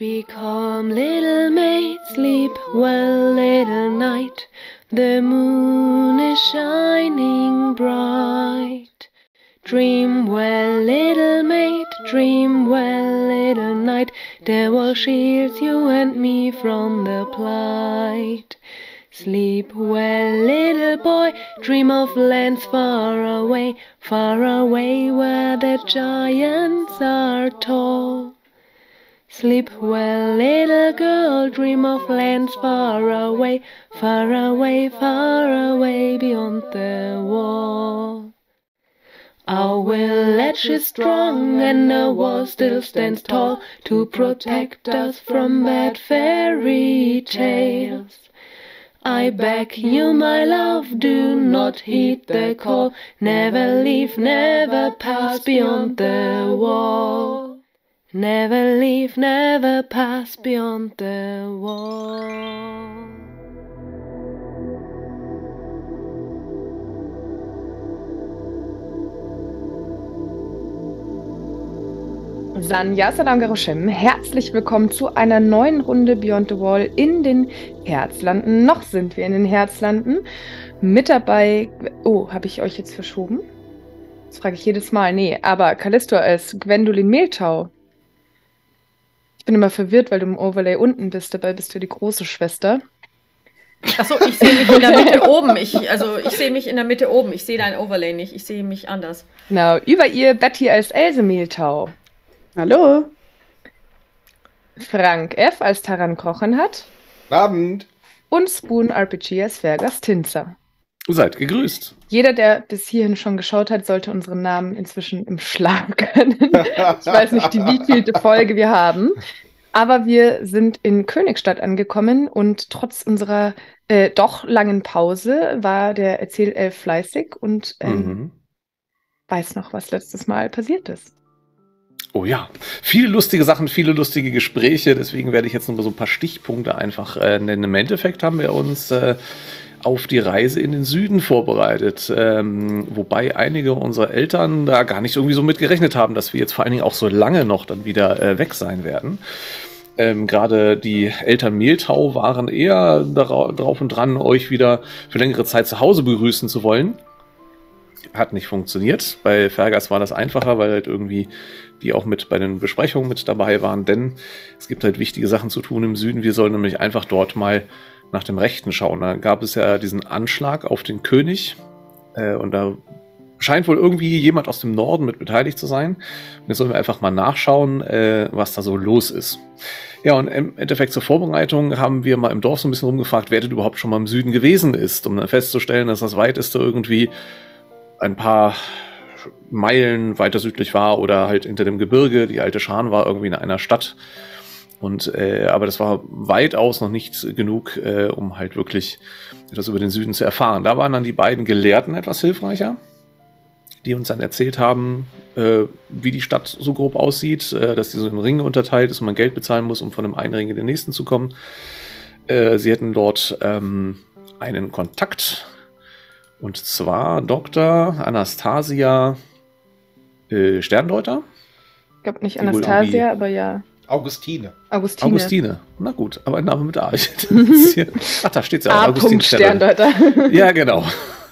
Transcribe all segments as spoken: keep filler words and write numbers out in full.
Be calm, little maid, sleep well, little night. The moon is shining bright. Dream well, little maid, dream well, little night. There will shield you and me from the plight. Sleep well, little boy, dream of lands far away, far away where the giants are tall. Sleep well, little girl, dream of lands far away, far away, far away beyond the wall. Our village is strong and the wall still stands tall to protect us from bad fairy tales. I beg you, my love, do not heed the call. Never leave, never pass beyond the wall. Never leave, never pass beyond the wall. Sanja Salam Garoshem, herzlich willkommen zu einer neuen Runde Beyond the Wall in den Herzlanden. Noch sind wir in den Herzlanden. Mit dabei, oh, habe ich euch jetzt verschoben? Das frage ich jedes Mal. Nee, aber Callisto als Gwendolyn Mehltau. Ich bin immer verwirrt, weil du im Overlay unten bist. Dabei bist du die große Schwester. Achso, ich sehe mich in der Mitte oben. Ich, also ich sehe mich in der Mitte oben. Ich sehe dein Overlay nicht. Ich sehe mich anders. Genau, über ihr Betty als Else Mehltau. Hallo. Frank F. als Taran Krochen hat. Abend. Und Spoon R P G als Fergas Tinzer. Seid gegrüßt. Jeder, der bis hierhin schon geschaut hat, sollte unseren Namen inzwischen im Schlaf können. Ich weiß nicht, die wievielte Folge wir haben. Aber wir sind in Königstadt angekommen und trotz unserer äh, doch langen Pause war der Erzählelf fleißig und ähm, Mhm. weiß noch, was letztes Mal passiert ist. Oh ja, viele lustige Sachen, viele lustige Gespräche. Deswegen werde ich jetzt nur so ein paar Stichpunkte einfach äh, nennen. Im Endeffekt haben wir uns äh, auf die Reise in den Süden vorbereitet. Ähm, wobei einige unserer Eltern da gar nicht irgendwie so mit gerechnet haben, dass wir jetzt vor allen Dingen auch so lange noch dann wieder äh, weg sein werden. Ähm, Gerade die Eltern Mehltau waren eher dara- drauf und dran, euch wieder für längere Zeit zu Hause begrüßen zu wollen. Hat nicht funktioniert. Bei Fergas war das einfacher, weil halt irgendwie die auch mit bei den Besprechungen mit dabei waren, denn es gibt halt wichtige Sachen zu tun im Süden. Wir sollen nämlich einfach dort mal nach dem Rechten schauen. Da gab es ja diesen Anschlag auf den König äh, und da scheint wohl irgendwie jemand aus dem Norden mit beteiligt zu sein. Und jetzt sollen wir einfach mal nachschauen, äh, was da so los ist. Ja, und im Endeffekt zur Vorbereitung haben wir mal im Dorf so ein bisschen rumgefragt, wer denn überhaupt schon mal im Süden gewesen ist, um dann festzustellen, dass das weiteste irgendwie ein paar Meilen weiter südlich war oder halt hinter dem Gebirge. Die alte Schan war irgendwie in einer Stadt. Und, äh, aber das war weitaus noch nicht genug, äh, um halt wirklich etwas über den Süden zu erfahren. Da waren dann die beiden Gelehrten etwas hilfreicher, die uns dann erzählt haben, äh, wie die Stadt so grob aussieht, äh, dass die so in Ringe unterteilt ist und man Geld bezahlen muss, um von dem einen Ring in den nächsten zu kommen. Äh, sie hätten dort ähm, einen Kontakt, und zwar Doktor Anastasia äh, Sterndeuter. Ich glaube nicht Die wohl Anastasia, irgendwie- aber ja. Augustine. Augustine. Augustine. Na gut, aber ein Name mit A. Ich hätte interessiert. Ach, da steht ja auch. A. Augustine Sterndeuter. Ja, genau.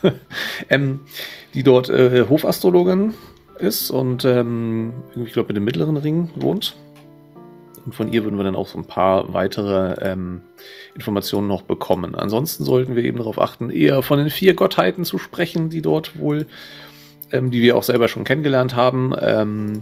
ähm, die dort äh, Hofastrologin ist und ähm, ich glaube mit dem mittleren Ring wohnt. Und von ihr würden wir dann auch so ein paar weitere ähm, Informationen noch bekommen. Ansonsten sollten wir eben darauf achten, eher von den vier Gottheiten zu sprechen, die dort wohl, ähm, die wir auch selber schon kennengelernt haben. Ähm,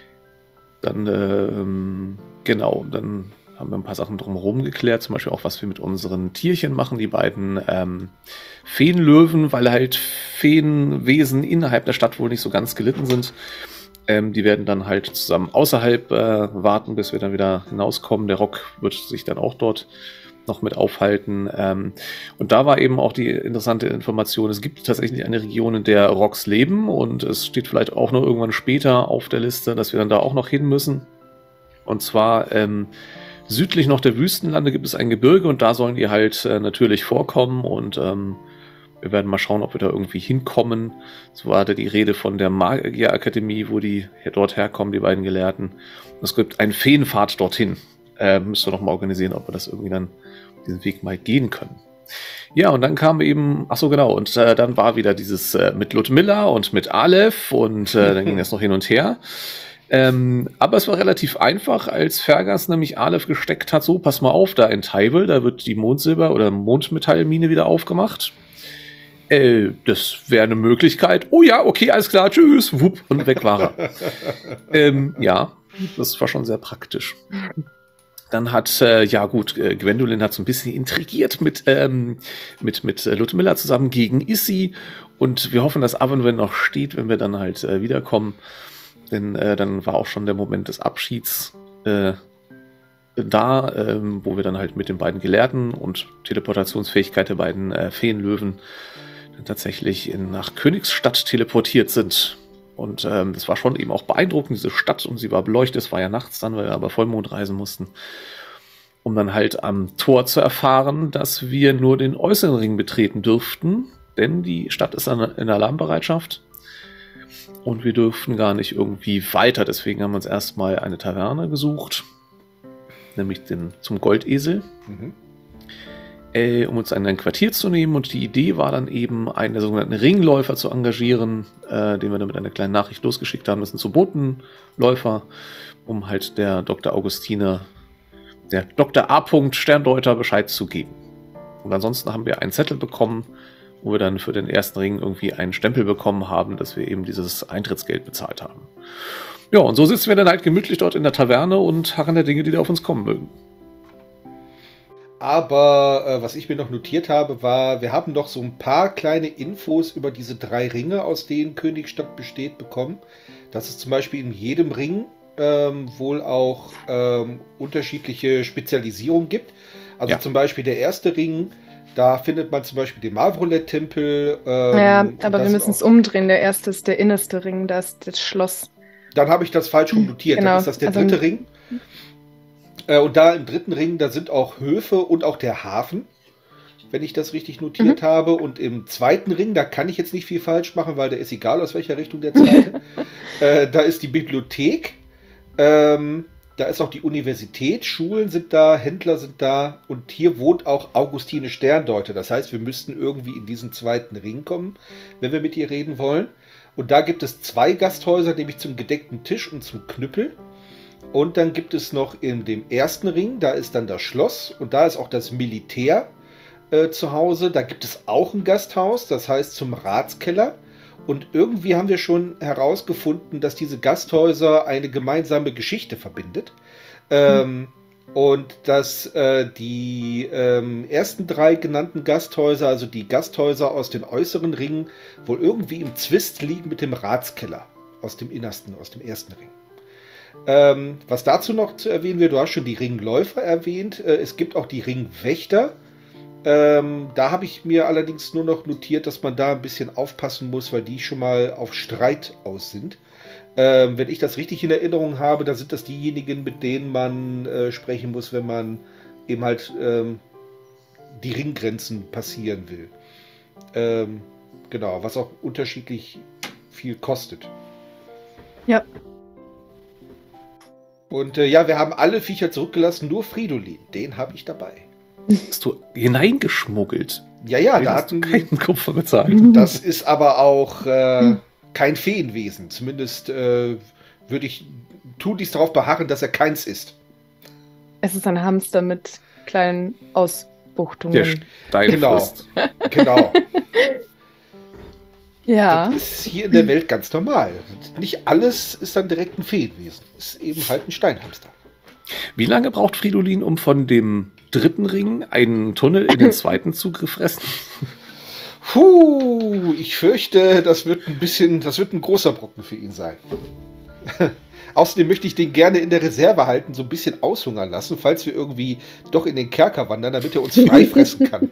dann, ähm, genau, dann haben wir ein paar Sachen drumherum geklärt, zum Beispiel auch, was wir mit unseren Tierchen machen, die beiden ähm, Feenlöwen, weil halt Feenwesen innerhalb der Stadt wohl nicht so ganz gelitten sind. Ähm, die werden dann halt zusammen außerhalb äh, warten, bis wir dann wieder hinauskommen. Der Rock wird sich dann auch dort noch mit aufhalten. Ähm, und da war eben auch die interessante Information, es gibt tatsächlich eine Region, in der Rocks leben und es steht vielleicht auch noch irgendwann später auf der Liste, dass wir dann da auch noch hin müssen. Und zwar ähm, südlich noch der Wüstenlande gibt es ein Gebirge und da sollen die halt äh, natürlich vorkommen und ähm, wir werden mal schauen, ob wir da irgendwie hinkommen. So war da die Rede von der Magierakademie, wo die hier dort herkommen, die beiden Gelehrten. Es gibt einen Feenpfad dorthin. Äh, müssen wir noch mal organisieren, ob wir das irgendwie dann diesen Weg mal gehen können. Ja, und dann kam eben, ach so genau, und äh, dann war wieder dieses äh, mit Ludmilla und mit Aleph und äh, dann ging das noch hin und her. Ähm, aber es war relativ einfach, als Fergas nämlich Aleph gesteckt hat, so, pass mal auf, da in Tybal, da wird die Mondsilber- oder Mondmetallmine wieder aufgemacht. Äh, das wäre eine Möglichkeit. Oh ja, okay, alles klar, tschüss, wupp, und weg war er. ähm, ja, das war schon sehr praktisch. Dann hat, äh, ja gut, äh, Gwendolyn hat so ein bisschen intrigiert mit, ähm, mit, mit äh, Ludmilla zusammen gegen Issy. Und wir hoffen, dass Arwen noch steht, wenn wir dann halt äh, wiederkommen. Denn äh, dann war auch schon der Moment des Abschieds äh, da, ähm, wo wir dann halt mit den beiden Gelehrten und Teleportationsfähigkeit der beiden äh, Feenlöwen dann tatsächlich in, nach Königsstadt teleportiert sind. Und ähm, das war schon eben auch beeindruckend, diese Stadt, und sie war beleuchtet, es war ja nachts dann, weil wir aber Vollmond reisen mussten, um dann halt am Tor zu erfahren, dass wir nur den äußeren Ring betreten dürften, denn die Stadt ist in Alarmbereitschaft und wir dürften gar nicht irgendwie weiter. Deswegen haben wir uns erstmal eine Taverne gesucht, nämlich den, zum Goldesel. Mhm. Äh, um uns in ein Quartier zu nehmen, und die Idee war dann eben, einen der sogenannten Ringläufer zu engagieren, äh, den wir dann mit einer kleinen Nachricht losgeschickt haben. Das sind so Botenläufer, um halt der Doktor Augustine, der Doktor A. Sterndeuter Bescheid zu geben. Und ansonsten haben wir einen Zettel bekommen, wo wir dann für den ersten Ring irgendwie einen Stempel bekommen haben, dass wir eben dieses Eintrittsgeld bezahlt haben. Ja, und so sitzen wir dann halt gemütlich dort in der Taverne und harren der Dinge, die da auf uns kommen mögen. Aber äh, was ich mir noch notiert habe, war, wir haben doch so ein paar kleine Infos über diese drei Ringe, aus denen Königsstadt besteht, bekommen. Dass es zum Beispiel in jedem Ring ähm, wohl auch ähm, unterschiedliche Spezialisierungen gibt. Also ja. Zum Beispiel der erste Ring, da findet man zum Beispiel den Mavrolet-Tempel. Ähm, ja, aber wir müssen es umdrehen. Der erste ist der innerste Ring, das ist das Schloss. Dann habe ich das falsch rum notiert. Genau. Dann ist das der also, dritte Ring. Und da im dritten Ring, da sind auch Höfe und auch der Hafen, wenn ich das richtig notiert mhm. habe. Und im zweiten Ring, da kann ich jetzt nicht viel falsch machen, weil der ist egal, aus welcher Richtung der zweite. äh, da ist die Bibliothek, ähm, da ist auch die Universität, Schulen sind da, Händler sind da. Und hier wohnt auch Augustine Sterndeuter. Das heißt, wir müssten irgendwie in diesen zweiten Ring kommen, wenn wir mit ihr reden wollen. Und da gibt es zwei Gasthäuser, nämlich zum gedeckten Tisch und zum Knüppel. Und dann gibt es noch in dem ersten Ring, da ist dann das Schloss und da ist auch das Militär äh, zu Hause. Da gibt es auch ein Gasthaus, das heißt zum Ratskeller. Und irgendwie haben wir schon herausgefunden, dass diese Gasthäuser eine gemeinsame Geschichte verbindet. Ähm, mhm. Und dass äh, die ähm, ersten drei genannten Gasthäuser, also die Gasthäuser aus den äußeren Ringen, wohl irgendwie im Zwist liegen mit dem Ratskeller aus dem innersten, aus dem ersten Ring. Ähm, was dazu noch zu erwähnen wäre, du hast schon die Ringläufer erwähnt. Äh, es gibt auch die Ringwächter. Ähm, da habe ich mir allerdings nur noch notiert, dass man da ein bisschen aufpassen muss, weil die schon mal auf Streit aus sind. Ähm, wenn ich das richtig in Erinnerung habe, dann sind das diejenigen, mit denen man äh, sprechen muss, wenn man eben halt ähm, die Ringgrenzen passieren will. Ähm, genau, was auch unterschiedlich viel kostet. Ja. Und äh, ja, wir haben alle Viecher zurückgelassen, nur Fridolin, den habe ich dabei. Hast du hineingeschmuggelt? Ja, ja, Den da hast hatten du keinen Kupfer bezahlt. Das ist aber auch äh, kein Feenwesen. Zumindest äh, würde ich tun dies darauf beharren, dass er keins ist. Es ist ein Hamster mit kleinen Ausbuchtungen. Der Stein genau. frisst. Genau. Ja. Das ist hier in der Welt ganz normal. Nicht alles ist dann direkt ein Feenwesen. Es ist eben halt ein Steinhamster. Wie lange braucht Fridolin, um von dem dritten Ring einen Tunnel in den zweiten zu gefressen? Puh, ich fürchte, das wird ein bisschen, das wird ein großer Brocken für ihn sein. Außerdem möchte ich den gerne in der Reserve halten, so ein bisschen aushungern lassen, falls wir irgendwie doch in den Kerker wandern, damit er uns frei fressen kann.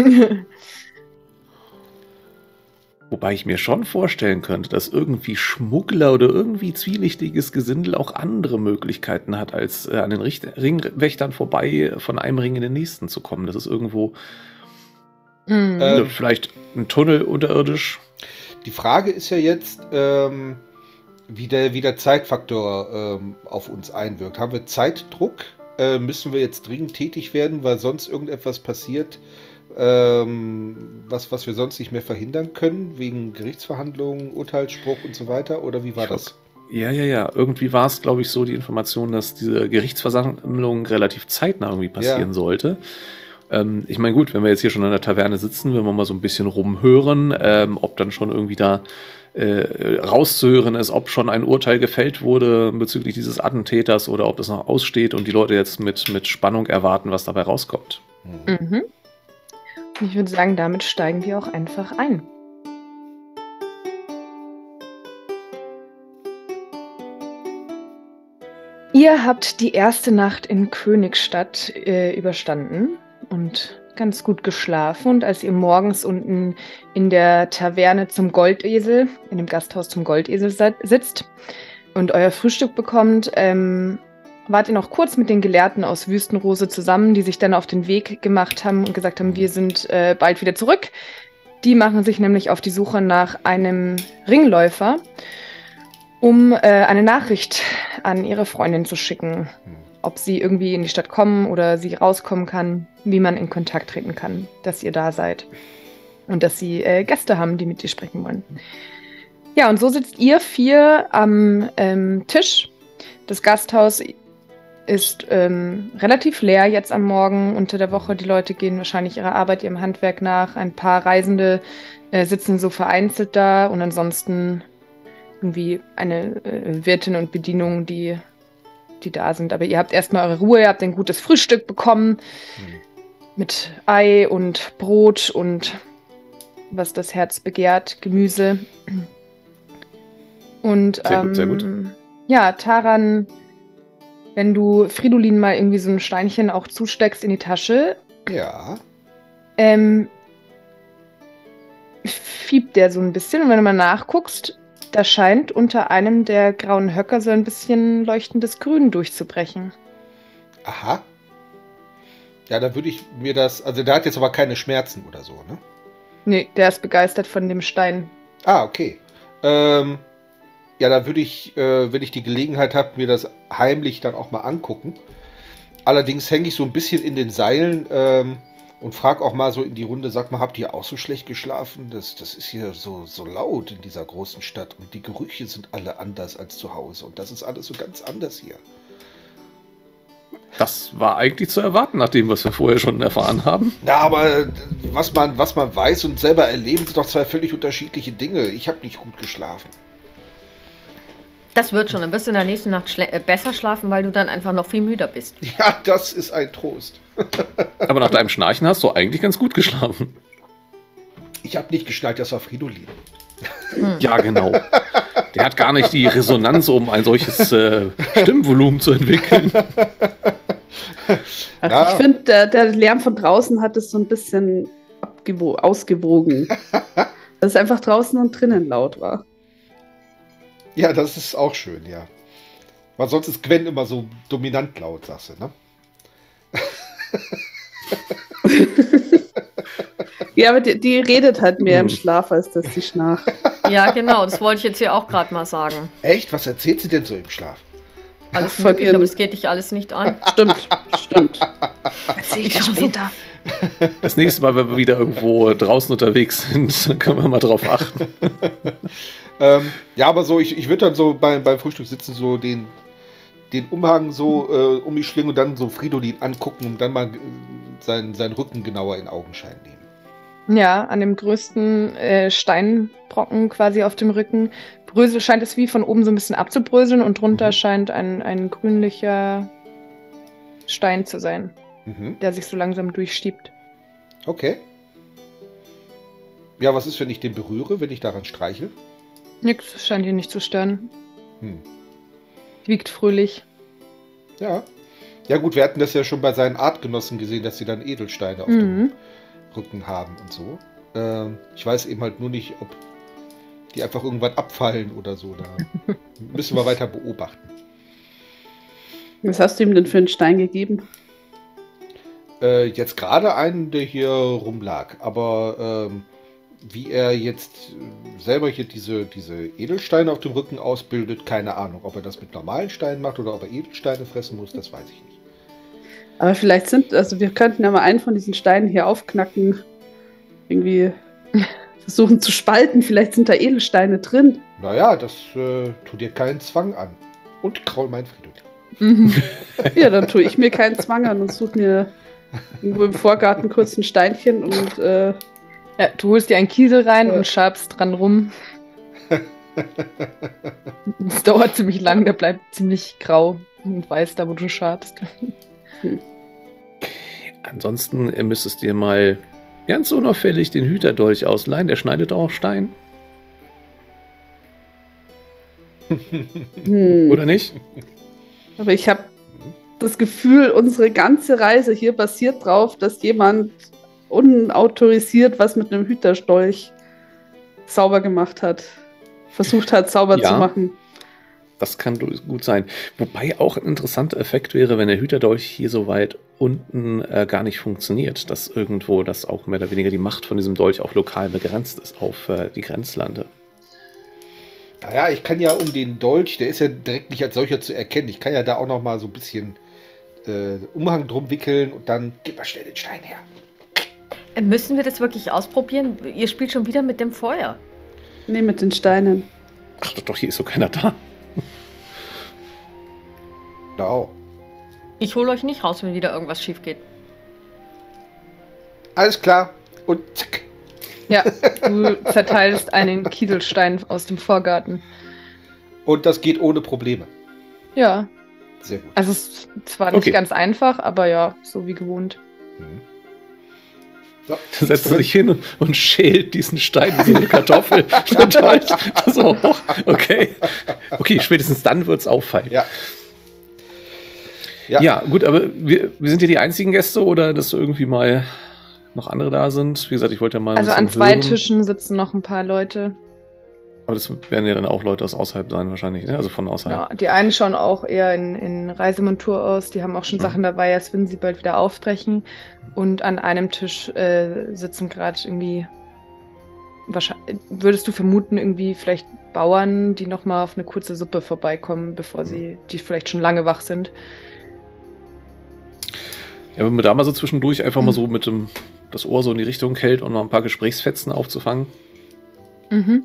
Wobei ich mir schon vorstellen könnte, dass irgendwie Schmuggler oder irgendwie zwielichtiges Gesindel auch andere Möglichkeiten hat, als äh, an den Richt- Ringwächtern vorbei von einem Ring in den nächsten zu kommen. Das ist irgendwo Mhm. äh, vielleicht ein Tunnel unterirdisch. Die Frage ist ja jetzt, ähm, wie, der, wie der Zeitfaktor ähm, auf uns einwirkt. Haben wir Zeitdruck äh, müssen wir jetzt dringend tätig werden, weil sonst irgendetwas passiert, ähm, was, was wir sonst nicht mehr verhindern können, wegen Gerichtsverhandlungen, Urteilsspruch und so weiter? Oder wie war das? Ja, ja, ja. Irgendwie war es, glaube ich, so die Information, dass diese Gerichtsversammlung relativ zeitnah irgendwie passieren Ja. sollte. Ähm, ich meine, gut, wenn wir jetzt hier schon in der Taverne sitzen, wenn wir mal so ein bisschen rumhören, ähm, ob dann schon irgendwie da äh, rauszuhören ist, ob schon ein Urteil gefällt wurde bezüglich dieses Attentäters oder ob es noch aussteht und die Leute jetzt mit, mit Spannung erwarten, was dabei rauskommt. Hm. Mhm. Ich würde sagen, damit steigen wir auch einfach ein. Ihr habt die erste Nacht in Königstadt äh, überstanden und ganz gut geschlafen. Und als ihr morgens unten in der Taverne zum Goldesel, in dem Gasthaus zum Goldesel se- sitzt und euer Frühstück bekommt, ähm, wart ihr noch kurz mit den Gelehrten aus Wüstenrose zusammen, die sich dann auf den Weg gemacht haben und gesagt haben, wir sind äh, bald wieder zurück. Die machen sich nämlich auf die Suche nach einem Ringläufer, um äh, eine Nachricht an ihre Freundin zu schicken, Hm. ob sie irgendwie in die Stadt kommen oder sie rauskommen kann, wie man in Kontakt treten kann, dass ihr da seid und dass sie äh, Gäste haben, die mit dir sprechen wollen. Ja, und so sitzt ihr vier am ähm, Tisch. Das Gasthaus ist ähm, relativ leer jetzt am Morgen unter der Woche. Die Leute gehen wahrscheinlich ihrer Arbeit, ihrem Handwerk nach. Ein paar Reisende äh, sitzen so vereinzelt da und ansonsten irgendwie eine äh, Wirtin und Bedienung, die, die da sind. Aber ihr habt erstmal eure Ruhe, ihr habt ein gutes Frühstück bekommen Hm. mit Ei und Brot und was das Herz begehrt, Gemüse. Und Sehr ähm, gut, sehr gut. ja, Taran, wenn du Fridolin mal irgendwie so ein Steinchen auch zusteckst in die Tasche, Ja. ähm, fiebt der so ein bisschen. Und wenn du mal nachguckst, da scheint unter einem der grauen Höcker so ein bisschen leuchtendes Grün durchzubrechen. Aha. Ja, da würde ich mir das. Also, der hat jetzt aber keine Schmerzen oder so, ne? Nee, der ist begeistert von dem Stein. Ah, okay. Ähm, ja, da würde ich, äh, wenn ich die Gelegenheit habe, mir das heimlich dann auch mal angucken. Allerdings hänge ich so ein bisschen in den Seilen ähm, und frage auch mal so in die Runde, sag mal, habt ihr auch so schlecht geschlafen? Das, das ist hier so, so laut in dieser großen Stadt und die Gerüche sind alle anders als zu Hause und das ist alles so ganz anders hier. Das war eigentlich zu erwarten, nach dem, was wir vorher schon erfahren haben. Na, aber äh, was man, was man weiß und selber erleben, sind doch zwei völlig unterschiedliche Dinge. Ich habe nicht gut geschlafen. Das wird schon. Dann wirst du in der nächsten Nacht schle äh, besser schlafen, weil du dann einfach noch viel müder bist. Ja, das ist ein Trost. Aber nach deinem Schnarchen hast du eigentlich ganz gut geschlafen. Ich habe nicht geschnallt, das war Fridolin. Ja, genau. Der hat gar nicht die Resonanz, um ein solches äh, Stimmvolumen zu entwickeln. Ach, Ja. Ich finde, der, der Lärm von draußen hat es so ein bisschen abgewo- ausgewogen. Dass es einfach draußen und drinnen laut war. Ja, das ist auch schön, ja. Weil sonst ist Gwen immer so dominant laut, sagst du, ne? Ja, aber die, die redet halt mehr im Hm. Schlaf, als dass sie schnarcht. Ja, genau. Das wollte ich jetzt hier auch gerade mal sagen. Echt? Was erzählt sie denn so im Schlaf? Alles Von möglich, ihren- aber es geht dich alles nicht an. Stimmt, stimmt. Erzähl ich später. Das nächste Mal, wenn wir wieder irgendwo draußen unterwegs sind, dann können wir mal drauf achten. Ähm, ja, aber so, ich, ich würde dann so beim, beim Frühstück sitzen, so den, den Umhang so äh, um mich schlingen und dann so Fridolin angucken und dann mal äh, seinen, seinen Rücken genauer in Augenschein nehmen. Ja, an dem größten äh, Steinbrocken quasi auf dem Rücken brösel, scheint es wie von oben so ein bisschen abzubröseln und drunter Mhm. scheint ein, ein grünlicher Stein zu sein, Mhm. der sich so langsam durchschiebt. Okay. Ja, was ist, wenn ich den berühre, wenn ich daran streichel? Nix, scheint ihn nicht zu stören. Hm. Wiegt fröhlich. Ja. Ja gut, wir hatten das ja schon bei seinen Artgenossen gesehen, dass sie dann Edelsteine auf dem Mhm. Rücken haben und so. Ähm, ich weiß eben halt nur nicht, ob die einfach irgendwann abfallen oder so. Da müssen wir weiter beobachten. Was hast du ihm denn für einen Stein gegeben? Äh, jetzt gerade einen, der hier rumlag. Aber ähm, wie er jetzt äh, selber hier diese, diese Edelsteine auf dem Rücken ausbildet, keine Ahnung. Ob er das mit normalen Steinen macht oder ob er Edelsteine fressen muss, das weiß ich nicht. Aber vielleicht sind, also wir könnten ja mal einen von diesen Steinen hier aufknacken. Irgendwie versuchen zu spalten. Vielleicht sind da Edelsteine drin. Naja, das äh, tut dir keinen Zwang an. Und Kraul Meinfried. Mhm. Ja, dann tue ich mir keinen Zwang an und suche mir irgendwo im Vorgarten kurz ein Steinchen und äh, Ja, du holst dir einen Kiesel rein Ja. und schabst dran rum. Es dauert ziemlich lang, der bleibt ziemlich grau und weiß da, wo du schabst. Ansonsten äh, müsstest du dir mal ganz unauffällig den Hüterdolch ausleihen. Der schneidet auch Stein. hm. Oder nicht? Aber ich habe das Gefühl, unsere ganze Reise hier basiert drauf, dass jemand unautorisiert was mit einem Hüterstolch sauber gemacht hat. Versucht hat, sauber Ja. zu machen. Das kann du- gut sein. Wobei auch ein interessanter Effekt wäre, wenn der Hüterdolch hier so weit unten äh, gar nicht funktioniert, dass irgendwo das auch mehr oder weniger die Macht von diesem Dolch auch lokal begrenzt ist auf äh, die Grenzlande. Naja, ich kann ja um den Dolch, der ist ja direkt nicht als solcher zu erkennen. Ich kann ja da auch noch mal so ein bisschen äh, Umhang drum wickeln und dann gib mal schnell den Stein her. Müssen wir das wirklich ausprobieren? Ihr spielt schon wieder mit dem Feuer. Nee, mit den Steinen. Ach doch, hier ist so keiner da. Genau. Ich hole euch nicht raus, wenn wieder irgendwas schief geht. Alles klar. Und zack. Ja, du zerteilst einen Kieselstein aus dem Vorgarten. Und das geht ohne Probleme. Ja, Sehr gut. also es ist zwar nicht Okay. ganz einfach, aber ja, so wie gewohnt. Mhm. So. Da setzt er sich hin und, und schält diesen Stein wie so eine Kartoffel. Der Dolch. So, okay. Okay, spätestens dann wird es auffallen. Ja. Ja. Ja. gut, aber wir, wir sind ja die einzigen Gäste oder dass irgendwie mal noch andere da sind. Wie gesagt, ich wollte ja mal ein Also an bisschen zwei hören. Tischen sitzen noch ein paar Leute. Aber das werden ja dann auch Leute aus außerhalb sein wahrscheinlich, ne? Also von außerhalb. Ja, die einen schauen auch eher in, in Reisemontur aus, die haben auch schon Mhm. Sachen dabei, als würden sie bald wieder aufbrechen. Und an einem Tisch äh, sitzen gerade irgendwie, wahrscheinlich, würdest du vermuten, irgendwie vielleicht Bauern, die nochmal auf eine kurze Suppe vorbeikommen, bevor sie, die vielleicht schon lange wach sind. Ja, wenn man da mal so zwischendurch einfach Mhm. mal so mit dem das Ohr so in die Richtung hält und mal ein paar Gesprächsfetzen aufzufangen. Mhm.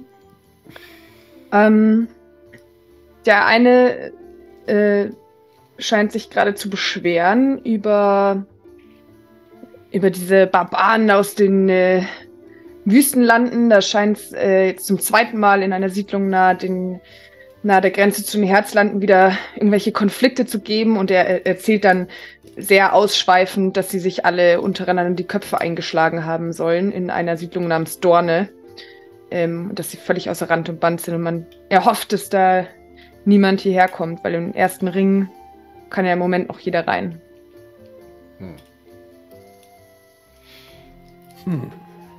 Ähm, der eine äh, scheint sich gerade zu beschweren über, über diese Barbaren aus den äh, Wüstenlanden. Da scheint es äh, jetzt zum zweiten Mal in einer Siedlung nahe, den, nahe der Grenze zu den Herzlanden wieder irgendwelche Konflikte zu geben. Und er äh, erzählt dann sehr ausschweifend, dass sie sich alle untereinander die Köpfe eingeschlagen haben sollen in einer Siedlung namens Dorne. Ähm, dass sie völlig außer Rand und Band sind und man erhofft, dass da niemand hierher kommt, weil im ersten Ring kann ja im Moment noch jeder rein. Hm. Hm.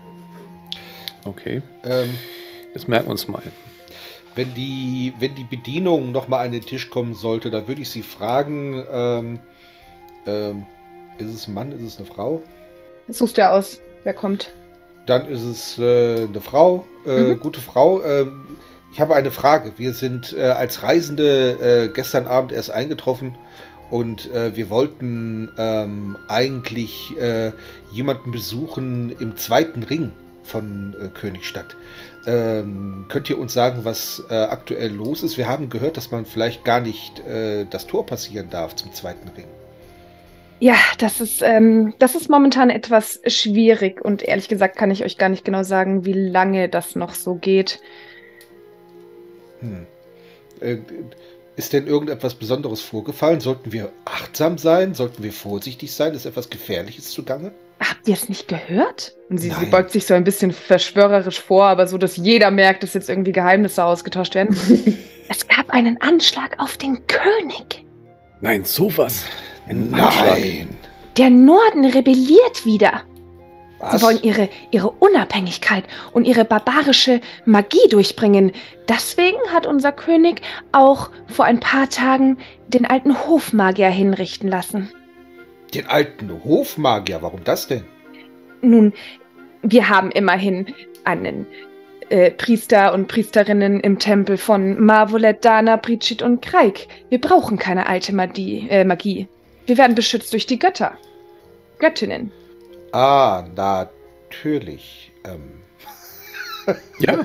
Okay, Ähm, das merken wir uns mal. wenn, die, wenn die Bedienung noch mal an den Tisch kommen sollte, dann würde ich sie fragen, ähm, ähm, ist es ein Mann, ist es eine Frau? Jetzt suchst du ja aus, wer kommt. Dann ist es äh, eine Frau, äh, Mhm. gute Frau. Ähm, ich habe eine Frage. Wir sind äh, als Reisende äh, gestern Abend erst eingetroffen und äh, wir wollten ähm, eigentlich äh, jemanden besuchen im zweiten Ring von äh, Königstadt. Ähm, könnt ihr uns sagen, was äh, aktuell los ist? Wir haben gehört, dass man vielleicht gar nicht äh, das Tor passieren darf zum zweiten Ring. Ja, das ist, ähm, das ist momentan etwas schwierig und ehrlich gesagt kann ich euch gar nicht genau sagen, wie lange das noch so geht. Hm. Äh, ist denn irgendetwas Besonderes vorgefallen? Sollten wir achtsam sein? Sollten wir vorsichtig sein? Ist etwas Gefährliches zugange? Habt ihr es nicht gehört? Und sie, sie Nein. beugt sich so ein bisschen verschwörerisch vor, aber so, dass jeder merkt, dass jetzt irgendwie Geheimnisse ausgetauscht werden. Es gab einen Anschlag auf den König. Nein, sowas. Ein Anschlag. Nein! Der Norden rebelliert wieder. Was? Sie wollen ihre, ihre Unabhängigkeit und ihre barbarische Magie durchbringen. Deswegen hat unser König auch vor ein paar Tagen den alten Hofmagier hinrichten lassen. Den alten Hofmagier, warum das denn? Nun, wir haben immerhin einen äh, Priester und Priesterinnen im Tempel von Marvolet, Dana, Britschit und Kreik. Wir brauchen keine alte Magie. Äh, Magie. wir werden beschützt durch die Götter. Göttinnen. Ah, natürlich. Ähm. Ja.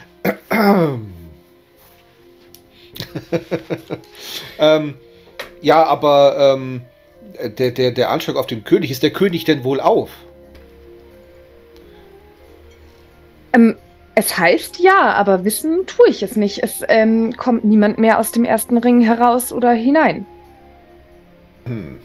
ähm, ja, aber ähm, der, der, der Anschlag auf den König, ist der König denn wohl auf? Ähm, es heißt ja, aber wissen tue ich es nicht. Es ähm, kommt niemand mehr aus dem ersten Ring heraus oder hinein. Hm.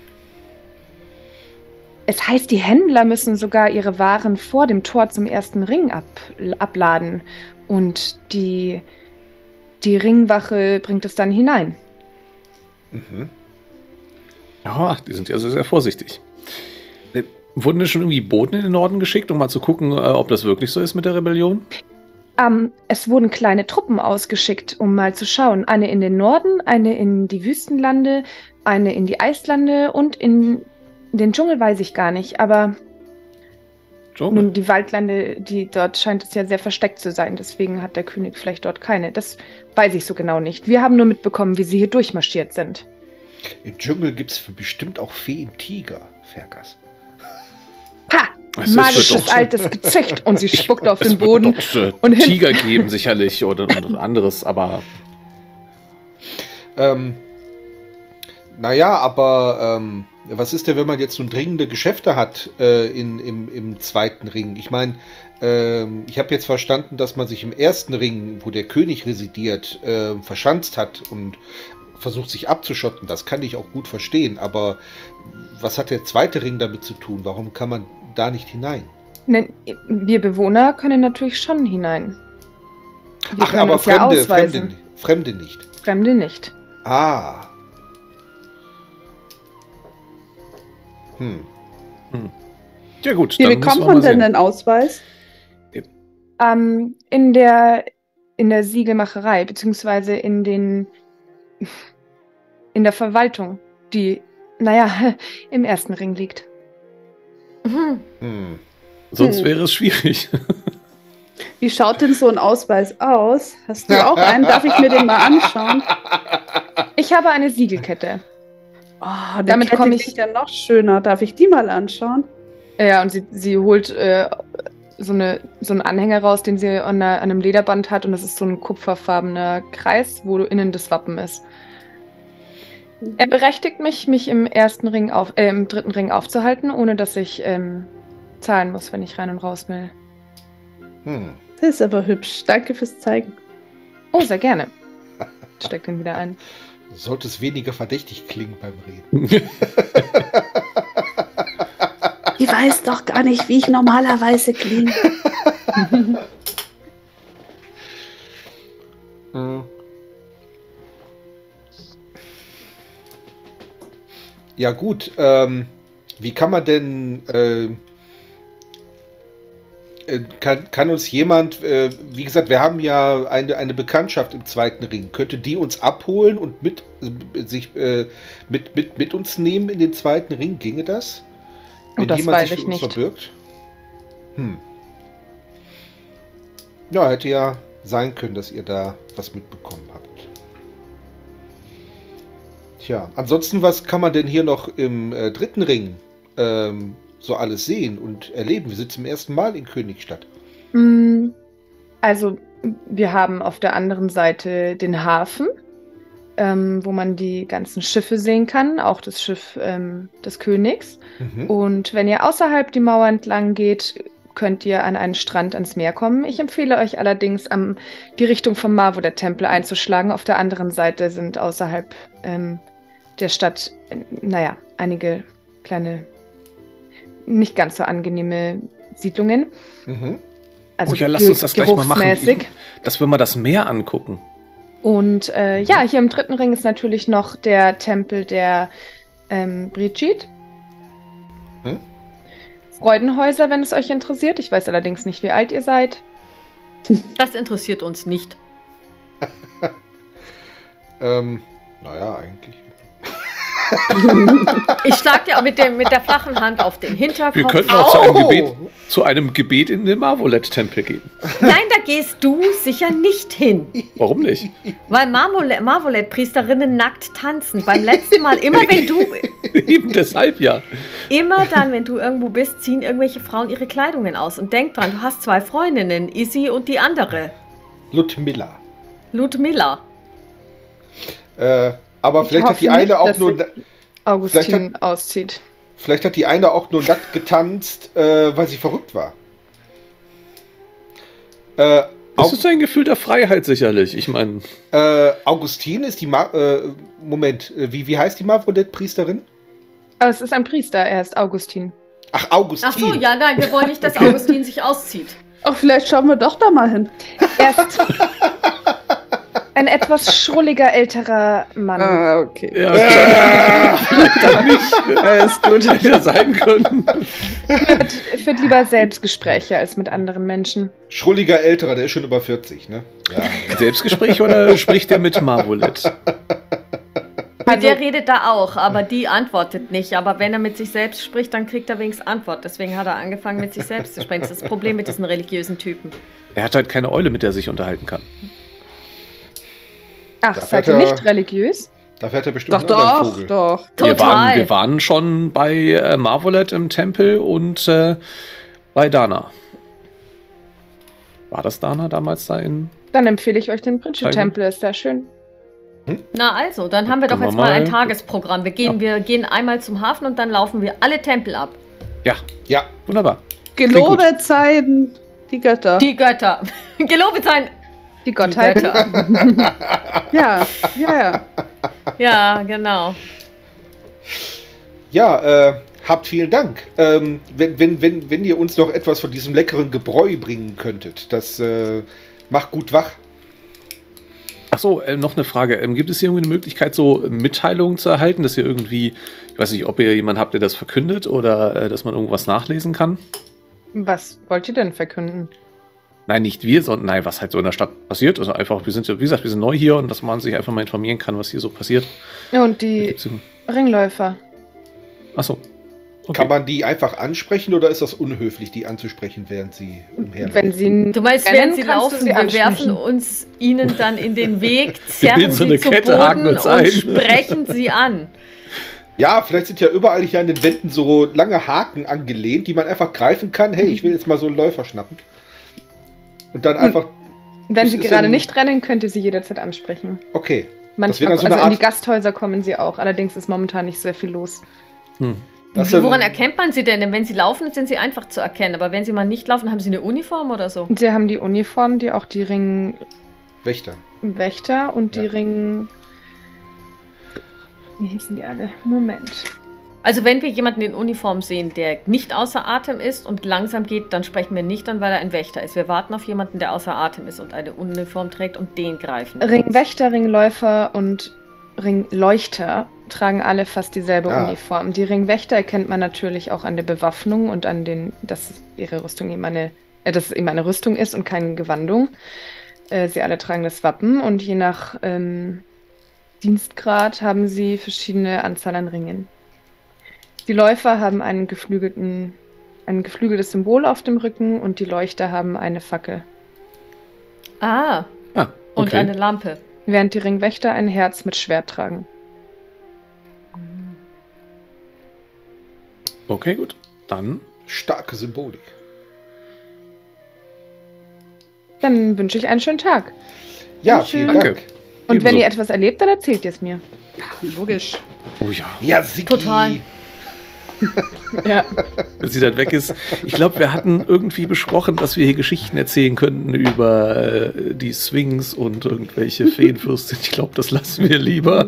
Es heißt, die Händler müssen sogar ihre Waren vor dem Tor zum ersten Ring ab, abladen. Und die, die Ringwache bringt es dann hinein. Mhm. Ja, die sind ja sehr, sehr vorsichtig. Äh, Wurden denn schon irgendwie Boten in den Norden geschickt, um mal zu gucken, äh, ob das wirklich so ist mit der Rebellion? Ähm, es wurden kleine Truppen ausgeschickt, um mal zu schauen. Eine in den Norden, eine in die Wüstenlande, eine in die Eislande und in den Dschungel weiß ich gar nicht. Aber Dschungel. nun, die Waldlande, die dort scheint es ja sehr versteckt zu sein. Deswegen hat der König vielleicht dort keine. Das weiß ich so genau nicht. Wir haben nur mitbekommen, wie sie hier durchmarschiert sind. Im Dschungel gibt es bestimmt auch Feen-Tiger, Fergas. Ha! Es ist Magisches doch- altes Gezücht. Und sie spuckt auf Es den wird Boden. doch, äh, und hin- Tiger geben sicherlich oder, oder anderes, aber Ähm, naja, aber ähm, was ist denn, wenn man jetzt so dringende Geschäfte hat äh, in, im, im zweiten Ring? Ich meine, ähm, ich habe jetzt verstanden, dass man sich im ersten Ring, wo der König residiert, äh, verschanzt hat und versucht sich abzuschotten. Das kann ich auch gut verstehen, aber was hat der zweite Ring damit zu tun? Warum kann man da nicht hinein? Ne, wir Bewohner können natürlich schon hinein. Wir Ach, können aber uns ja Fremde, ausweisen. Fremde, Fremde nicht. Fremde nicht. Ah. Hm. ja gut. Wie dann bekommt müssen wir man mal denn sehen. einen Ausweis? Ähm, in der in der Siegelmacherei, beziehungsweise in den in der Verwaltung, die, naja, im ersten Ring liegt. Mhm. Hm. Sonst Hm. wäre es schwierig. Wie schaut denn so ein Ausweis aus? Hast du auch einen? Darf ich mir den mal anschauen? Ich habe eine Siegelkette. Oh, eine Damit Kette komm ich- klingt ja noch schöner. Darf ich die mal anschauen? Ja, und sie, sie holt äh, so, eine, so einen Anhänger raus, den sie an, einer, an einem Lederband hat, und das ist so ein kupferfarbener Kreis, wo innen das Wappen ist. Er berechtigt mich, mich im ersten Ring auf, äh, im dritten Ring aufzuhalten, ohne dass ich ähm, zahlen muss, wenn ich rein und raus will. Hm. Das ist aber hübsch. Danke fürs Zeigen. Oh, sehr gerne. Steckt ihn wieder ein. Sollte es weniger verdächtig klingen beim Reden. Ich weiß doch gar nicht, wie ich normalerweise klinge. Hm. Ja gut, ähm, wie kann man denn, äh, äh, kann, kann uns jemand, äh, wie gesagt, wir haben ja eine, eine Bekanntschaft im zweiten Ring, könnte die uns abholen und mit, äh, sich, äh, mit, mit, mit uns nehmen in den zweiten Ring? Ginge das? Oh, das jemand weiß sich für ich uns nicht. verbirgt? Hm. Ja, hätte ja sein können, dass ihr da was mitbekommen habt. Tja, ansonsten, was kann man denn hier noch im äh, dritten Ring ähm, so alles sehen und erleben? Wir sind zum ersten Mal in Königstadt. Mm, Also, wir haben auf der anderen Seite den Hafen, ähm, wo man die ganzen Schiffe sehen kann, auch das Schiff ähm, des Königs. Mhm. Und wenn ihr außerhalb die Mauer entlang geht, könnt ihr an einen Strand ans Meer kommen. Ich empfehle euch allerdings, am, die Richtung vom Mavo der Tempel einzuschlagen. Auf der anderen Seite sind außerhalb ähm, der Stadt, äh, naja, einige kleine, nicht ganz so angenehme Siedlungen. Mhm. Also oh ja, lass uns das gleich mal machen. geruchsmäßig. Dass wir mal das Meer angucken. Und äh, ja, hier im dritten Ring ist natürlich noch der Tempel der ähm, Brigitte. Hm? Freudenhäuser, wenn es euch interessiert. Ich weiß allerdings nicht, wie alt ihr seid. Das interessiert uns nicht. Ähm, naja, eigentlich. Ich schlag dir auch mit, dem, mit der flachen Hand auf den Hinterkopf. Wir könnten auch zu Au! einem, Gebet, zu einem Gebet in den Marvolet-Tempel gehen. Nein, da gehst du sicher nicht hin. Warum nicht? Weil Marvolet-Priesterinnen nackt tanzen. Beim letzten Mal, immer wenn du, Eben deshalb ja. immer dann, wenn du irgendwo bist, ziehen irgendwelche Frauen ihre Kleidungen aus. Und denk dran, du hast zwei Freundinnen, Issy und die andere, Ludmilla. Ludmilla. Äh, aber Ich vielleicht hat die hoffe eine nicht, auch dass nur. sie- Vielleicht Augustin auszieht. Vielleicht hat die eine auch nur nackt getanzt, äh, weil sie verrückt war. Äh, Das Au ist ein Gefühl der Freiheit sicherlich. Ich meine, äh, Augustin ist die Ma äh, Moment, äh, wie, wie heißt die Marvolet-Priesterin? Aber es ist ein Priester, er ist Augustin. Ach, Augustin. Ach so, ja, nein, wir wollen nicht, dass Augustin sich auszieht. Ach, vielleicht schauen wir doch da mal hin. Er ist ein etwas schrulliger älterer Mann. Ah, okay. ja, okay. Dann nicht. Alles gut. Hätte ja sein können. Führt lieber Selbstgespräche als mit anderen Menschen. Schrulliger Älterer, der ist schon über vierzig, ne? Ja. Selbstgespräch oder spricht er mit Marvolet? Mit der redet er auch, aber die antwortet nicht. Aber wenn er mit sich selbst spricht, dann kriegt er wenigstens Antwort. Deswegen hat er angefangen, mit sich selbst zu sprechen. Das ist das Problem mit diesen religiösen Typen. Er hat halt keine Eule, mit der er sich unterhalten kann. Ach, Da seid hat ihr er- nicht religiös? Da fährt er bestimmt Doch, einen anderen doch, Vogel. doch. Wir Total. waren, wir waren schon bei äh, Marvolet im Tempel und äh, bei Dana. War das Dana damals da in... Dann empfehle ich euch den Scheiße. Bridget-Tempel, ist da schön. Na also, dann haben wir doch Können wir jetzt mal ein mal- Tagesprogramm. Wir gehen, wir gehen einmal zum Hafen und dann laufen wir alle Tempel ab. Ja, Ja, wunderbar. Gelobet seien die Götter. Die Götter. Gelobet sein. Die Die Gottheit. Götter. Ja, ja, ja. Ja, genau. ja, äh, habt vielen Dank. Ähm, wenn, wenn, wenn, wenn ihr uns noch etwas von diesem leckeren Gebräu bringen könntet, das äh, macht gut wach. Ach so, äh, noch eine Frage. Ähm, gibt es hier irgendwie eine Möglichkeit, so Mitteilungen zu erhalten, dass ihr irgendwie, ich weiß nicht, ob ihr jemanden habt, der das verkündet oder äh, dass man irgendwas nachlesen kann? Was wollt ihr denn verkünden? Nein, nicht wir, sondern nein, was halt so in der Stadt passiert. Also einfach, wir sind, wie gesagt, wir sind neu hier und dass man sich einfach mal informieren kann, was hier so passiert. Ja, und die Gibt's hier- Ringläufer. Ach so. Okay. Kann man die einfach ansprechen oder ist das unhöflich, die anzusprechen, während sie umherlaufen? Wenn sie Du meinst, rennen, während sie kannst du laufen, sie wir ansprechen. werfen uns ihnen dann in den Weg, Wir bilden zerren so sie eine zu Kette, haken Boden uns und ein. sprechen sie an. Ja, vielleicht sind ja überall hier an den Wänden so lange Haken angelehnt, die man einfach greifen kann. Hey, ich will jetzt mal so einen Läufer schnappen. Und dann einfach, Wenn Das sie ist gerade ein- nicht rennen, könnt ihr sie jederzeit ansprechen. okay. Manchmal, dann so eine also in die Art- Gasthäuser kommen sie auch. Allerdings ist momentan nicht sehr viel los. Hm. Das ist Woran ja- erkennt man sie denn? Denn wenn sie laufen, sind sie einfach zu erkennen. Aber wenn sie mal nicht laufen, haben sie eine Uniform oder so? Und sie haben die Uniform, die auch die Ringwächter Wächter. und die Ja. Ring... Wie hießen die alle? Moment. Also wenn wir jemanden in Uniform sehen, der nicht außer Atem ist und langsam geht, dann sprechen wir nicht an, weil er ein Wächter ist. Wir warten auf jemanden, der außer Atem ist und eine Uniform trägt und den greifen. wir. Ringwächter, Ringläufer und Ringleuchter tragen alle fast dieselbe Ah. Uniform. Die Ringwächter erkennt man natürlich auch an der Bewaffnung und an den, dass ihre Rüstung eben eine, äh, dass es eben eine Rüstung ist und keine Gewandung. Äh, sie alle tragen das Wappen und je nach ähm, Dienstgrad haben sie verschiedene Anzahl an Ringen. Die Läufer haben einen geflügelten, ein geflügeltes Symbol auf dem Rücken und die Leuchter haben eine Fackel. Ah, Ah, und okay. eine Lampe. Während die Ringwächter ein Herz mit Schwert tragen. Okay, gut. Dann Starke Symbolik. Dann wünsche ich einen schönen Tag. Ja, Dankeschön. vielen Danke. Dank. Und Ebenso. wenn ihr etwas erlebt, dann erzählt ihr es mir. Logisch. Oh ja, Ja, Siki. Total. Ja. wenn sie dann weg ist. Ich glaube, wir hatten irgendwie besprochen, dass wir hier Geschichten erzählen könnten über äh, die Swings und irgendwelche Feenfürsten. Ich glaube, das lassen wir lieber.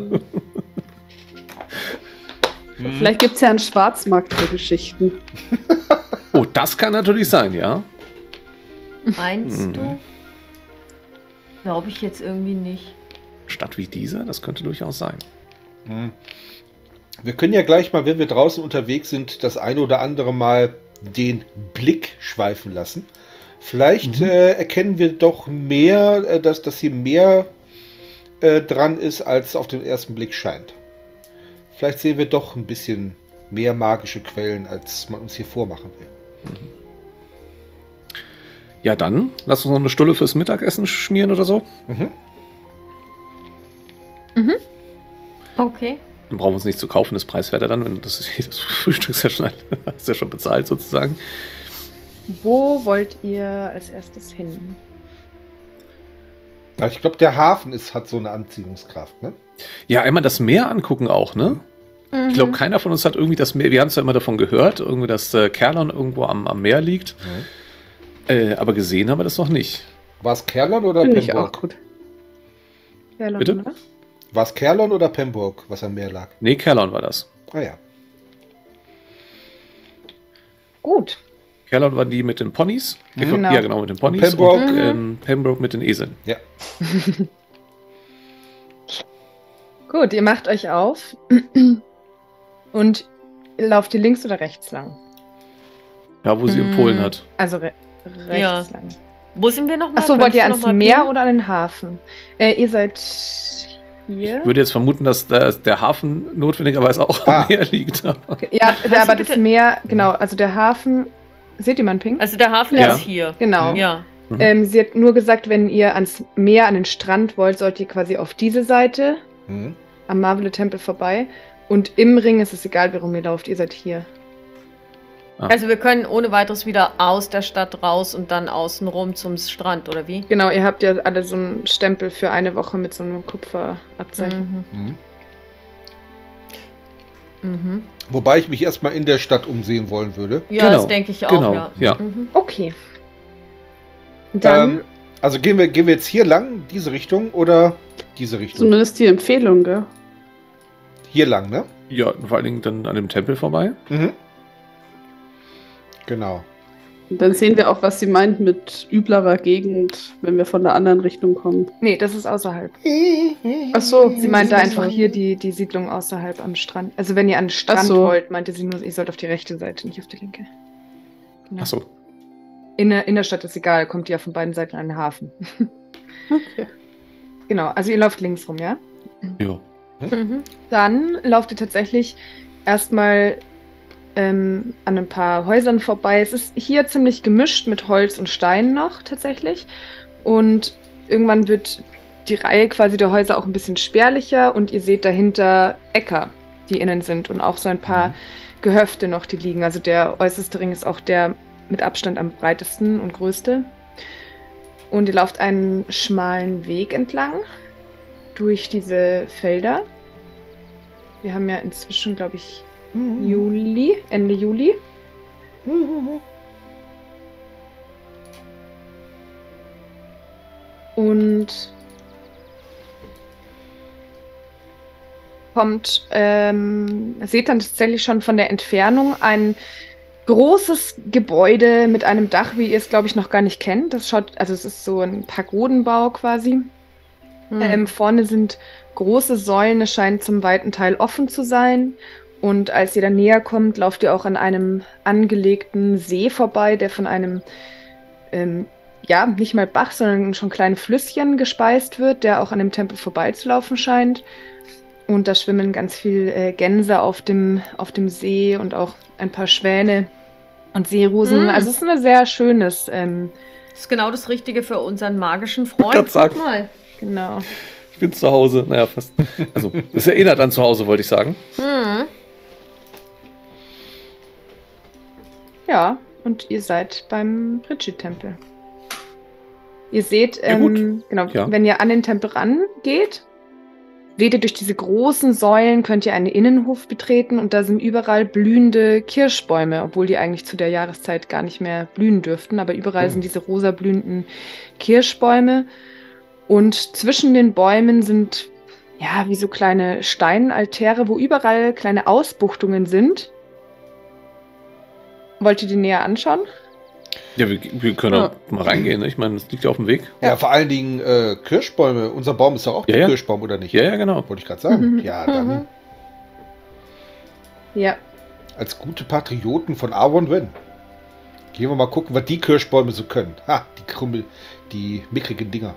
Vielleicht gibt es ja einen Schwarzmarkt für Geschichten. Oh, das kann natürlich sein, ja. Meinst Mhm. du? Glaube ich jetzt irgendwie nicht. Stadt wie diese, das könnte durchaus sein. Hm. Wir können ja gleich mal, wenn wir draußen unterwegs sind, das eine oder andere Mal den Blick schweifen lassen. Vielleicht Mhm. äh, erkennen wir doch mehr, äh, dass, dass hier mehr äh, dran ist, als auf den ersten Blick scheint. Vielleicht sehen wir doch ein bisschen mehr magische Quellen, als man uns hier vormachen will. Ja, dann lass uns noch eine Stulle fürs Mittagessen schmieren oder so. Mhm. Mhm. Okay. Dann brauchen wir uns nicht zu kaufen, das preiswerter dann, wenn das, das Frühstück ist ja schon, ist ja schon bezahlt sozusagen. Wo wollt ihr als erstes hin? Ja, ich glaube, der Hafen ist, hat so eine Anziehungskraft, ne? Ja, einmal das Meer angucken auch, ne? Mhm. Ich glaube, keiner von uns hat irgendwie das Meer, wir haben es ja immer davon gehört, irgendwie, dass äh, Kerlon irgendwo am, am Meer liegt. Mhm. Äh, aber gesehen haben wir das noch nicht. War es Kerlon oder Finde ich auch Pemburg? gut. Kerlon, Bitte? oder? War es Kerlon oder Pemburg, was am Meer lag? Nee, Kerlon war das. Ah ja. Gut. Kerlon waren die mit den Ponys. Mhm. Genau. Ja, genau, mit den Ponys. Pembroke. Und, Mhm. ähm, Pembroke mit den Eseln. Ja. Gut, ihr macht euch auf und lauft ihr links oder rechts lang? Ja, wo sie Mhm. Polen hat. Also re rechts Ja. lang. Wo sind wir nochmal? Achso, wollt ihr ans Meer oder? oder an den Hafen? Äh, ihr seid hier. Ich würde jetzt vermuten, dass der, der Hafen notwendigerweise auch Ah. am Meer liegt. Ja, Kannst du aber das bitte- Meer, genau, also der Hafen. Seht ihr meinen Ping? Also der Hafen Ja. ist hier. Genau. Ja. Mhm. Ähm, sie hat nur gesagt, wenn ihr ans Meer, an den Strand wollt, sollt ihr quasi auf diese Seite Mhm. am Marvel Tempel vorbei. Und im Ring ist es egal, warum ihr lauft. Ihr seid hier. Also wir können ohne weiteres wieder aus der Stadt raus und dann außen rum zum Strand, oder wie? Genau, ihr habt ja alle so einen Stempel für eine Woche mit so einem Kupferabzeichen. Mhm. Mhm. Mhm. Wobei ich mich erstmal in der Stadt umsehen wollen würde. Ja, Genau, das denke ich auch, genau, ja. ja. Mhm. Okay. Dann, Ähm, also gehen wir, gehen wir jetzt hier lang, diese Richtung oder diese Richtung? Zumindest die Empfehlung, gell? Hier lang, ne? Ja, vor allen Dingen dann an dem Tempel vorbei. Mhm. Genau. Und dann sehen wir auch, was sie meint mit üblerer Gegend, wenn wir von der anderen Richtung kommen. nee, das ist außerhalb. Ach so, Sie meinte einfach hier die, die Siedlung außerhalb am Strand. Also wenn ihr an den Strand Ach so. wollt, meinte sie nur, ihr sollt auf die rechte Seite, nicht auf die linke. Genau. Achso. In der Innenstadt ist egal, kommt ihr von beiden Seiten an den Hafen. Okay. Genau, also ihr lauft links rum, ja? Ja. Mhm. Dann lauft ihr tatsächlich erstmal ähm, an ein paar Häusern vorbei. Es ist hier ziemlich gemischt mit Holz und Stein noch tatsächlich. Und irgendwann wird die Reihe quasi der Häuser auch ein bisschen spärlicher und ihr seht dahinter Äcker, die innen sind und auch so ein paar Mhm. Gehöfte noch, die liegen. Also der äußerste Ring ist auch der mit Abstand am breitesten und größte. Und ihr lauft einen schmalen Weg entlang durch diese Felder. Wir haben ja inzwischen, glaube ich, Juli, Ende Juli. Und kommt, ähm, seht dann tatsächlich schon von der Entfernung ein großes Gebäude mit einem Dach, wie ihr es, glaube ich, noch gar nicht kennt. Das schaut, also es ist so ein Pagodenbau quasi. Mhm. Ähm, vorne sind große Säulen, es scheint zum weiten Teil offen zu sein. Und als ihr dann näher kommt, lauft ihr auch an einem angelegten See vorbei, der von einem, ähm, ja, nicht mal Bach, sondern schon kleine Flüsschen gespeist wird, der auch an dem Tempel vorbeizulaufen scheint. Und da schwimmen ganz viel äh, Gänse auf dem, auf dem See und auch ein paar Schwäne und Seerosen. Mm. Also es ist ein sehr schönes, ähm, Das ist genau das Richtige für unseren magischen grad Freund. sagen. Guck mal. genau. Ich bin zu Hause. Naja, fast. Also, das erinnert an zu Hause, wollte ich sagen. Mhm. Ja, und ihr seid beim Bridget-Tempel. Ihr seht, Ja, gut. ähm, genau, Ja. wenn ihr an den Tempel rangeht, seht ihr durch diese großen Säulen, könnt ihr einen Innenhof betreten und da sind überall blühende Kirschbäume, obwohl die eigentlich zu der Jahreszeit gar nicht mehr blühen dürften, aber überall Oh. sind diese rosa blühenden Kirschbäume und zwischen den Bäumen sind ja wie so kleine Steinaltäre, wo überall kleine Ausbuchtungen sind. Wollt ihr die näher anschauen? Ja, wir, wir können Ja. auch mal reingehen. Ne? Ich meine, das liegt ja auf dem Weg. Ja, vor allen Dingen äh, Kirschbäume. Unser Baum ist doch auch Ja, der ja. Kirschbaum, oder nicht? Ja, ja, genau. Wollte ich gerade sagen. Mhm. Ja, dann Mhm. Ja. als gute Patrioten von Arwen Wen. Gehen wir mal gucken, was die Kirschbäume so können. Ha, die Krümmel, die mickrigen Dinger.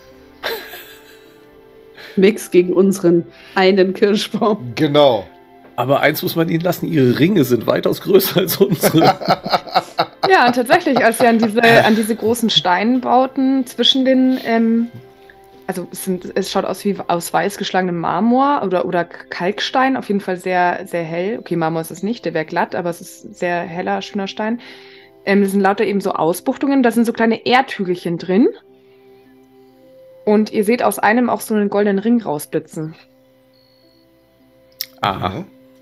Mix gegen unseren einen Kirschbaum. Genau. Aber eins muss man ihnen lassen, ihre Ringe sind weitaus größer als unsere. Ja, und tatsächlich, als wir an diese, an diese großen Steinbauten zwischen den, ähm, also es, sind, es schaut aus wie aus weiß geschlagenem Marmor oder, oder Kalkstein, auf jeden Fall sehr, sehr hell. Okay, Marmor ist es nicht, der wäre glatt, aber es ist sehr heller, schöner Stein. Ähm, es sind lauter eben so Ausbuchtungen, da sind so kleine Erdhügelchen drin. Und ihr seht aus einem auch so einen goldenen Ring rausblitzen. Aha.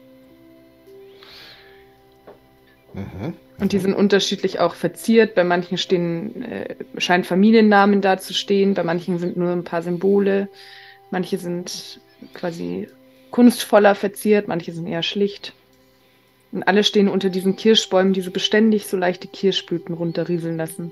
Mhm. Und die sind unterschiedlich auch verziert. Bei manchen stehen, äh, scheinen Familiennamen da zu stehen, bei manchen sind nur ein paar Symbole. Manche sind quasi kunstvoller verziert, manche sind eher schlicht. Und alle stehen unter diesen Kirschbäumen, die so beständig so leichte Kirschblüten runterrieseln lassen.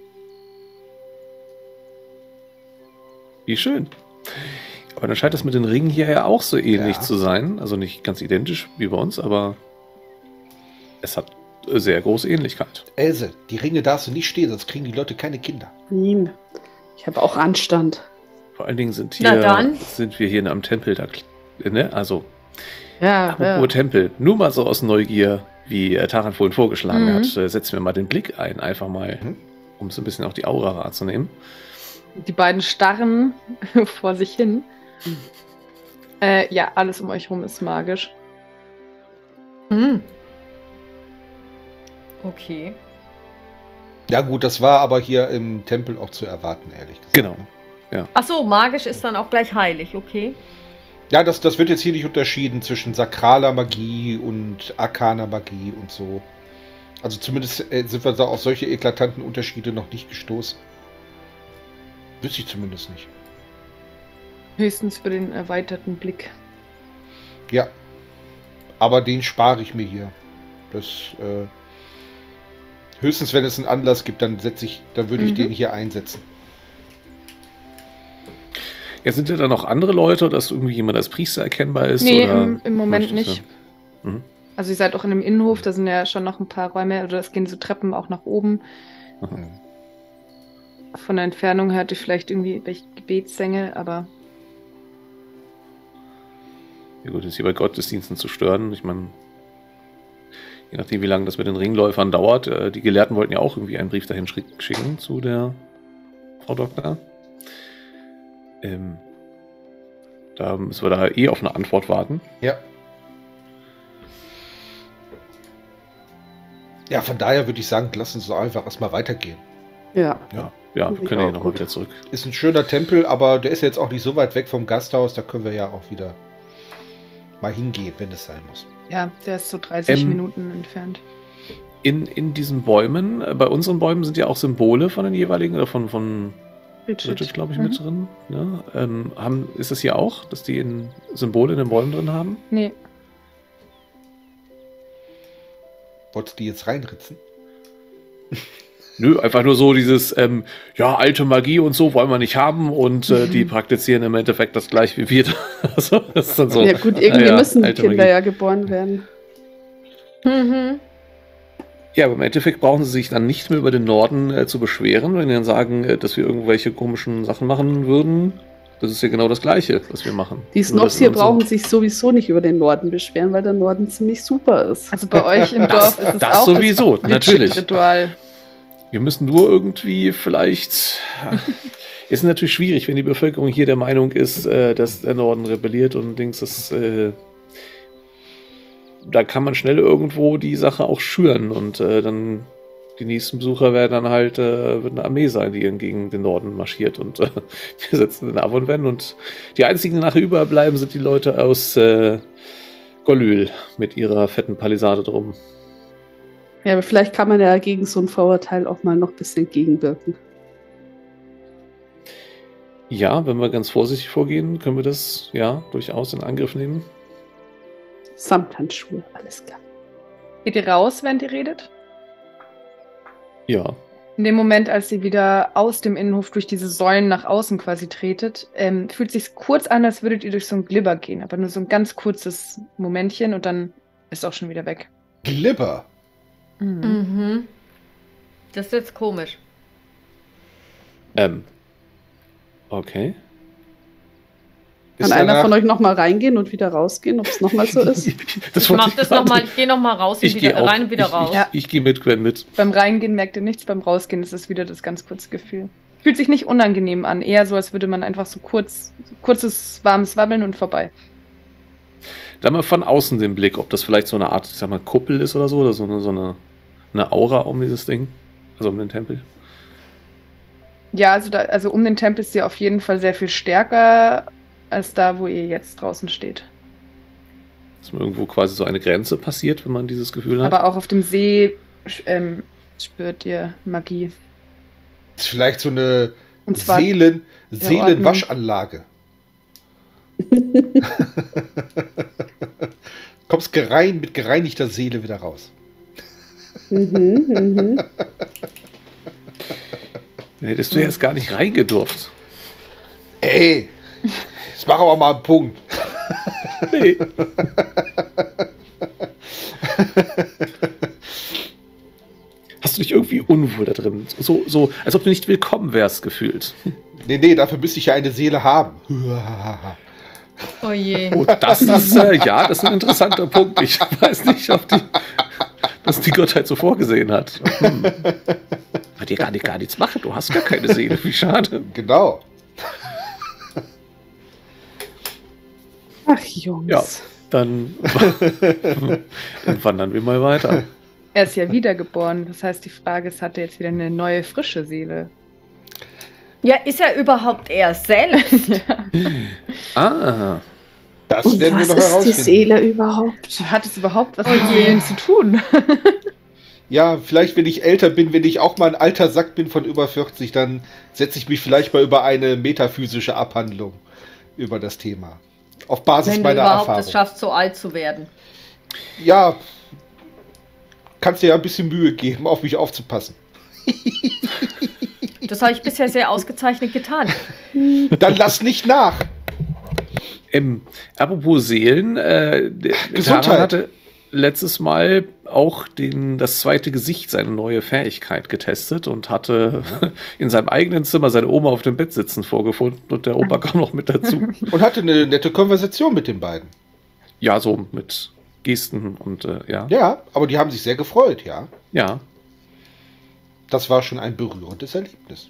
Wie schön. Aber dann scheint das mit den Ringen hier ja auch so ähnlich Ja. zu sein. Also nicht ganz identisch wie bei uns, aber es hat sehr große Ähnlichkeit. Else, die Ringe darfst du nicht stehen, sonst kriegen die Leute keine Kinder. Nein. Ich habe auch Anstand. Vor allen Dingen sind, Na hier, dann. sind wir hier am Tempel da. Ne? Also, Ja, apropos ja. Tempel, nur mal so aus Neugier, wie äh, Taran vorhin vorgeschlagen Mhm. hat, äh, setzen wir mal den Blick ein, einfach mal, Mhm. um so ein bisschen auch die Aura wahrzunehmen. Die beiden starren vor sich hin. Äh, ja, alles um euch rum ist magisch. Hm. Okay. Ja gut, das war aber hier im Tempel auch zu erwarten, ehrlich gesagt. Genau. Ach so, magisch ist dann auch gleich heilig, okay. Ja, das, das wird jetzt hier nicht unterschieden zwischen sakraler Magie und arkaner Magie und so. Also zumindest äh, sind wir da auf solche eklatanten Unterschiede noch nicht gestoßen. Wüsste ich zumindest nicht. Höchstens für den erweiterten Blick. Ja. Aber den spare ich mir hier. Das, äh, höchstens wenn es einen Anlass gibt, dann setze ich, dann würde ich Mhm. den hier einsetzen. Ja, sind ja da noch andere Leute, dass irgendwie jemand als Priester erkennbar ist? Nee, oder im, im Moment möchtest du- nicht. Mhm. Also ihr seid auch in einem Innenhof, da sind ja schon noch ein paar Räume, oder es gehen so Treppen auch nach oben. Hm. Von der Entfernung hört ihr vielleicht irgendwie welche Gebetssänger, aber Ja gut, jetzt hier bei Gottesdiensten zu stören. Ich meine, je nachdem, wie lange das mit den Ringläufern dauert, äh, die Gelehrten wollten ja auch irgendwie einen Brief dahin schick- schicken zu der Frau Doktor. Ähm, da müssen wir da eh auf eine Antwort warten. Ja. Ja, von daher würde ich sagen, lass uns doch einfach erstmal weitergehen. Ja. Ja, ja, wir Finde ich können ja auch nochmal gut. wieder zurück. Ist ein schöner Tempel, aber der ist jetzt auch nicht so weit weg vom Gasthaus. Da können wir ja auch wieder mal hingehen, wenn es sein muss. ja, der ist so dreißig Ähm, Minuten entfernt. In, in diesen Bäumen, äh, bei unseren Bäumen sind ja auch Symbole von den jeweiligen, oder von, von Bridget, glaube ich, Mhm. mit drin. Ne? Ähm, haben, ist das hier auch, dass die in Symbole in den Bäumen drin haben? Nee, Wolltest du die jetzt reinritzen? Nö, einfach nur so dieses, ähm, ja, alte Magie und so wollen wir nicht haben und äh, die praktizieren im Endeffekt das gleiche wie wir. Also, das ist dann so, Ja gut, irgendwie ah ja, müssen die alte Kinder Magie. ja geboren werden. Mhm. Ja, aber im Endeffekt brauchen sie sich dann nicht mehr über den Norden äh, zu beschweren, wenn sie dann sagen, äh, dass wir irgendwelche komischen Sachen machen würden. Das ist ja genau das Gleiche, was wir machen. Die Nur, Snobs dass hier in brauchen unserem- sich sowieso nicht über den Norden beschweren, weil der Norden ziemlich super ist. also bei euch im Dorf ist es das auch sowieso, das natürlich. Ritual. Wir müssen nur irgendwie vielleicht. Ist natürlich schwierig, wenn die Bevölkerung hier der Meinung ist, äh, dass der Norden rebelliert und Dings, das, äh, da kann man schnell irgendwo die Sache auch schüren und äh, dann die nächsten Besucher werden dann halt äh, wird eine Armee sein, die gegen den Norden marschiert und äh, wir setzen den ab und wenn und die einzigen, die nachher überbleiben, sind die Leute aus äh, Golül mit ihrer fetten Palisade drum. Ja, aber vielleicht kann man ja gegen so ein Vorurteil auch mal noch ein bisschen gegenwirken. Ja, wenn wir ganz vorsichtig vorgehen, können wir das ja durchaus in Angriff nehmen. Samthandschuhe, alles klar. Geht ihr raus, während ihr redet? Ja. In dem Moment, als ihr wieder aus dem Innenhof durch diese Säulen nach außen quasi tretet, ähm, fühlt sich kurz an, als würdet ihr durch so ein Glibber gehen, aber nur so ein ganz kurzes Momentchen und dann ist auch schon wieder weg. Glibber. Mhm. Mhm. Das ist jetzt komisch. Ähm. Okay. Kann einer von euch nochmal reingehen und wieder rausgehen, ob es nochmal so ist? Ich mach das nochmal, ich gehe nochmal raus und Ich wieder gehe auch. rein und wieder Ich, raus. ich, Ja. ich gehe mit Gwen mit. Beim Reingehen merkt ihr nichts, beim Rausgehen ist es wieder das ganz kurze Gefühl. Fühlt sich nicht unangenehm an, eher so, als würde man einfach so kurz, kurzes, warmes Wabbeln und vorbei. Da mal von außen den Blick, ob das vielleicht so eine Art, ich sag mal, Kuppel ist oder so, oder so eine, so eine, eine Aura um dieses Ding. Also um den Tempel. Ja, also, da, also um den Tempel ist sie auf jeden Fall sehr viel stärker als da, wo ihr jetzt draußen steht. Dass man irgendwo quasi so eine Grenze passiert, wenn man dieses Gefühl hat. Aber auch auf dem See ähm, spürt ihr Magie. Das ist vielleicht so eine Und zwar Seelen, der Seelenwaschanlage. Kommst gerein, mit gereinigter Seele wieder raus. Mhm, mhm. Da hättest du jetzt gar nicht reingedurft. Ey, jetzt mach aber mal einen Punkt. Nee. Hast du dich irgendwie unwohl da drin? So, so, als ob du nicht willkommen wärst, gefühlt. Nee, nee, dafür müsste ich ja eine Seele haben. Oh je. Oh, das ist, äh, ja, das ist ein interessanter Punkt. Ich weiß nicht, ob die, das die Gottheit so vorgesehen hat. Hm. Bei dir gar, nicht, gar nichts machen, du hast gar keine Seele, wie schade. Genau. Ach, Jungs. Ja, dann, dann wandern wir mal weiter. Er ist ja wiedergeboren. Das heißt, die Frage ist, hat er jetzt wieder eine neue, frische Seele? Ja, ist er überhaupt er selbst? Ah, Das Und werden wir was noch ist die herausfinden. Seele überhaupt? Hat es überhaupt was Oh mit je. Seelen zu tun? Ja, vielleicht, wenn ich älter bin, wenn ich auch mal ein alter Sack bin von über vierzig, dann setze ich mich vielleicht mal über eine metaphysische Abhandlung über das Thema. Auf Basis Wenn du meiner überhaupt Erfahrung. es schaffst, so alt zu werden. Ja, kannst dir ja ein bisschen Mühe geben, auf mich aufzupassen. Das habe ich bisher sehr ausgezeichnet getan. Dann lass nicht nach. ähm, apropos Seelen, äh, der Gesundheit. Taran hatte letztes Mal auch den, das zweite Gesicht, seine neue Fähigkeit getestet und hatte in seinem eigenen Zimmer seine Oma auf dem Bett sitzen vorgefunden und der Opa kam noch mit dazu. Und hatte eine nette Konversation mit den beiden. Ja, so mit Gesten und äh, ja. Ja, aber die haben sich sehr gefreut, ja. Ja. Das war schon ein berührendes Erlebnis.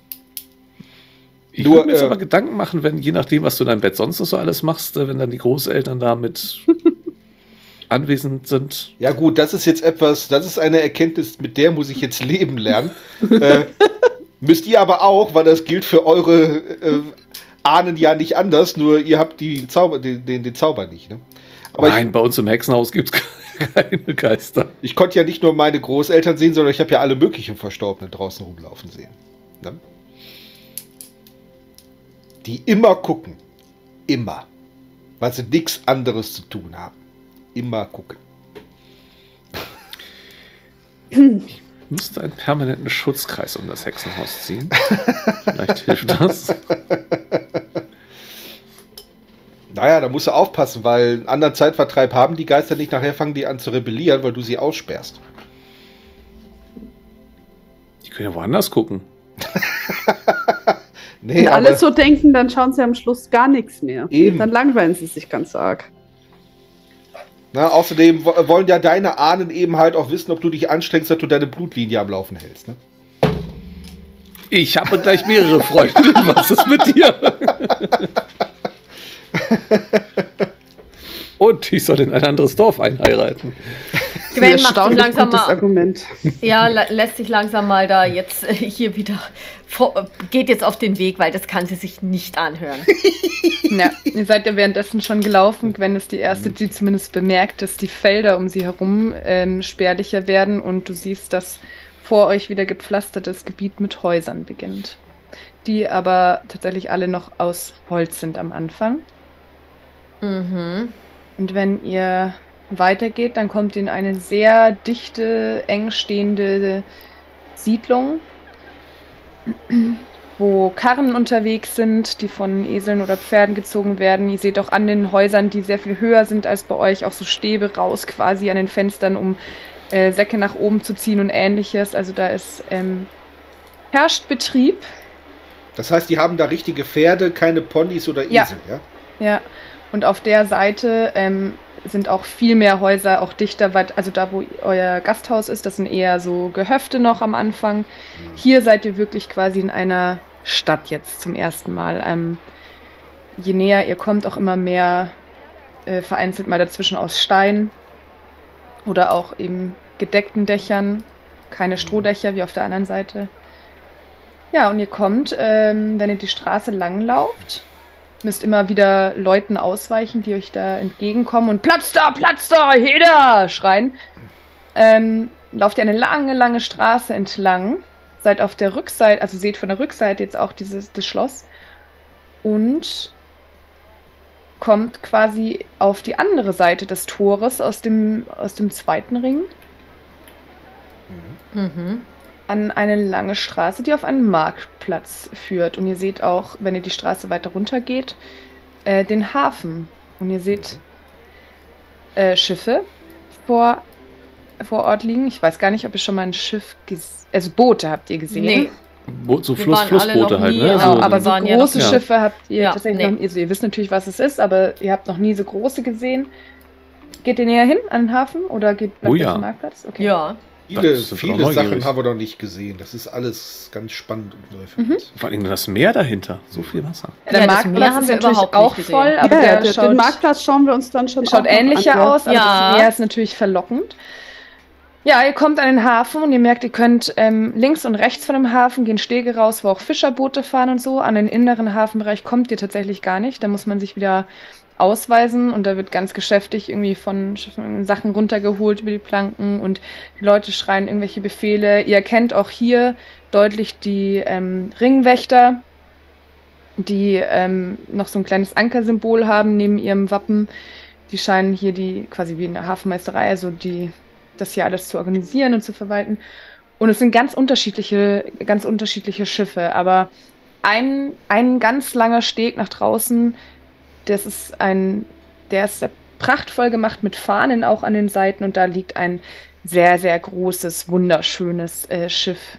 Ich Nur, würde mir jetzt äh, aber Gedanken machen, wenn, je nachdem, was du in deinem Bett sonst noch so alles machst, äh, wenn dann die Großeltern da mit anwesend sind. Ja gut, das ist jetzt etwas, das ist eine Erkenntnis, mit der muss ich jetzt leben lernen. äh, müsst ihr aber auch, weil das gilt für eure äh, Ahnen ja nicht anders, nur ihr habt die Zauber, den, den, den Zauber nicht. Ne? Aber Nein, bei uns im Hexenhaus gibt es keine Geister. ich, ich konnte ja nicht nur meine Großeltern sehen, sondern ich habe ja alle möglichen Verstorbenen draußen rumlaufen sehen. Ne? Die immer gucken. Immer. Weil sie nichts anderes zu tun haben. Immer gucken. Ich müsste einen permanenten Schutzkreis um das Hexenhaus ziehen. Vielleicht hilft das. Naja, da musst du aufpassen, weil einen anderen Zeitvertreib haben die Geister nicht. Nachher fangen die an zu rebellieren, weil du sie aussperrst. Die können ja woanders gucken. Nee, Wenn alle aber so denken, dann schauen sie am Schluss gar nichts mehr. Eben. Dann langweilen sie sich ganz arg. na, außerdem wo- wollen ja deine Ahnen eben halt auch wissen, ob du dich anstrengst, dass du deine Blutlinie am Laufen hältst. Ne? Ich habe gleich mehrere Freunde. Was ist mit dir? Und ich soll in ein anderes Dorf einheiraten. Gwen macht sich Erstaunlich langsam gutes mal, Argument. ja, la- lässt sich langsam mal da jetzt äh, hier wieder, vor, geht jetzt auf den Weg, weil das kann sie sich nicht anhören. Ja, ihr seid ja währenddessen schon gelaufen. Gwen ist die erste, die zumindest bemerkt, dass die Felder um sie herum ähm, spärlicher werden und du siehst, dass vor euch wieder gepflastertes Gebiet mit Häusern beginnt, die aber tatsächlich alle noch aus Holz sind am Anfang. Mhm. Und wenn ihr weitergeht, dann kommt ihr in eine sehr dichte, eng stehende Siedlung, wo Karren unterwegs sind, die von Eseln oder Pferden gezogen werden. Ihr seht auch an den Häusern, die sehr viel höher sind als bei euch, auch so Stäbe raus quasi an den Fenstern, um äh, Säcke nach oben zu ziehen und ähnliches. Also da ist ähm, herrscht Betrieb. Das heißt, die haben da richtige Pferde, keine Ponys oder Esel, Ja. ja? Ja, und auf der Seite ähm, sind auch viel mehr Häuser, auch dichter, weit, also da, wo euer Gasthaus ist, das sind eher so Gehöfte noch am Anfang. Hier seid ihr wirklich quasi in einer Stadt jetzt zum ersten Mal. Ähm, je näher ihr kommt, auch immer mehr äh, vereinzelt mal dazwischen aus Stein oder auch eben gedeckten Dächern, keine Strohdächer wie auf der anderen Seite. Ja, und ihr kommt, ähm, wenn ihr die Straße langlauft, müsst immer wieder Leuten ausweichen, die euch da entgegenkommen und Platz da, Platz da, jeder schreien. Ähm, lauft ihr eine lange, lange Straße entlang, seid auf der Rückseite, also seht von der Rückseite jetzt auch dieses das Schloss und kommt quasi auf die andere Seite des Tores aus dem, aus dem zweiten Ring Mhm. an eine lange Straße, die auf einen Marktplatz führt. Und ihr seht auch, wenn ihr die Straße weiter runter geht, äh, den Hafen. Und ihr seht äh, Schiffe vor, vor Ort liegen. Ich weiß gar nicht, ob ihr schon mal ein Schiff, ges- also Boote habt ihr gesehen. Nee. Bo so Wir Fluss, waren alle Flussboote noch halt, nie, ne? Genau, Also, aber wir so waren ja große noch- Schiffe habt ihr Ja, tatsächlich nee. noch nie, also ihr wisst natürlich, was es ist, aber ihr habt noch nie so große gesehen. Geht ihr näher hin an den Hafen oder geht Oh bleibt ihr ja. auf dem Marktplatz? Okay. Ja. Viele, Das sind wir viele doch Sachen neugierig. haben wir noch nicht gesehen. Das ist alles ganz spannend und neu für Mhm. uns. Vor allem das Meer dahinter. So viel Wasser. Der Ja, das Meer Marktplatz haben ist wir natürlich überhaupt auch nicht voll, gesehen. aber ja, der der, schaut, den Marktplatz schauen wir uns dann schon schaut auch noch ähnlicher an. Ja. aus, aber Ja. das Meer ist natürlich verlockend. Ja, ihr kommt an den Hafen und ihr merkt, ihr könnt ähm, links und rechts von dem Hafen gehen Stege raus, wo auch Fischerboote fahren und so. An den inneren Hafenbereich kommt ihr tatsächlich gar nicht. Da muss man sich wieder ausweisen und da wird ganz geschäftig irgendwie von Schiffen Sachen runtergeholt über die Planken und die Leute schreien irgendwelche Befehle. Ihr erkennt auch hier deutlich die ähm, Ringwächter, die ähm, noch so ein kleines Ankersymbol haben neben ihrem Wappen. Die scheinen hier die quasi wie eine Hafenmeisterei, also die das hier alles zu organisieren und zu verwalten. Und es sind ganz unterschiedliche, ganz unterschiedliche Schiffe, aber ein, ein ganz langer Steg nach draußen, das ist ein, der ist sehr prachtvoll gemacht mit Fahnen auch an den Seiten und da liegt ein sehr, sehr großes, wunderschönes äh, Schiff,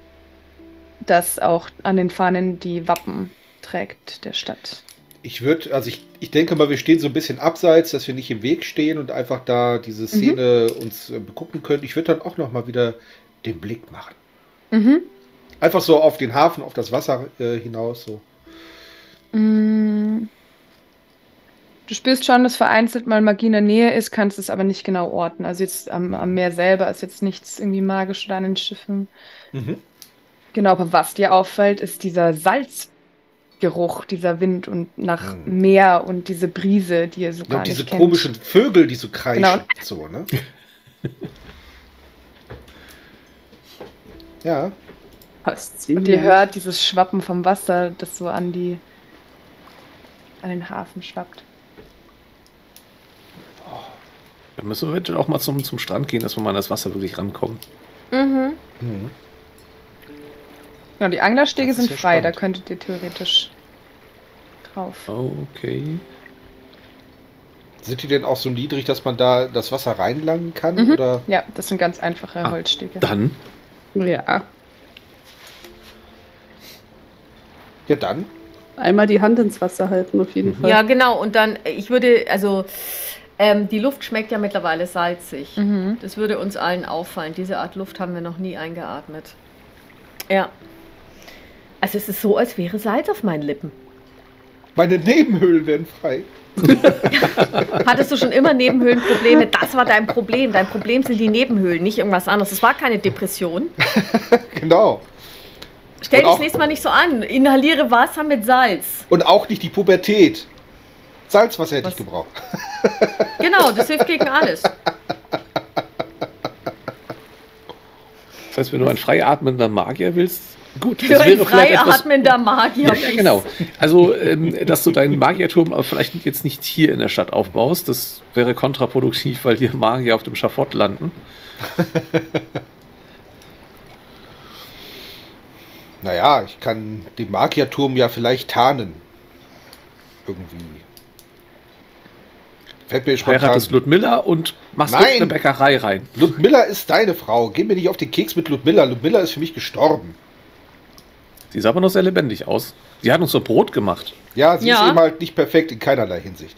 das auch an den Fahnen die Wappen trägt der Stadt. Ich würde, also ich, ich denke mal, wir stehen so ein bisschen abseits, dass wir nicht im Weg stehen und einfach da diese Szene uns äh, begucken können. Ich würde dann auch noch mal wieder den Blick machen. Mhm. Einfach so auf den Hafen, auf das Wasser äh, hinaus. So. Mm. Du spürst schon, dass vereinzelt mal Magie in der Nähe ist, kannst es aber nicht genau orten. Also jetzt am, am Meer selber ist jetzt nichts irgendwie magisch oder an den Schiffen. Mhm. Genau, aber was dir auffällt, ist dieser Salzgeruch, dieser Wind und nach Mhm. Meer und diese Brise, die ihr so Ja, gar und diese nicht kennt. komischen Vögel, die so kreischen. Genau. So, ne? Ja. Und Faszinierend. ihr hört dieses Schwappen vom Wasser, das so an die an den Hafen schwappt. Dann müssen wir eventuell auch mal zum, zum Strand gehen, dass wir mal an das Wasser wirklich rankommen. Mhm. Mhm. Genau, die Anglerstege Das ist sind ja frei, da spannend. könntet ihr theoretisch drauf. Okay. Sind die denn auch so niedrig, dass man da das Wasser reinlangen kann? Mhm. Oder? Ja, das sind ganz einfache Ah, Holzstege. Dann, Ja. Ja, dann. Einmal die Hand ins Wasser halten, auf jeden Fall. Ja, genau. Und dann, ich würde, also, ähm, die Luft schmeckt ja mittlerweile salzig. Mhm. Das würde uns allen auffallen. Diese Art Luft haben wir noch nie eingeatmet. Ja. Also es ist so, als wäre Salz auf meinen Lippen. Meine Nebenhöhlen werden frei. Hattest du schon immer Nebenhöhlenprobleme? Das war dein Problem. Dein Problem sind die Nebenhöhlen, nicht irgendwas anderes. Es war keine Depression. Genau. Stell Und dich auch- das nächste Mal nicht so an. Inhaliere Wasser mit Salz. Und auch nicht die Pubertät. Salzwasser hätte Was? ich gebraucht. Genau, das hilft gegen alles. das heißt, wenn du ein frei atmender Magier willst, gut, das Für ein wäre vielleicht frei etwas... atmender Magier. Ja, ja, genau. Also, ähm, dass du deinen Magierturm aber vielleicht jetzt nicht hier in der Stadt aufbaust, das wäre kontraproduktiv, weil hier Magier auf dem Schafott landen. Naja, ich kann den Magierturm ja vielleicht tarnen. Irgendwie. Fällt mir spontan. Heiratest Ludmilla und machst Nein. dort eine Bäckerei rein. Ludmilla ist deine Frau. Geh mir nicht auf den Keks mit Ludmilla. Ludmilla ist für mich gestorben. Die sah aber noch sehr lebendig aus. Die hat uns so Brot gemacht. Ja, sie Ja. ist eben halt nicht perfekt in keinerlei Hinsicht.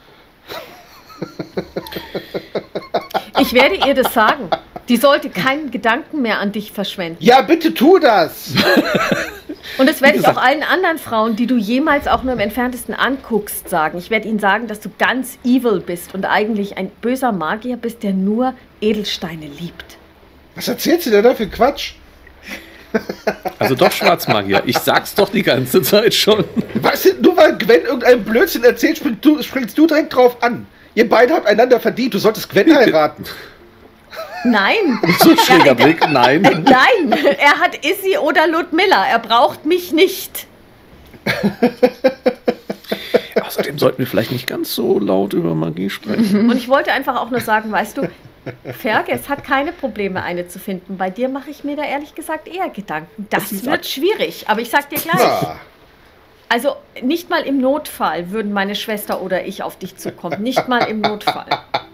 Ich werde ihr das sagen. Die sollte keinen Gedanken mehr an dich verschwenden. Ja, bitte tu das! Und das werde Wie ich auch gesagt- allen anderen Frauen, die du jemals auch nur im Entferntesten anguckst, sagen. Ich werde ihnen sagen, dass du ganz evil bist und eigentlich ein böser Magier bist, der nur Edelsteine liebt. Was erzählst du denn da für Quatsch? Also doch Schwarzmagier. Ich sag's doch die ganze Zeit schon. Weißt du, nur weil Gwen irgendeinen Blödsinn erzählt, springst du, springst du direkt drauf an. Ihr beide habt einander verdient, du solltest Gwen heiraten. Nein! So ein schräger Blick. Nein. Nein! Er hat Issy oder Ludmilla. Er braucht mich nicht. Außerdem sollten wir vielleicht nicht ganz so laut über Magie sprechen. Und ich wollte einfach auch nur sagen, weißt du, Fergus hat keine Probleme, eine zu finden. Bei dir mache ich mir da ehrlich gesagt eher Gedanken. Das wird schwierig, aber ich sag dir gleich. Ah, Also nicht mal im Notfall würden meine Schwester oder ich auf dich zukommen. Nicht mal im Notfall.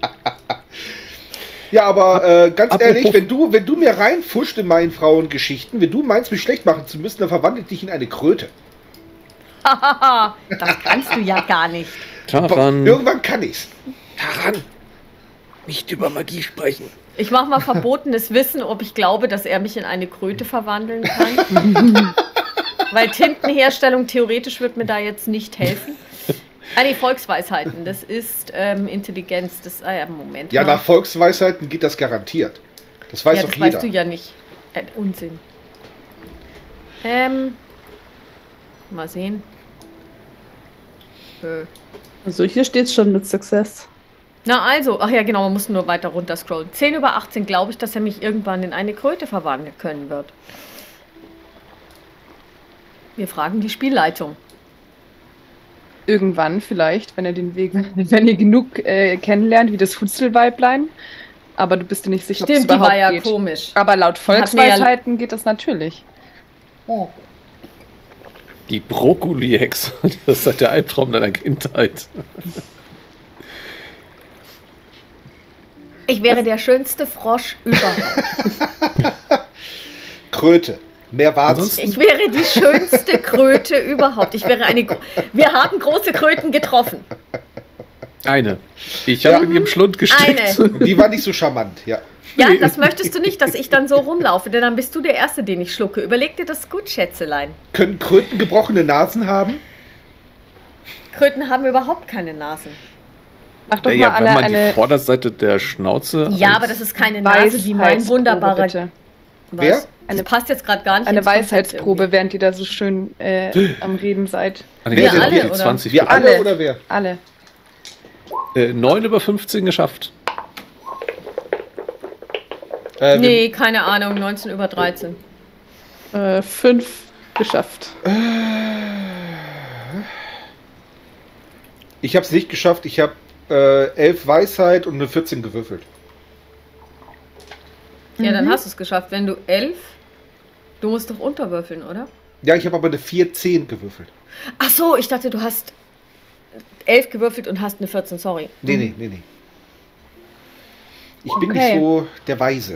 ja, aber äh, ganz Apropos- ehrlich, wenn du, wenn du mir reinfuscht in meinen Frauengeschichten, wenn du meinst, mich schlecht machen zu müssen, dann verwandelt dich in eine Kröte. Hahaha, das kannst du ja gar nicht. Taran, Irgendwann kann ich's. Taran, nicht über Magie sprechen. Ich mache mal verbotenes Wissen, ob ich glaube, dass er mich in eine Kröte verwandeln kann. Weil Tintenherstellung theoretisch wird mir da jetzt nicht helfen. Ah, nee, Volksweisheiten, das ist ähm, Intelligenz. Das, ah ja, Moment Ja, mal. nach Volksweisheiten geht das garantiert. Das weiß ja, doch das jeder. weißt du ja nicht. Äh, Unsinn. Ähm, mal sehen. Äh. Also hier steht es schon mit Success. Na also, ach ja genau, man muss nur weiter runter scrollen. zehn über achtzehn glaube ich, dass er mich irgendwann in eine Kröte verwandeln können wird. Wir fragen die Spielleitung. Irgendwann vielleicht, wenn er den Weg, wenn ihr genug äh, kennenlernt, wie das Futzelweiblein. Aber du bist dir nicht sicher, ob es Stimmt, die überhaupt war ja geht. komisch. Aber laut Hat mir ja- Volksweisheiten geht das natürlich. Oh. Die Brokkoli-Hexe. Das ist halt der Albtraum deiner Kindheit. Ich wäre der schönste Frosch überhaupt. Kröte. Mehr war's. Ansonsten- Ich wäre die schönste Kröte überhaupt. Ich wäre eine. Gro- Wir haben große Kröten getroffen. Eine. Ich habe Ja. in ihrem Schlund gesteckt. Eine. Die war nicht so charmant, ja. Ja, das möchtest du nicht, dass ich dann so rumlaufe, denn dann bist du der Erste, den ich schlucke. Überleg dir das gut, Schätzelein. Können Kröten gebrochene Nasen haben? Kröten haben überhaupt keine Nasen. Mach doch Ja, mal ja, wenn alle man eine die Vorderseite der Schnauze. Ja, als- aber das ist keine Nase wie mein Weisheitsprobe, wunderbarer. bitte. Was? Wer? Das passt jetzt gerade gar nicht. Eine ins Konzept Weisheitsprobe, während ihr da so schön äh, am Reden seid. Ah, nee, Wir das sind alle, die oder? zwanzig. Wir alle Alle. oder wer? Alle. Äh, neun über fünfzehn geschafft. Äh, irgendwie. Nee, keine Ahnung, neunzehn über dreizehn. Äh, fünf geschafft. Ich habe es nicht geschafft. Ich habe äh, elf Weisheit und eine vierzehn gewürfelt. Ja, dann Mhm. hast du es geschafft. Wenn du elf. Du musst doch unterwürfeln, oder? Ja, ich habe aber eine vierzehn gewürfelt. Ach so, ich dachte, du hast elf gewürfelt und hast eine vierzehn, sorry. Nee, nee, nee, nee. Ich bin Okay. nicht so der Weise.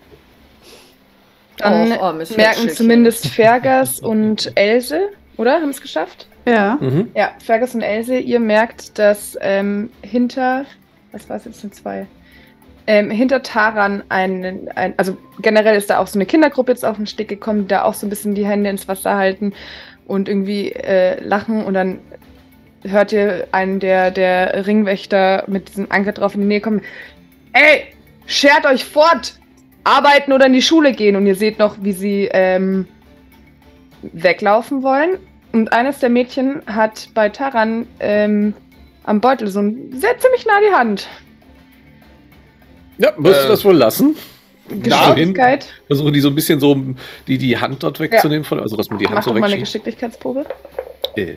Dann Och, armes merken Herzchen. zumindest Fergus und Else, oder? Haben es geschafft? Ja. Mhm. Ja, Fergus und Else, ihr merkt, dass ähm, hinter, was war es jetzt, sind zwei, ähm, hinter Taran ein, ein, also generell ist da auch so eine Kindergruppe jetzt auf den Steg gekommen, die da auch so ein bisschen die Hände ins Wasser halten und irgendwie äh, lachen und dann hört ihr einen der, der Ringwächter mit diesem Anker drauf in die Nähe kommen. Ey, schert euch fort! Arbeiten oder in die Schule gehen. Und ihr seht noch, wie sie ähm, weglaufen wollen. Und eines der Mädchen hat bei Taran ähm, am Beutel so ein sehr ziemlich nah die Hand. Ja, wirst Äh, du das wohl lassen? Geschicklichkeit. Versuche die so ein bisschen so, die, die Hand dort wegzunehmen, von, also dass man die Hand Mach so doch mal eine wegschiebt. Geschicklichkeitsprobe. Äh.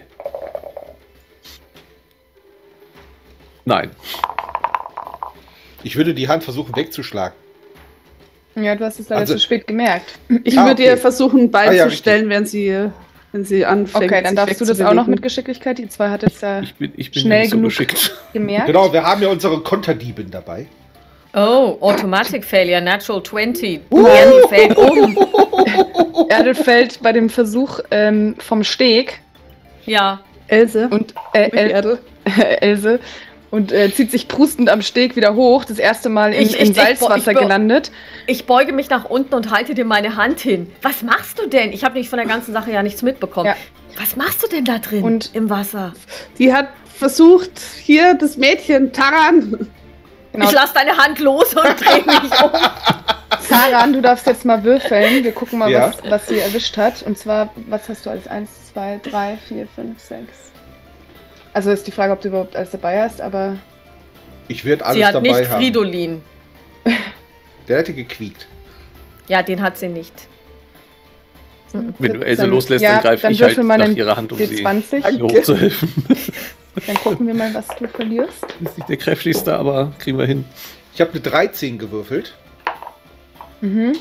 Nein. Ich würde die Hand versuchen wegzuschlagen. Ja, du hast es leider Also- zu spät gemerkt. Ich Ah, würde okay. ihr versuchen Ah, ja, beizustellen, wenn sie wenn sie anfängt. Okay, dann sich darfst du das auch noch wegzubewegen. mit Geschicklichkeit. Die zwei hat es ja Ich bin, ich bin Schnell nicht so genug. geschickt. gemerkt. Genau, wir haben ja unsere Konterdiebin dabei. Oh, Automatic Failure, Natural zwanzig. Erde fällt um. Erde fällt bei dem Versuch ähm, vom Steg. Ja. Else. Und äh, Nicht El Erde. Else. Und äh, zieht sich prustend am Steg wieder hoch. Das erste Mal in, Ich- ich- in ich- Salzwasser ich- ich- gelandet. Ich beuge mich nach unten und halte dir meine Hand hin. Was machst du denn? Ich habe nicht von der ganzen Sache ja nichts mitbekommen. Ja. Was machst du denn da drin Und- im Wasser? Die hat versucht, hier das Mädchen, Taran. Genau. Ich lasse deine Hand los und drehe mich um. Taran, du darfst jetzt mal würfeln. Wir gucken mal, Ja. was, was sie erwischt hat. Und zwar, was hast du alles? Eins, zwei, drei, vier, fünf, sechs. Also ist die Frage, ob du überhaupt alles dabei hast, aber Ich werde alles Sie hat dabei nicht haben. Fridolin. Der hätte gequiekt. Ja, den hat sie nicht. Wenn du Else Dann- loslässt, ja, dann greife dann ich halt würfel mal nach einen ihrer Hand, um D sie zwanzig. hier hochzuhelfen. Dann gucken wir mal, was du verlierst. Ist nicht der kräftigste, aber kriegen wir hin. Ich habe eine dreizehn gewürfelt. Mhm.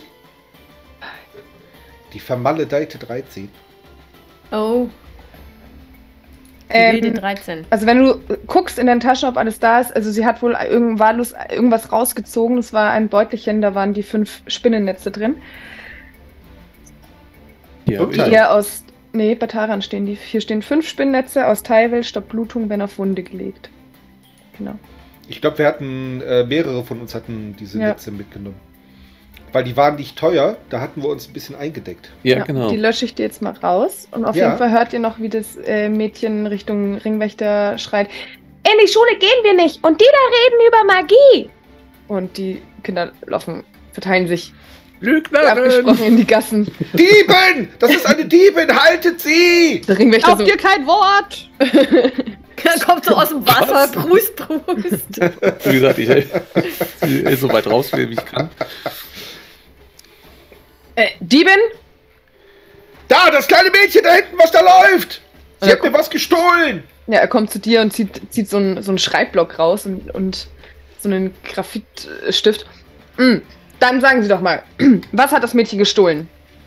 Die vermaledeite dreizehn. Oh, die wilde Ähm, dreizehn. also wenn du guckst in den Taschen, ob alles da ist, also sie hat wohl irgend, wahllos irgendwas rausgezogen. Das war ein Beutelchen, da waren die fünf Spinnennetze drin. Hier, Okay. ich- Hier aus, nee, bei Taran stehen die. Hier stehen fünf Spinnnetze aus Teilwell, stoppt Blutung, wenn auf Wunde gelegt. Genau. Ich glaube, wir hatten, äh, mehrere von uns hatten diese Ja. Netze mitgenommen. Weil die waren nicht teuer, da hatten wir uns ein bisschen eingedeckt. ja, genau. Die lösche ich dir jetzt mal raus. Und auf Ja. jeden Fall hört ihr noch, wie das äh, Mädchen Richtung Ringwächter schreit: In die Schule gehen wir nicht! Und die da reden über Magie! Und die Kinder laufen, verteilen sich Lügnerin! abgesprochen in die Gassen. Diebin! Das ist eine Diebin! Haltet sie! Der Ringwächter Glaubt so: ihr kein Wort? Er kommt so aus dem Wasser, Was? Brust, Brust. Wie gesagt, ich helfe so weit raus, wie ich kann. äh, Diebin? Da, das kleine Mädchen da hinten, was da läuft! Sie Ja, hat mir was gestohlen! Ja, er kommt zu dir und zieht, zieht so, einen, so einen Schreibblock raus und, und so einen Graphitstift. Mm, dann sagen Sie doch mal, was hat das Mädchen gestohlen?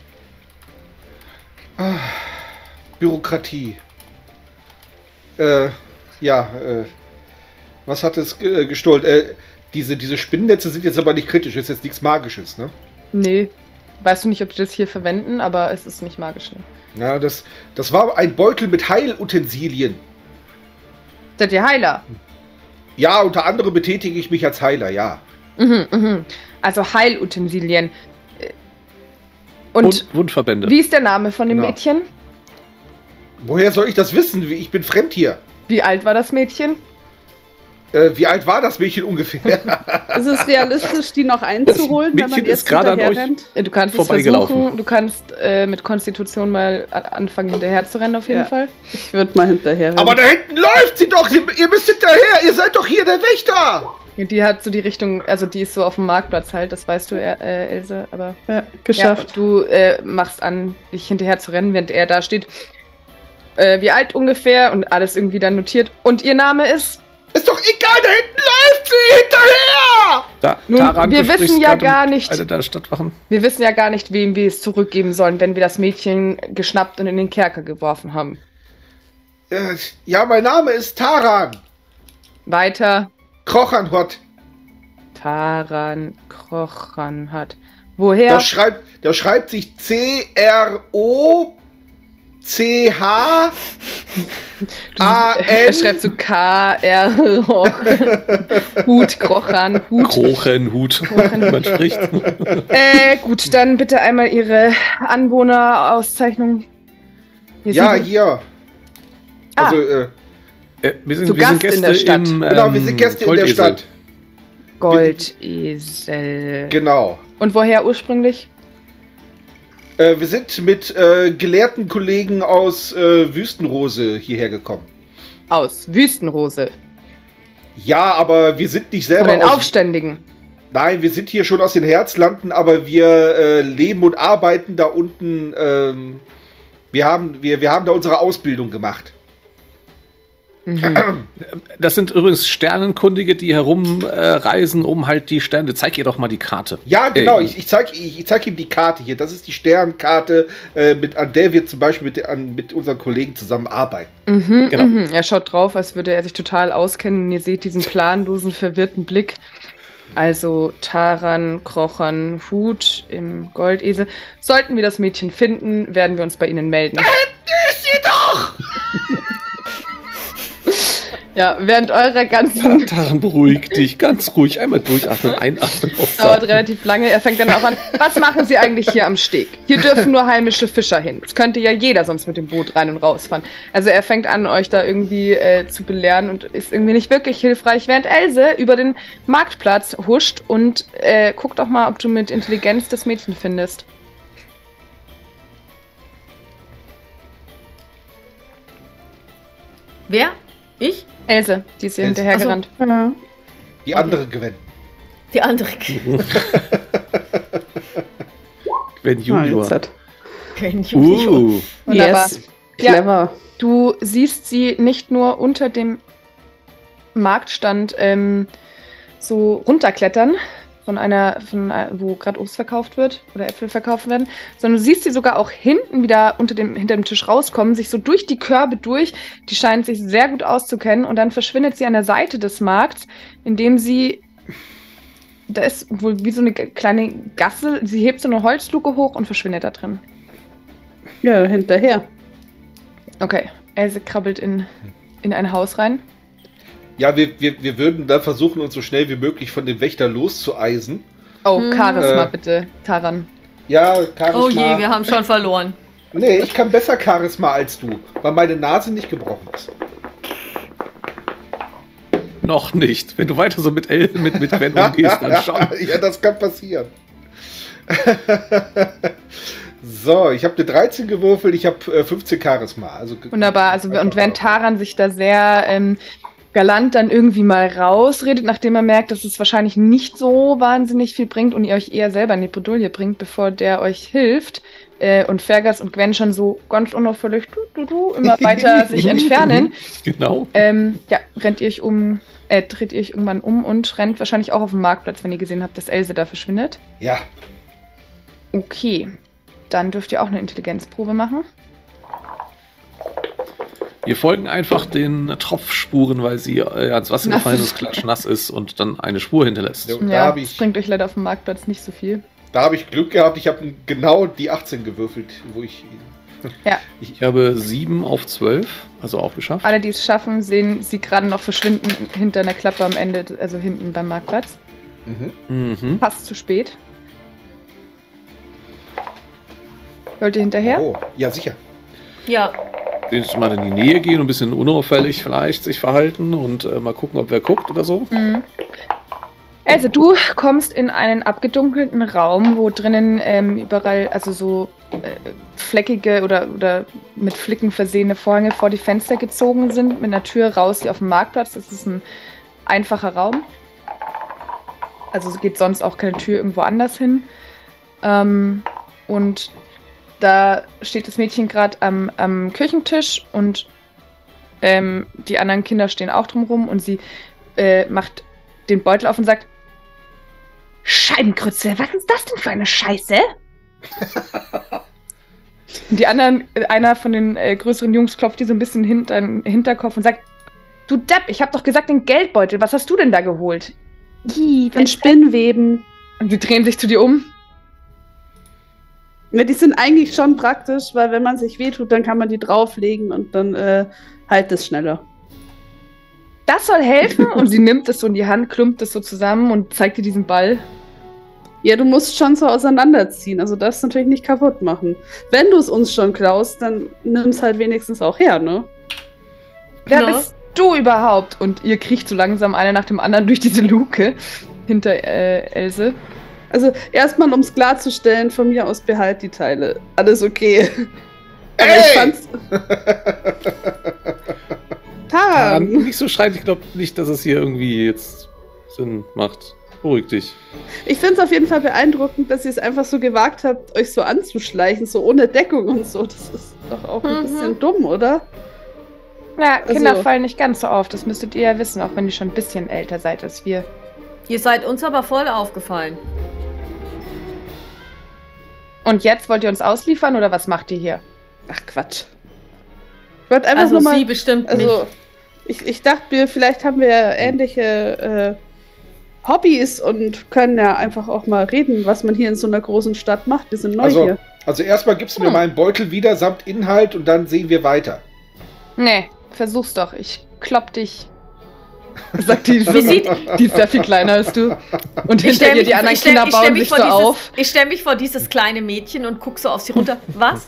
Bürokratie. Äh, ja, äh, was hat es äh, gestohlen? Äh, diese, diese Spinnennetze sind jetzt aber nicht kritisch, ist jetzt nichts Magisches, ne? Nee. Weißt du nicht, ob die das hier verwenden, aber es ist nicht magisch. Ne? Ja, das, das war ein Beutel mit Heilutensilien. Seid ihr Heiler? Ja, unter anderem betätige ich mich als Heiler, ja. Mhm, mhm. Also Heilutensilien. Äh, Und, Und Wundverbände. wie ist der Name von dem Genau. Mädchen? Woher soll ich das wissen? Ich bin fremd hier. Wie alt war das Mädchen? Äh, wie alt war das Mädchen ungefähr? Ist es realistisch, die noch einzuholen, wenn man Mädchen jetzt ist gerade an euch hinterher rennt? Äh, Du kannst es Vorbeigelaufen. versuchen. Du kannst äh, mit Konstitution mal a- anfangen, hinterher zu rennen, auf jeden Ja. Fall. Ich würde mal hinterher rennen. Aber da hinten läuft sie doch! Ihr, ihr müsst hinterher! Ihr seid doch hier der Wächter! Die hat so die Richtung, also die ist so auf dem Marktplatz halt, das weißt du, äh, Else, aber ja, geschafft. ja, du äh, machst an, dich hinterher zu rennen, während er da steht. Äh, wie alt ungefähr und alles irgendwie dann notiert. Und ihr Name ist? Ist doch egal, da hinten läuft sie! Hinterher! Da, Nun, Taran, wir du sprichst wissen ja gerade gar mit nicht- einer der Stadtwachen. Wir wissen ja gar nicht, wem wir es zurückgeben sollen, wenn wir das Mädchen geschnappt und in den Kerker geworfen haben. Äh, ja, mein Name ist Taran. Weiter. Krochanhot. Taran Krochan hat. Woher? Das schreibt, das schreibt sich C R O C H A Er N. schreibt so K R Hut, Krochan, Hut. Krochenhut. Man spricht. Äh, gut, dann bitte einmal Ihre Anwohnerauszeichnung. Hier Ja, sind- hier. Ah. Also, äh, Äh, wir sind, Zu wir sind Gast in Gäste der Stadt. im, genau, wir ähm, sind Gäste in der Goldesel. Stadt. Goldesel. Genau. Und woher ursprünglich? Äh, wir sind mit äh, gelehrten Kollegen aus äh, Wüstenrose hierher gekommen. Aus Wüstenrose. Ja, aber wir sind nicht Von selber den aus... Aufständigen. Nein, wir sind hier schon aus den Herzlanden, aber wir äh, leben und arbeiten da unten. Ähm, wir, haben, wir, wir haben da unsere Ausbildung gemacht. Mhm. Das sind übrigens Sternenkundige, die herumreisen, um halt die Sterne. Zeig ihr doch mal die Karte. Ja, genau. Äh, Ich, ich zeige ich, ich zeig ihm die Karte hier. Das ist die Sternkarte, äh, mit, an der wir zum Beispiel mit, an, mit unseren Kollegen zusammenarbeiten. Mhm, Genau. mhm. Er schaut drauf, als würde er sich total auskennen. Und ihr seht diesen planlosen, verwirrten Blick. also Taran, Krochern, Hut im Goldesel. Sollten wir das Mädchen finden, werden wir uns bei Ihnen melden. Ist sie doch! Ja, während eurer ganzen... Taran, beruhig dich, ganz ruhig. Einmal durchatmen, einatmen. Dauert relativ lange. Er fängt dann auch an. Was machen Sie eigentlich hier am Steg? Hier dürfen nur heimische Fischer hin. Es könnte ja jeder sonst mit dem Boot rein und rausfahren. Also er fängt an, euch da irgendwie äh, zu belehren und ist irgendwie nicht wirklich hilfreich, während Else über den Marktplatz huscht und äh, guck doch mal, ob du mit Intelligenz das Mädchen findest. Wer? Ich? Else, die ist hier Else. hinterhergerannt. Ja. Die andere gewinnen. Die andere. Wenn Ah, Junior. jetzt hat- Uh, Wunderbar. Yes. Clever. Du siehst sie nicht nur unter dem Marktstand ähm, so runterklettern, von einer, von, äh, wo gerade Obst verkauft wird oder Äpfel verkauft werden, sondern du siehst sie sogar auch hinten wieder unter dem, hinter dem Tisch rauskommen, sich so durch die Körbe durch. Die scheint sich sehr gut auszukennen und dann verschwindet sie an der Seite des Markts, indem sie, da ist wohl wie so eine kleine Gasse, sie hebt so eine Holzluke hoch und verschwindet da drin. Ja, hinterher. Okay, Else krabbelt in, in ein Haus rein. Ja, wir, wir, wir würden dann versuchen, uns so schnell wie möglich von dem Wächter loszueisen. Oh, Hm. Charisma Äh. bitte, Taran. Ja, Charisma. Oh je, wir haben schon verloren. Nee, ich kann besser Charisma als du, weil meine Nase nicht gebrochen ist. noch nicht. Wenn du weiter so mit El mit, mit Gwen umgehst, dann schon. Ja, das kann passieren. So, ich habe eine dreizehn gewürfelt, ich habe äh, fünfzehn Charisma. Also, Wunderbar, also und wenn Taran sich da sehr ähm, galant dann irgendwie mal rausredet, nachdem er merkt, dass es wahrscheinlich nicht so wahnsinnig viel bringt und ihr euch eher selber in die Bredouille bringt, bevor der euch hilft, äh, und Fergus und Gwen schon so ganz unauffällig du, du, du, immer weiter sich entfernen, Genau. ähm, ja, rennt ihr euch um, äh, dreht ihr euch irgendwann um und rennt wahrscheinlich auch auf den Marktplatz, wenn ihr gesehen habt, dass Else da verschwindet. ja, Okay, dann dürft ihr auch eine Intelligenzprobe machen. Wir folgen einfach den Tropfspuren, weil sie äh, ans Wasser Nass gefallen ist. ist, klatschnass ist und dann eine Spur hinterlässt. Ja. Da Ja, hab das ich- bringt euch leider auf dem Marktplatz nicht so viel. da habe ich Glück gehabt. Ich habe genau die achtzehn gewürfelt, wo ich... Ich habe sieben auf zwölf, also auch geschafft. Alle, die es schaffen, sehen sie gerade noch verschwinden hinter einer Klappe am Ende, also hinten beim Marktplatz. Mhm. Mhm. Fast zu spät. Wollt ihr hinterher? Oh, ja, sicher. Ja, Jetzt mal in die Nähe gehen und ein bisschen unauffällig vielleicht sich verhalten und äh, mal gucken, ob wer guckt oder so. Mhm. Also du kommst in einen abgedunkelten Raum, wo drinnen ähm, überall, also so äh, fleckige oder, oder mit Flicken versehene Vorhänge vor die Fenster gezogen sind, mit einer Tür raus, die auf dem Marktplatz. Das ist ein einfacher Raum. Also es geht sonst auch keine Tür irgendwo anders hin. Ähm, und da steht das Mädchen gerade am, am Küchentisch und ähm, die anderen Kinder stehen auch drumherum und sie äh, macht den Beutel auf und sagt: Scheibenkrütze, was ist das denn für eine Scheiße? Und die anderen, äh, einer von den äh, größeren Jungs klopft die so ein bisschen hinter den Hinterkopf und sagt: Du Depp, ich hab doch gesagt den Geldbeutel, was hast du denn da geholt? Ih, von Spinnweben. Und die drehen sich zu dir um. Ja, die sind eigentlich schon praktisch, weil wenn man sich wehtut, dann kann man die drauflegen und dann äh, halt es schneller. Das soll helfen? Und sie nimmt es so in die Hand, klumpt es so zusammen und zeigt dir diesen Ball. Ja, du musst schon so auseinanderziehen, also das natürlich nicht kaputt machen. Wenn du es uns schon klaust, dann nimm es halt wenigstens auch her, ne? Wer Ja. bist du überhaupt? Und ihr kriecht so langsam einer nach dem anderen durch diese Luke hinter äh, Else. Also erstmal, um es klarzustellen, von mir aus behalt die Teile. Alles okay. Aber Ey! ich fand's... Ja, Taran! nicht so schreien, ich glaube nicht, dass es hier irgendwie jetzt Sinn macht. Beruhig dich. Ich finde es auf jeden Fall beeindruckend, dass ihr es einfach so gewagt habt, euch so anzuschleichen, so ohne Deckung und so. Das ist doch auch ein Mhm. bisschen dumm, oder? Ja, Kinder Also- fallen nicht ganz so auf, das müsstet ihr ja wissen, auch wenn ihr schon ein bisschen älter seid als wir. ihr seid uns aber voll aufgefallen. Und jetzt wollt ihr uns ausliefern oder was macht ihr hier? Ach, Quatsch. Ich wollte einfach Also nur mal... sie bestimmt Also, nicht. ich, ich dachte mir, vielleicht haben wir ja ähnliche Hobbys und können ja einfach auch mal reden, was man hier in so einer großen Stadt macht. Wir sind neu Also, hier. also erstmal gibst du mir Hm. meinen Beutel wieder samt Inhalt und dann sehen wir weiter. Nee, versuch's doch. Ich klopp dich. Sagt die, Wie sieht- die ist sehr viel kleiner als du. Und Ich stell hinter ihr mich- die anderen ich stell- Kinder ich stell bauen mich sich vor so dieses- auf. Ich stelle mich vor dieses kleine Mädchen und guck so auf sie runter. Was?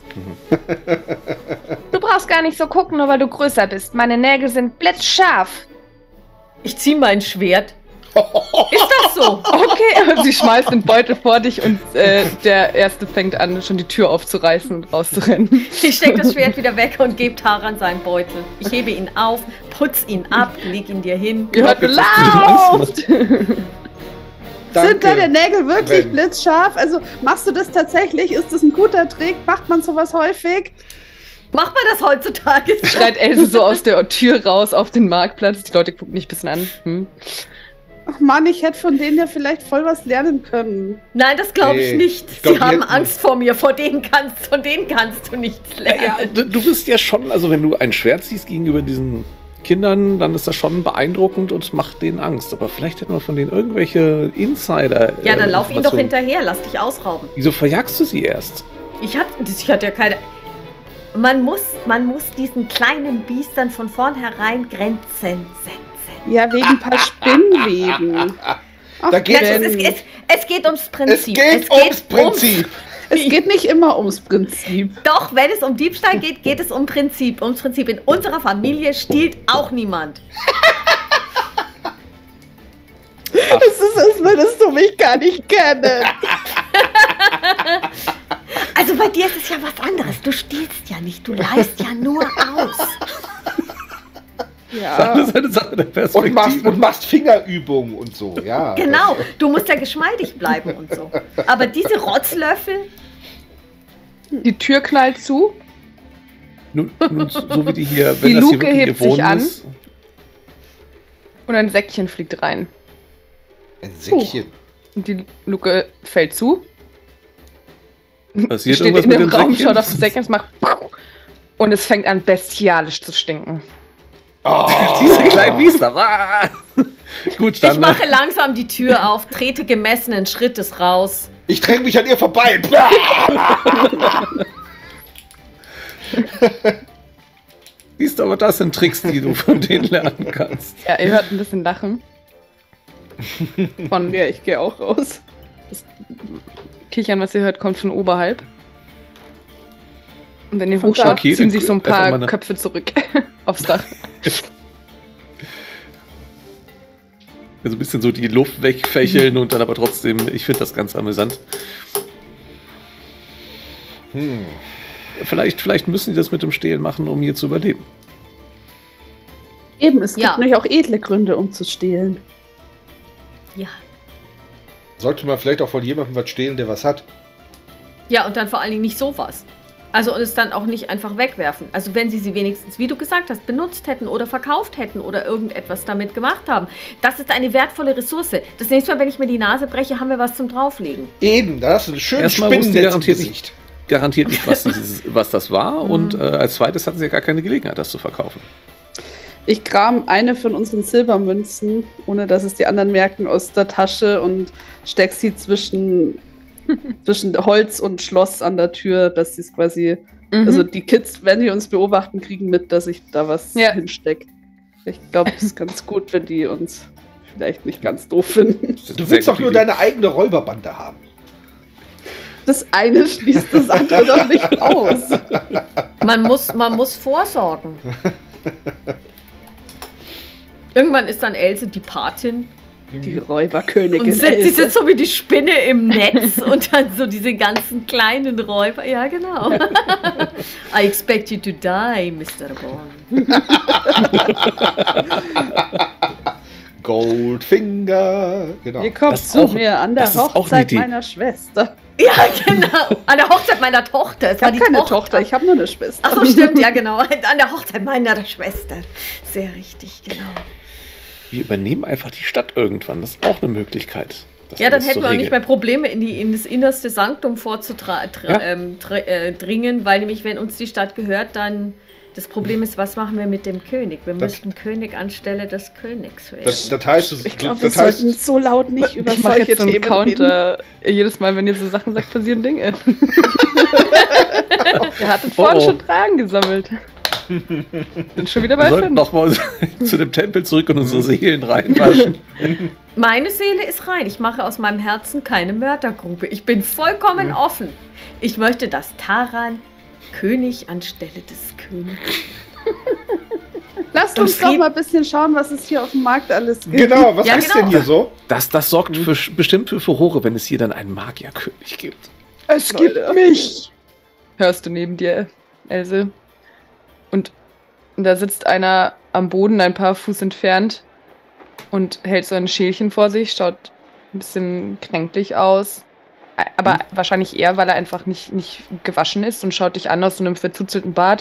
Du brauchst gar nicht so gucken, nur weil du größer bist. Meine Nägel sind blitzscharf. Ich zieh mein Schwert. Ist das so? Okay, und sie schmeißt den Beutel vor dich und äh, der Erste fängt an, schon die Tür aufzureißen und rauszurennen. Ich stecke das Schwert wieder weg und gebe Taran seinen Beutel. Ich hebe ihn auf, putz ihn ab, leg ihn dir hin. Ihr hört jetzt laut! Sind Danke. deine Nägel wirklich Wenn. blitzscharf? Also machst du das tatsächlich? Ist das ein guter Trick? Macht man sowas häufig? Macht man das heutzutage? Schreit Else so aus der Tür raus auf den Marktplatz. Die Leute gucken dich ein bisschen an. Hm. Ach Mann, ich hätte von denen ja vielleicht voll was lernen können. Nein, das glaube ich Nee, nicht. ich glaub, Sie die haben hätten- Angst vor mir. Vor denen kannst, von denen kannst du nichts lernen. Ja, du, du bist ja schon, also wenn du ein Schwert siehst gegenüber diesen Kindern, dann ist das schon beeindruckend und macht denen Angst. Aber vielleicht hätten wir von denen irgendwelche Insider. Ja, dann äh, lauf ihnen doch Informationen. hinterher. Lass dich ausrauben. Wieso verjagst du sie erst? Ich hatte, ich hatte ja keine... Man muss, man muss diesen kleinen Biestern von vornherein Grenzen setzen. Ja, wegen ein paar Spinnweben. Ach, Da geht Ja, es, Ben, es, es, es geht ums Es Prinzip. geht ums Prinzip. es geht nicht immer ums Prinzip. Doch, wenn es um Diebstahl geht, geht es um Prinzip. Ums Prinzip. In unserer Familie stiehlt auch niemand. Es ist, als würdest du mich gar nicht kennen. Also bei dir ist es ja was anderes. Du stiehlst ja nicht, du leihst ja nur aus. Das ist eine Sache der Perspektive. Und machst, und machst Fingerübungen und so, ja. Genau, du musst ja geschmeidig bleiben und so. Aber diese Rotzlöffel, Die Tür knallt zu. Nun, nun, so wie die hier, wenn Die das hier Luke wirklich hebt ihr sich Wohnen an. ist. Und ein Säckchen fliegt rein. Ein Säckchen. Und die Luke fällt zu. Passiert Steht irgendwas in mit dem dem Raum, Säckchen? schaut auf das Säckchen, es macht und es fängt an bestialisch zu stinken. Oh, diese kleinen Biester. Ah. Gut, ich dann. mache langsam die Tür auf, trete gemessenen Schrittes raus. Ich dränge mich an ihr vorbei. Siehst du, aber das sind Tricks, die du von denen lernen kannst. Ja, ihr hört ein bisschen Lachen. Von Ja, ich gehe auch raus. Kichern, was ihr hört, kommt von oberhalb. Und wenn ihr Von hochschaut, da. Okay, ziehen dann sich so ein einfach paar mal eine- Köpfe zurück aufs Dach. Also ein bisschen so die Luft wegfächeln und dann aber trotzdem, ich finde das ganz amüsant. Hm. Vielleicht, vielleicht müssen die das mit dem Stehlen machen, um hier zu überleben. Eben, es gibt Ja. nämlich auch edle Gründe, um zu stehlen. Ja. Sollte man vielleicht auch von jemandem was stehlen, der was hat. Ja, und dann vor allen Dingen nicht sowas. Also und es dann auch nicht einfach wegwerfen. Also wenn sie sie wenigstens, wie du gesagt hast, benutzt hätten oder verkauft hätten oder irgendetwas damit gemacht haben. Das ist eine wertvolle Ressource. Das nächste Mal, wenn ich mir die Nase breche, haben wir was zum drauflegen. Eben, da hast du eine schöne Erstmal wussten die Spinnennetz im garantiert Gesicht. Garantiert nicht, was, dieses, was das war. Und äh, als zweites hatten sie ja gar keine Gelegenheit, das zu verkaufen. Ich kram eine von unseren Silbermünzen, ohne dass es die anderen merken, aus der Tasche und steck sie zwischen, zwischen Holz und Schloss an der Tür, dass sie es quasi, Mhm. also die Kids, wenn die uns beobachten, kriegen mit, dass ich da was Ja. hinsteck. Ich glaube, es ist ganz gut, wenn die uns vielleicht nicht ganz doof finden. Du willst doch nur deine deine eigene Räuberbande haben. Das eine schließt das andere doch nicht aus. Man muss, man muss vorsorgen. Irgendwann ist dann Else die Patin Die Räuberkönigin. und sitzt, sie Else. sitzt so wie die Spinne im Netz und dann so diese ganzen kleinen Räuber. Ja, genau. I expect you to die, Mister Bond. Goldfinger. Genau. Ihr kommt Das ist zu auch- mir an der das ist auch eine Hochzeit Idee. meiner Schwester. Ja, genau. An der Hochzeit meiner Tochter. Es Ich war habe die keine Tochter, ich habe nur eine Schwester. Ach so, stimmt, ja, genau. An der Hochzeit meiner Schwester. Sehr richtig, genau. Wir übernehmen einfach die Stadt irgendwann. Das ist auch eine Möglichkeit. das Ja, dann alles hätten zu wir auch nicht regeln. mehr Probleme, in, die, in das innerste Sanktum Ja. vorzudringen, ähm, dr- äh, dringen, weil nämlich, wenn uns die Stadt gehört, dann Das Problem ist, was machen wir mit dem König? Wir Das- müssten König anstelle des Königs wählen. Das, das heißt, es- Ich glaube, wir das heißt, sollten so laut nicht über Ich mache solche jetzt so einen Themen reden. Counter. Jedes Mal, wenn ihr so Sachen sagt, passieren Dinge. Er hat vorhin Oh, oh. schon Tragen gesammelt. Sind schon wieder Wir bei sollten fünf. nochmal zu dem Tempel zurück und unsere Seelen reinwaschen. Meine Seele ist rein. Ich mache aus meinem Herzen keine Mördergrube. Ich bin vollkommen offen. Ich möchte, dass Taran König anstelle des Königs. Lasst Und uns doch Fried- mal ein bisschen schauen, was es hier auf dem Markt alles gibt. genau, was Ja, ist genau. denn hier so? Das, das sorgt für, bestimmt für Furore, wenn es hier dann einen Magierkönig gibt. Es gibt mich! Hörst du neben dir, Else? Und da sitzt einer am Boden, ein paar Fuß entfernt und hält so ein Schälchen vor sich, schaut ein bisschen kränklich aus. Aber Hm. wahrscheinlich eher, weil er einfach nicht, nicht gewaschen ist und schaut dich an aus so einem verzuzelten Bart.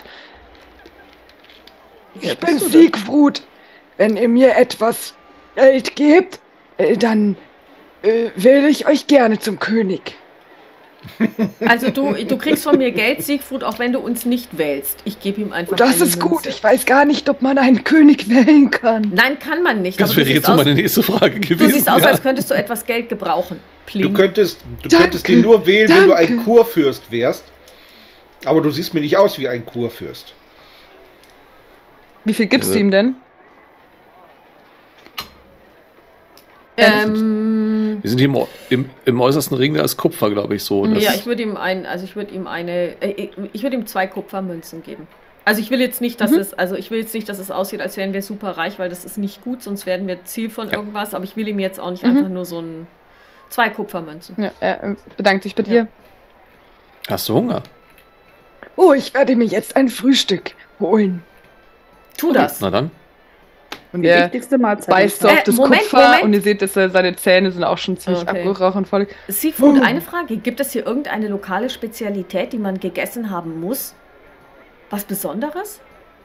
Ich bin Siegfried. Wenn ihr mir etwas Geld gebt, äh, dann äh, wähle ich euch gerne zum König. Also du, du kriegst von mir Geld, Siegfried, auch wenn du uns nicht wählst. Ich gebe ihm einfach Das eine ist gut. Münze. Ich weiß gar nicht, ob man einen König wählen kann. Nein, kann man nicht. Das aber du wäre siehst jetzt so aus, meine nächste Frage du gewesen. siehst aus, ja. als könntest du etwas Geld gebrauchen. Du Pling. könntest, du Danke, könntest den nur wählen, wenn du ein danke. Kurfürst wärst. Aber du siehst mir nicht aus wie ein Kurfürst. Wie viel gibst Also- du ihm denn? Ähm, Wir sind hier im, im, im äußersten Ring, da ist Kupfer, glaube ich, so. Das ja, ich würde ihm ein, also ich würde ihm eine, äh, ich würde ihm zwei Kupfermünzen geben. Also ich will jetzt nicht, dass Mhm. es, also ich will jetzt nicht, dass es aussieht, als wären wir super reich, weil das ist nicht gut, sonst werden wir Ziel von Ja. irgendwas. Aber ich will ihm jetzt auch nicht Mhm. einfach nur so ein zwei Kupfermünzen. Ja, er äh, bedankt sich bei dir. Hast du Hunger? Oh, ich werde mir jetzt ein Frühstück holen. Tu das. Na dann. Und Die er wichtigste Mahlzeit. beißt so Äh, auf das Moment, Kupfer Moment. und ihr seht, dass er, seine Zähne sind auch schon ziemlich Okay. abgeraucht und voll. Siegfried, Oh. eine Frage. Gibt es hier irgendeine lokale Spezialität, die man gegessen haben muss? Was Besonderes?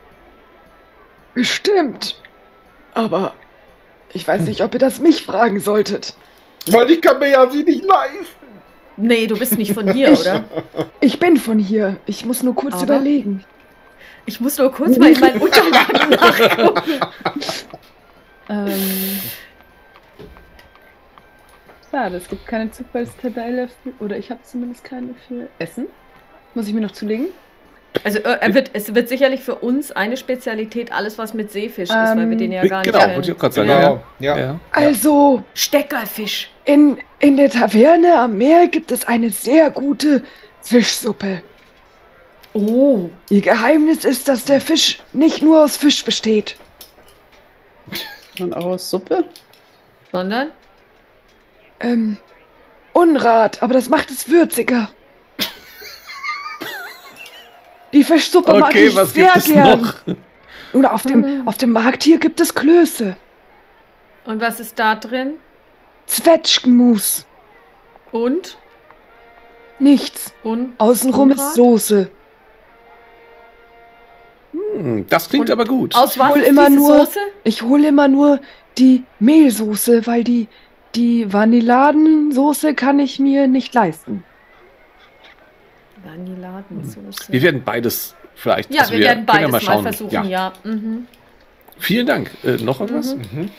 Bestimmt. Aber ich weiß nicht, ob ihr das mich fragen solltet. Weil ich kann mir ja sie nicht leisten. Nee, du bist nicht von hier, oder? Ich bin von hier. Ich muss nur kurz Aber? überlegen. Ich muss nur kurz mal in meinen Unterlagen nachgucken. Ähm. Schade, es gibt keine Zufallstabelle für, oder ich habe zumindest keine für Essen. Muss ich mir noch zulegen? Also äh, er wird, es wird sicherlich für uns eine Spezialität, alles was mit Seefisch ist, weil wir den ja gar genau, nicht wollte ich kennen. auch gerade sagen. Genau, Ja, ja. ja. Also, Steckerfisch. in, in der Taverne am Meer gibt es eine sehr gute Fischsuppe. Oh. Ihr Geheimnis ist, dass der Fisch nicht nur aus Fisch besteht. Und auch aus Suppe. Sondern? Ähm, Unrat, aber das macht es würziger. Die Fischsuppe mag Okay, ich was sehr gibt es gern. noch? Und auf dem, auf dem Markt hier gibt es Klöße. Und was ist da drin? Zwetschgenmus. Und? Nichts. Und? Außenrum Unrat? ist Soße. Hm, das klingt Und aber gut. Aus was hol ist immer diese nur- Soße? Ich hole immer nur die Mehlsoße, weil die, die Vanilladensauce kann ich mir nicht leisten. Vanilladensauce. Wir werden beides vielleicht. Ja, also wir werden können ja beides mal, versuchen, Ja. ja. Mhm. Vielen Dank. Äh, noch irgendwas? Mhm.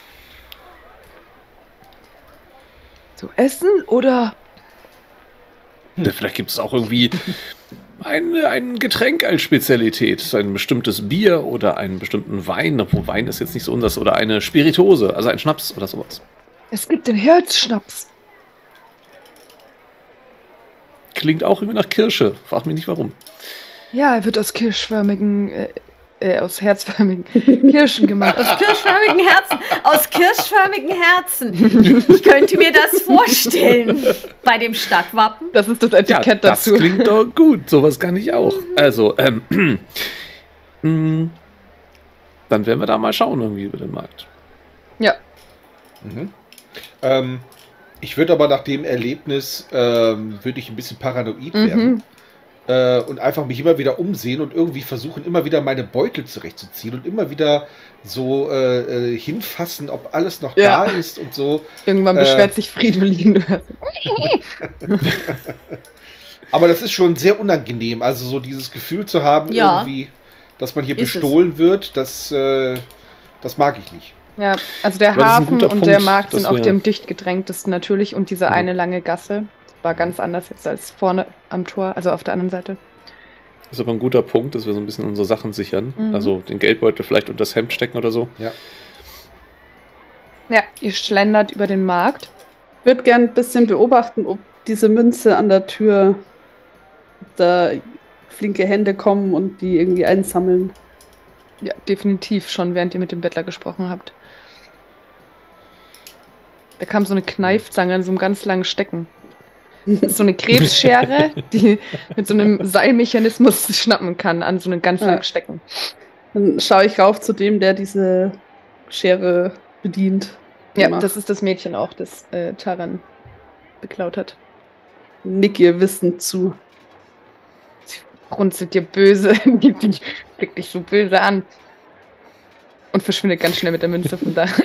Zu essen oder? Ja, vielleicht gibt es auch irgendwie ein, ein Getränk als Spezialität. Ein bestimmtes Bier oder einen bestimmten Wein. Obwohl Wein ist jetzt nicht so unseres. Oder eine Spiritose, also ein Schnaps oder sowas. Es gibt den Herzschnaps. Klingt auch irgendwie nach Kirsche. Frag mich nicht warum. Ja, er wird aus kirschförmigen, äh, äh, aus herzförmigen Kirschen gemacht. Aus kirschförmigen Herzen. Aus kirschförmigen Herzen. Ich könnte mir das vorstellen. Bei dem Stadtwappen. Das ist das Ja, Etikett das dazu. klingt doch gut. Sowas kann ich auch. Also, ähm, mh, dann werden wir da mal schauen irgendwie über den Markt. Ja. Mhm. Ähm, ich würde aber nach dem Erlebnis, ähm, würde ich ein bisschen paranoid werden. Mhm. Äh, und einfach mich immer wieder umsehen und irgendwie versuchen, immer wieder meine Beutel zurechtzuziehen und immer wieder so äh, äh, hinfassen, ob alles noch Ja. da ist und so. Irgendwann Äh. beschwert sich Fridolin. Du hörst. Aber das ist schon sehr unangenehm, also so dieses Gefühl zu haben, Ja. irgendwie, dass man hier Ist bestohlen wird, das, äh, das mag ich nicht. Ja, also der Aber das ist ein Hafen guter und der Punkt, Markt sind dass auch wir- dem dicht gedrängtesten natürlich und diese Ja. eine lange Gasse war ganz anders jetzt als vorne am Tor, also auf der anderen Seite. Das ist aber ein guter Punkt, dass wir so ein bisschen unsere Sachen sichern. Mhm. Also den Geldbeutel vielleicht unter das Hemd stecken oder so. Ja. Ja, ihr schlendert über den Markt. Ich würde gern ein bisschen beobachten, ob diese Münze an der Tür, ob da flinke Hände kommen und die irgendwie einsammeln. Ja, definitiv schon, während ihr mit dem Bettler gesprochen habt. Da kam so eine Kneifzange an so einem ganz langen Stecken. Das ist so eine Krebsschere, die mit so einem Seilmechanismus schnappen kann an so einem ganz Ja. langen Stecken. Dann schaue ich rauf zu dem, der diese Schere bedient. Ja, Macht. das ist das Mädchen auch, das äh, Taran beklaut hat. Nick ihr wissend zu. Sie runzelt dir böse, gibt dich, blickt dich so böse an. Und verschwindet ganz schnell mit der Münze von da.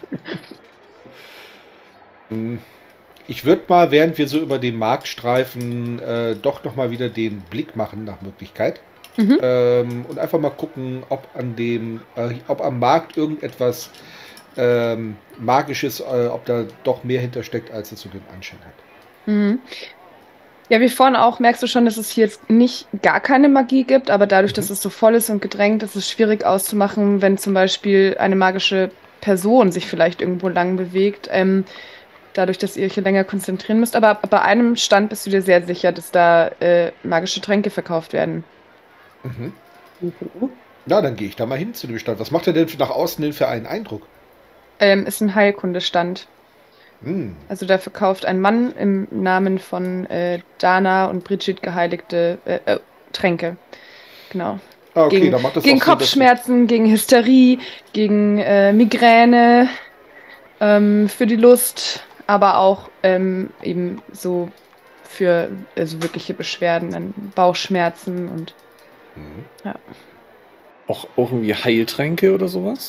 Hm. Ich würde mal, während wir so über den Markt streifen, äh, doch nochmal wieder den Blick machen nach Möglichkeit. Mhm. Ähm, und einfach mal gucken, ob an dem, äh, ob am Markt irgendetwas ähm, Magisches, äh, ob da doch mehr hintersteckt, als es so den Anschein hat. Mhm. Ja, wie vorhin auch, merkst du schon, dass es hier jetzt nicht gar keine Magie gibt, aber dadurch, dass es so voll ist und gedrängt, ist es schwierig auszumachen, wenn zum Beispiel eine magische Person sich vielleicht irgendwo lang bewegt, ähm, dadurch, dass ihr euch hier länger konzentrieren müsst. Aber bei einem Stand bist du dir sehr sicher, dass da äh, magische Tränke verkauft werden. Mhm. Mhm. Na, dann gehe ich da mal hin zu dem Stand. Was macht er denn nach außen hin für einen Eindruck? Ähm, ist ein Heilkundestand. Hm. Also da verkauft ein Mann im Namen von äh, Dana und Bridget geheiligte äh, äh, Tränke. Genau. Ah, okay, Gegen- dann macht das Gegen auch Sinn, dass- Kopfschmerzen, gegen Hysterie, gegen äh, Migräne, ähm, für die Lust, aber auch ähm, eben so für also wirkliche Beschwerden, dann Bauchschmerzen und Mhm. Auch, auch irgendwie Heiltränke oder sowas?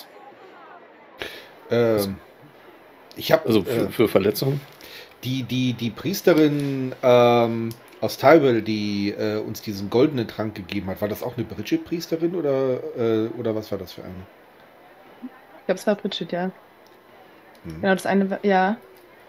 Ähm, ich habe Also für, äh, für Verletzungen? die, die, die Priesterin ähm, aus Tyrell, die äh, uns diesen goldenen Trank gegeben hat, war das auch eine Bridget-Priesterin oder, äh, oder was war das für eine? ich glaube, es war Bridget, ja. Hm. Genau, das eine war, ja.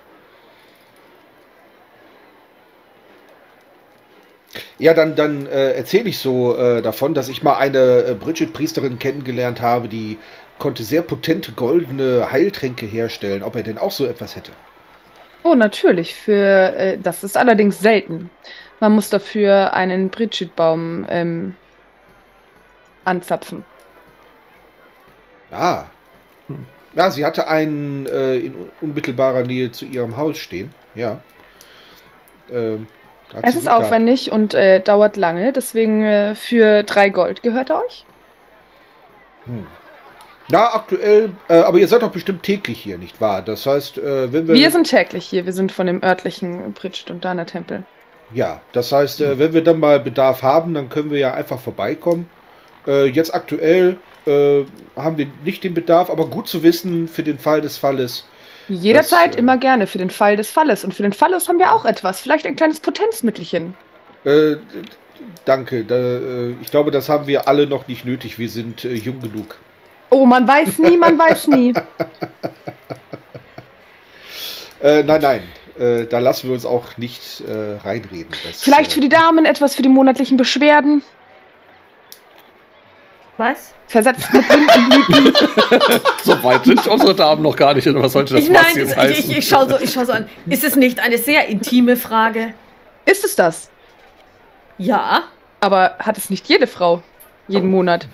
Ja, dann, dann äh, erzähle ich so äh, davon, dass ich mal eine äh, Bridget-Priesterin kennengelernt habe, die konnte sehr potente goldene Heiltränke herstellen, ob er denn auch so etwas hätte. Oh, natürlich. Für äh, das ist allerdings selten. Man muss dafür einen Bridget-Baum ähm, anzapfen. Ah. Hm. Ja, sie hatte einen äh, in unmittelbarer Nähe zu ihrem Haus stehen. Ja. Ähm, da hat Es sie ist Glück gehabt. aufwendig und äh, dauert lange, deswegen äh, für drei Gold gehört er euch. Hm. Ja, aktuell, äh, aber ihr seid doch bestimmt täglich hier, nicht wahr? Das heißt, äh, wenn wir. Wir sind täglich hier, wir sind von dem örtlichen Bridget und Dana Tempel. Ja, das heißt, äh, wenn wir dann mal Bedarf haben, dann können wir ja einfach vorbeikommen. Äh, jetzt aktuell äh, haben wir nicht den Bedarf, aber gut zu wissen für den Fall des Falles. Jederzeit Das, äh, immer gerne für den Fall des Falles. Und für den Falles haben wir auch etwas. Vielleicht ein kleines Potenzmittelchen. Äh, danke. Da, äh, ich glaube, das haben wir alle noch nicht nötig. Wir sind äh, jung genug. Oh, man weiß nie, man weiß nie. Äh, nein, nein. Äh, da lassen wir uns auch nicht äh, reinreden. Das, Vielleicht äh, für die Damen etwas für die monatlichen Beschwerden. Was? Versetzt mit Lindenblüten. So weit sind unsere Damen noch gar nicht. Und was sollte das Ich, was nein, jetzt das, heißen? ich, ich, ich schaue so, ich schau so an. Ist es nicht eine sehr intime Frage? Ist es das? Ja. Aber hat es nicht jede Frau? Jeden Monat.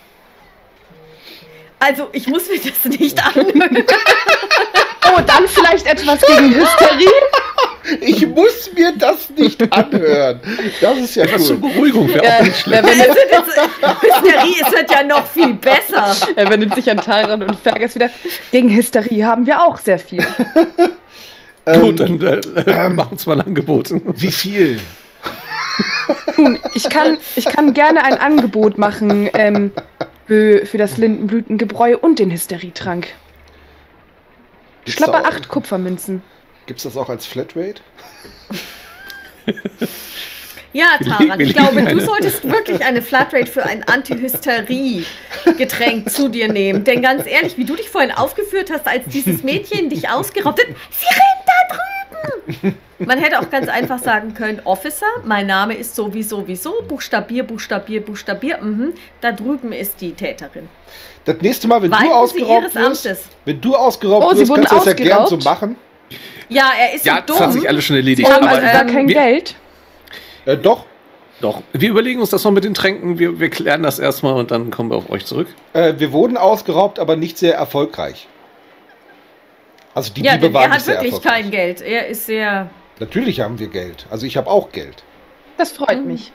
Also, ich muss mir das nicht anhören. Oh, dann vielleicht etwas gegen Hysterie? Ich muss mir das nicht anhören. Das ist ja Was zur cool. Beruhigung wäre Ja, auch nicht schlecht. er wendet, Also, das, Hysterie ist halt ja noch viel besser. er wendet sich an Tyron und Fergus wieder. Gegen Hysterie haben wir auch sehr viel. Gut, dann äh, äh, machen uns mal ein Angebot. Wie viel? Nun, ich kann, ich kann gerne ein Angebot machen ähm, für, für das Lindenblütengebräu und den Hysterietrank. Gibt's Schlappe da auch- acht Kupfermünzen. Gibt's das auch als Flatrate? Ja, Taran, ich glaube, du solltest wirklich eine Flatrate für ein Antihysterie-Getränk zu dir nehmen. Denn ganz ehrlich, wie du dich vorhin aufgeführt hast, als dieses Mädchen dich ausgeraubt hat, sie rennt da drüben! Man hätte auch ganz einfach sagen können, Officer, mein Name ist sowieso, wieso, buchstabier, buchstabier, buchstabier, mhm, da drüben ist die Täterin. Das nächste Mal, wenn Walten du Sie ausgeraubt Ihres wirst, Amtes. wenn du ausgeraubt Oh, Sie wirst, wurden kannst du das ja gern so ausgeraubt? machen. Ja, er ist Ja, so das hat sich dumm. alles schon erledigt. Sie haben aber also gar kein wir, Geld. Äh, doch, Doch, wir überlegen uns das noch mit den Tränken. Wir, wir klären das erstmal und dann kommen wir auf euch zurück. äh, wir wurden ausgeraubt, aber nicht sehr erfolgreich. Also die Ja, Diebe denn waren er hat nicht sehr wirklich erfolgreich. kein Geld. Er ist sehr... Natürlich haben wir Geld. Also ich habe auch Geld. Das freut Mhm. mich.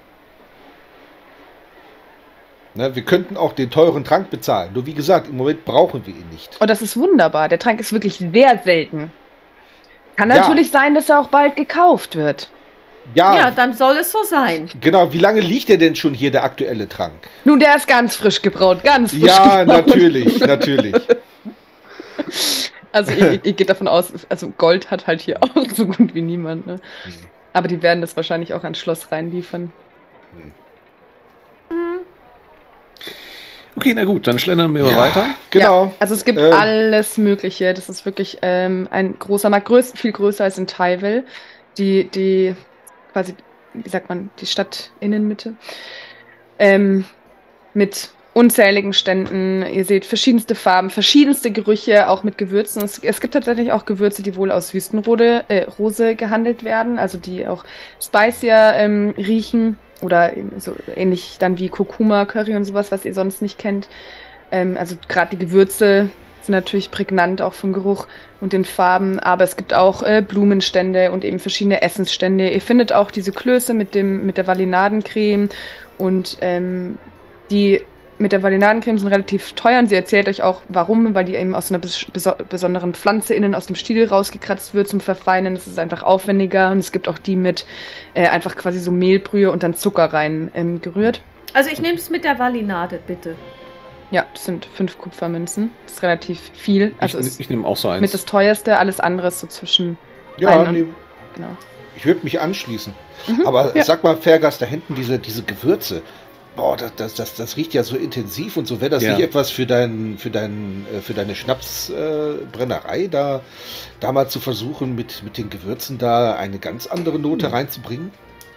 Ne, wir könnten auch den teuren Trank bezahlen. Nur wie gesagt, im Moment brauchen wir ihn nicht. Oh, das ist wunderbar. Der Trank ist wirklich sehr selten. Kann Ja. natürlich sein, dass er auch bald gekauft wird. Ja, Ja, dann soll es so sein. genau. Wie lange liegt der denn schon hier, der aktuelle Trank? Nun, der ist ganz frisch gebraut. Ganz frisch Ja, gebraut. natürlich, natürlich. Also ihr, ihr geht davon aus, also Gold hat halt hier auch so gut wie niemand. Ne? Aber die werden das wahrscheinlich auch ans Schloss reinliefern. Okay, na gut, dann schlendern wir Ja, weiter. Genau. Ja, also es gibt Ähm. alles Mögliche. Das ist wirklich ähm, ein großer Markt, größ, viel größer als in Tywell. Die, die quasi, wie sagt man, die Stadtinnenmitte. Ähm, mit unzähligen Ständen. Ihr seht verschiedenste Farben, verschiedenste Gerüche, auch mit Gewürzen. Es, es gibt tatsächlich auch Gewürze, die wohl aus Wüstenrose äh, Rose gehandelt werden, also die auch spicier ähm, riechen. Oder eben so ähnlich dann wie Kurkuma, Curry und sowas, was ihr sonst nicht kennt. Ähm, also gerade die Gewürze sind natürlich prägnant auch vom Geruch und den Farben, aber es gibt auch äh, Blumenstände und eben verschiedene Essensstände. Ihr findet auch diese Klöße mit dem mit der Valinadencreme und ähm, die mit der Valinadencreme sind relativ teuer und sie erzählt euch auch warum, weil die eben aus einer bes beso besonderen Pflanze innen aus dem Stiel rausgekratzt wird zum Verfeinern. Das ist einfach aufwendiger und es gibt auch die mit äh, einfach quasi so Mehlbrühe und dann Zucker rein ähm, gerührt. Also ich nehme es mit der Valinade, bitte. Ja, das sind fünf Kupfermünzen. Das ist relativ viel. Also ich ist ich nehme auch so eins. mit das teuerste, alles andere ist so zwischen Ja, ein und, nee, genau. ich würde mich anschließen. Mhm, Aber ja. sag mal, Fergas, da hinten diese, diese Gewürze. Boah, das, das, das, das riecht ja so intensiv und so. Wäre das Ja. nicht etwas für, dein, für, dein, äh, für deine Schnapsbrennerei, äh, da, da mal zu versuchen, mit, mit den Gewürzen da eine ganz andere Note Hm. reinzubringen?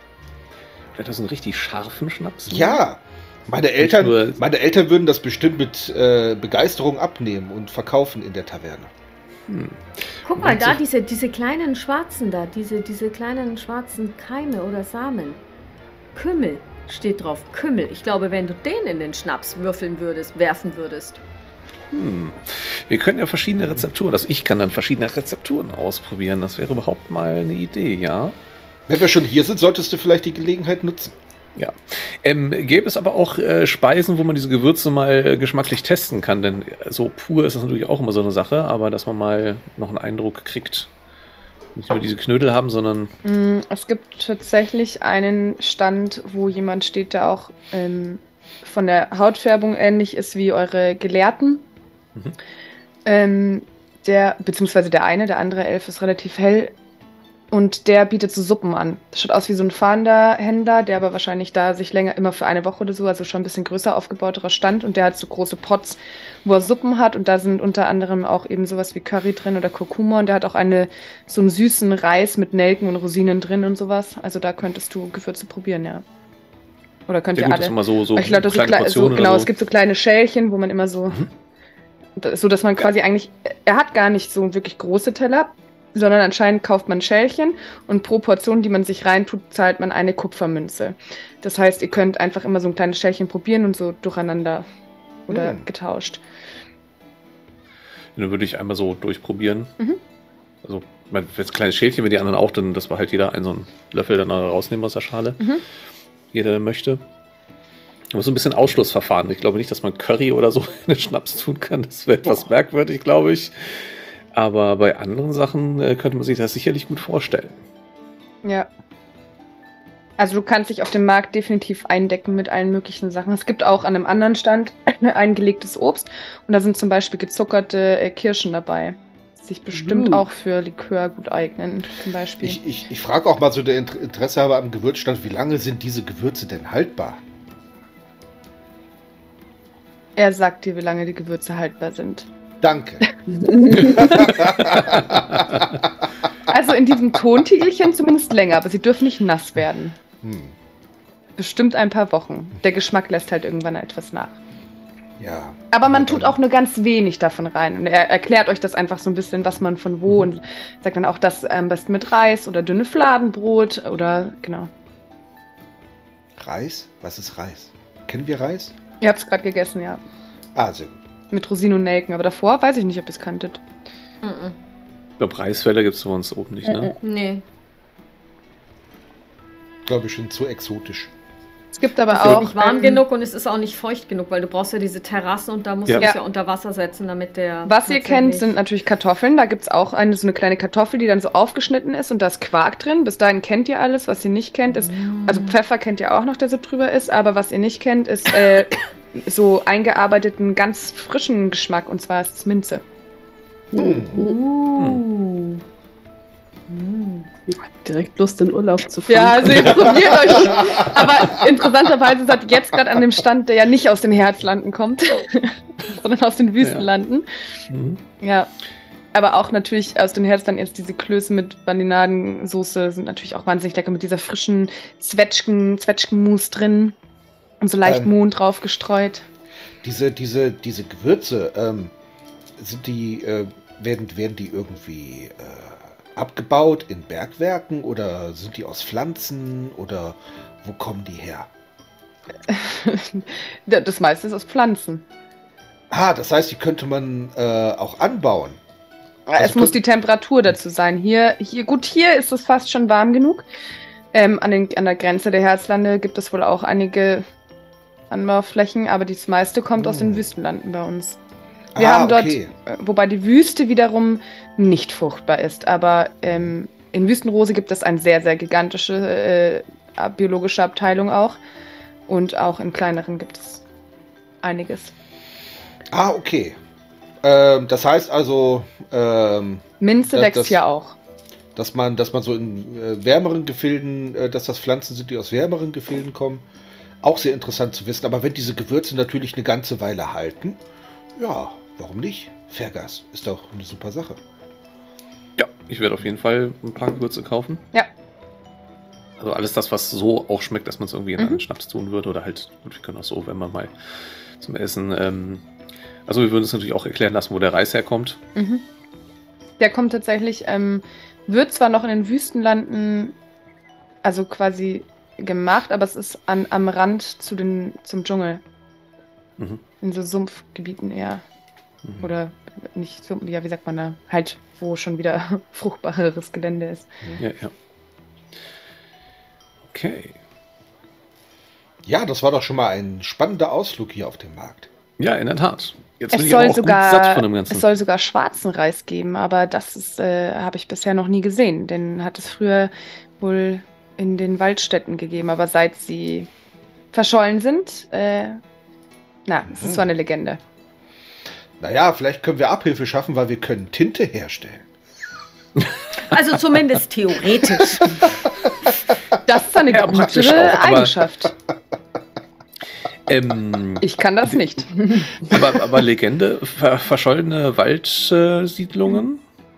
Wäre das einen richtig scharfen Schnaps? Ja, meine Eltern, nur- meine Eltern würden das bestimmt mit äh, Begeisterung abnehmen und verkaufen in der Taverne. Hm. Guck mal, Und da so- diese, diese kleinen schwarzen da, diese, diese kleinen schwarzen Keime oder Samen. Kümmel steht drauf, Kümmel. Ich glaube, wenn du den in den Schnaps würfeln würdest, werfen würdest. Hm. Wir können ja verschiedene Rezepturen, also ich kann dann verschiedene Rezepturen ausprobieren. Das wäre überhaupt mal eine Idee, ja? Wenn wir schon hier sind, solltest du vielleicht die Gelegenheit nutzen. Ja. Ähm, gäbe es aber auch äh, Speisen, wo man diese Gewürze mal äh, geschmacklich testen kann? Denn so pur ist das natürlich auch immer so eine Sache, aber dass man mal noch einen Eindruck kriegt. Nicht nur diese Knödel haben, sondern. Mm, Es gibt tatsächlich einen Stand, wo jemand steht, der auch ähm, von der Hautfärbung ähnlich ist wie eure Gelehrten. Mhm. Ähm, der, beziehungsweise der eine, der andere Elf ist relativ hell und der bietet so Suppen an. Das schaut aus wie so ein fahrender Händler, der aber wahrscheinlich da sich länger, immer für eine Woche oder so, also schon ein bisschen größer aufgebauterer Stand und der hat so große Pots, wo er Suppen hat und da sind unter anderem auch eben sowas wie Curry drin oder Kurkuma und der hat auch eine, so einen süßen Reis mit Nelken und Rosinen drin und sowas. Also da könntest du Gewürze probieren, ja. Oder könnt Ja ihr gut, alle. das ist immer so, so ich glaube, das sind kleine klei- so, Portionen genau, oder es so. gibt so kleine Schälchen, wo man immer so, Mhm. so dass man quasi eigentlich, er hat gar nicht so wirklich große Teller, sondern anscheinend kauft man Schälchen und pro Portion, die man sich reintut, zahlt man eine Kupfermünze. Das heißt, ihr könnt einfach immer so ein kleines Schälchen probieren und so durcheinander oder Mhm. getauscht. Dann würde ich einmal so durchprobieren. Mhm. Also, ich meine, jetzt kleines Schälchen, wenn die anderen auch, dann, dass wir halt jeder einen so einen Löffel dann rausnehmen aus der Schale. Mhm. Jeder der möchte. Aber so ein bisschen Ausschlussverfahren. Ich glaube nicht, dass man Curry oder so in den Schnaps tun kann. Das wäre etwas merkwürdig, glaube ich. Aber bei anderen Sachen äh, könnte man sich das sicherlich gut vorstellen. Ja. Also du kannst dich auf dem Markt definitiv eindecken mit allen möglichen Sachen. Es gibt auch an einem anderen Stand eingelegtes Obst und da sind zum Beispiel gezuckerte äh, Kirschen dabei. sich bestimmt Uh. auch für Likör gut eignen, zum Beispiel. Ich, ich, ich frage auch mal so der Inter- Interesse habe am Gewürzstand, wie lange sind diese Gewürze denn haltbar? Er sagt dir, wie lange die Gewürze haltbar sind. Danke. Also in diesem Tontiegelchen zumindest länger, aber sie dürfen nicht nass werden. Hm. Bestimmt ein paar Wochen. Der Geschmack lässt halt irgendwann etwas nach. Ja. Aber man dann- tut auch nur ganz wenig davon rein. Und er erklärt euch das einfach so ein bisschen, was man von wo und sagt dann auch, das am besten mit Reis oder dünne Fladenbrot oder genau. Reis? Was ist Reis? Kennen wir Reis? Ihr habt es gerade gegessen, ja. Ah, sehr gut. Mit Rosinen und Nelken. Aber davor weiß ich nicht, ob ihr es kanntet. Mhm. Ich glaube, Reisfelder gibt es bei uns oben nicht, ne? Nee. Glaube ich schon zu exotisch. Es gibt aber Es ist auch nicht warm ähm, genug und es ist auch nicht feucht genug, weil du brauchst ja diese Terrassen und da musst Ja. du es Ja. ja unter Wasser setzen, damit der... Was ihr tatsächlich- kennt, sind natürlich Kartoffeln. Da gibt es auch eine, so eine kleine Kartoffel, die dann so aufgeschnitten ist und da ist Quark drin. Bis dahin kennt ihr alles. Was ihr nicht kennt, ist, also Pfeffer kennt ihr auch noch, der so drüber ist, aber was ihr nicht kennt, ist äh, so eingearbeiteten, ganz frischen Geschmack und zwar ist es Minze. Hm. Uh. Direkt Lust, in Urlaub zu fahren. Ja, also ihr probiert euch. Aber interessanterweise seid ihr jetzt gerade an dem Stand, der ja nicht aus den Herzlanden kommt, sondern aus den Wüstenlanden. Mhm. Ja. Aber auch natürlich aus den Herzlanden jetzt diese Klöße mit Bandinadensoße sind natürlich auch wahnsinnig lecker mit dieser frischen Zwetschgen, Zwetschgenmus drin und so leicht Ähm. Mohn drauf gestreut. Diese, diese, diese Gewürze, ähm, sind die, äh, werden, werden die irgendwie äh, abgebaut in Bergwerken oder sind die aus Pflanzen oder wo kommen die her? Das meiste ist aus Pflanzen. Ah, das heißt, die könnte man äh, auch anbauen. es Also muss kommt- die Temperatur dazu sein. Hier, hier, gut, hier ist es fast schon warm genug. Ähm, an, den, an der Grenze der Herzlande gibt es wohl auch einige Anbauflächen, aber das meiste kommt aus den Hm. Wüstenlanden bei uns. Wir ah, haben dort, okay. äh, wobei die Wüste wiederum nicht fruchtbar ist, aber ähm, in Wüstenrose gibt es eine sehr, sehr gigantische äh, biologische Abteilung auch. Und auch in kleineren gibt es einiges. Ah, okay. Ähm, das heißt also, ähm, Minze Das- wächst das- hier auch. dass man, dass man so in äh, wärmeren Gefilden, äh, dass das Pflanzen sind, die aus wärmeren Gefilden kommen. Auch sehr interessant zu wissen. Aber wenn diese Gewürze natürlich eine ganze Weile halten, ja, warum nicht? Fergas ist doch eine super Sache. Ja, ich werde auf jeden Fall ein paar Gewürze kaufen. Ja. Also alles das, was so auch schmeckt, dass man es irgendwie in Mhm. einen Schnaps tun würde. Oder halt, gut, wir können auch so, wenn man mal zum Essen. Ähm, also wir würden uns natürlich auch erklären lassen, wo der Reis herkommt. Mhm. Der kommt tatsächlich, ähm, wird zwar noch in den Wüstenlanden, also quasi gemacht, aber es ist an, am Rand zu den, zum Dschungel. Mhm. In so Sumpfgebieten eher. Mhm. Oder nicht Sumpf, ja, wie sagt man da? Halt, wo schon wieder fruchtbareres Gelände ist. Ja, ja. Okay. Ja, das war doch schon mal ein spannender Ausflug hier auf dem Markt. Ja, in der Tat. Jetzt Es bin ich soll, aber auch gut satt sogar, von dem Ganzen. es soll sogar schwarzen Reis geben, aber das ist, äh, habe ich bisher noch nie gesehen. Den hat es früher wohl in den Waldstätten gegeben, aber seit sie verschollen sind, äh, na, es ist so eine Legende. Naja, vielleicht können wir Abhilfe schaffen, weil wir können Tinte herstellen. Also zumindest theoretisch. Das ist eine Ja, praktisch gute auch, aber- Eigenschaft. ähm, Ich kann das nicht. aber, aber Legende, ver verschollene Waldsiedlungen?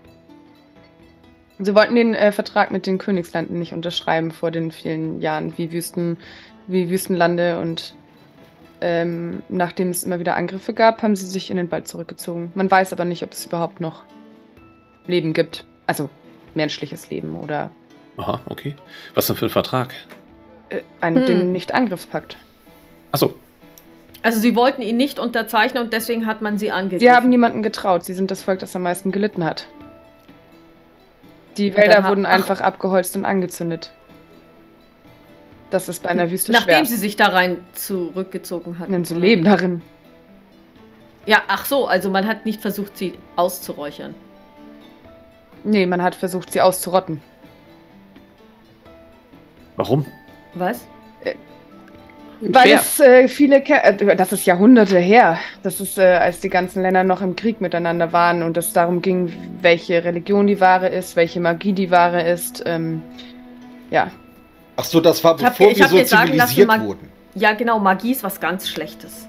Sie wollten den äh, Vertrag mit den Königslanden nicht unterschreiben vor den vielen Jahren, wie Wüsten, wie Wüstenlande und ähm, nachdem es immer wieder Angriffe gab, haben sie sich in den Wald zurückgezogen. Man weiß aber nicht, ob es überhaupt noch Leben gibt. Also menschliches Leben oder Aha, okay. Was denn für ein Vertrag? äh, einen, Hm. den Nicht-Angriffspakt. Achso, Also sie wollten ihn nicht unterzeichnen und deswegen hat man sie angegriffen. Sie haben niemanden getraut. Sie sind das Volk, das am meisten gelitten hat. Die Und dann Wälder ha- wurden ach. einfach abgeholzt und angezündet. Das ist bei einer Wüste Nachdem schwer. sie sich da rein zurückgezogen hatten. Denn sie leben darin. Ja, ach so, also man hat nicht versucht, sie auszuräuchern. Nee, man hat versucht, sie auszurotten. warum? Was? Weil Wer? es äh, viele, Ke äh, das ist Jahrhunderte her, das ist, äh, als die ganzen Länder noch im Krieg miteinander waren und es darum ging, welche Religion die wahre ist, welche Magie die wahre ist. Ähm, ja. Ach so, das war Ich hab- bevor ich wir hab so mir sagen lassen, zivilisiert Mag- wurden. Ja, genau, Magie ist was ganz Schlechtes.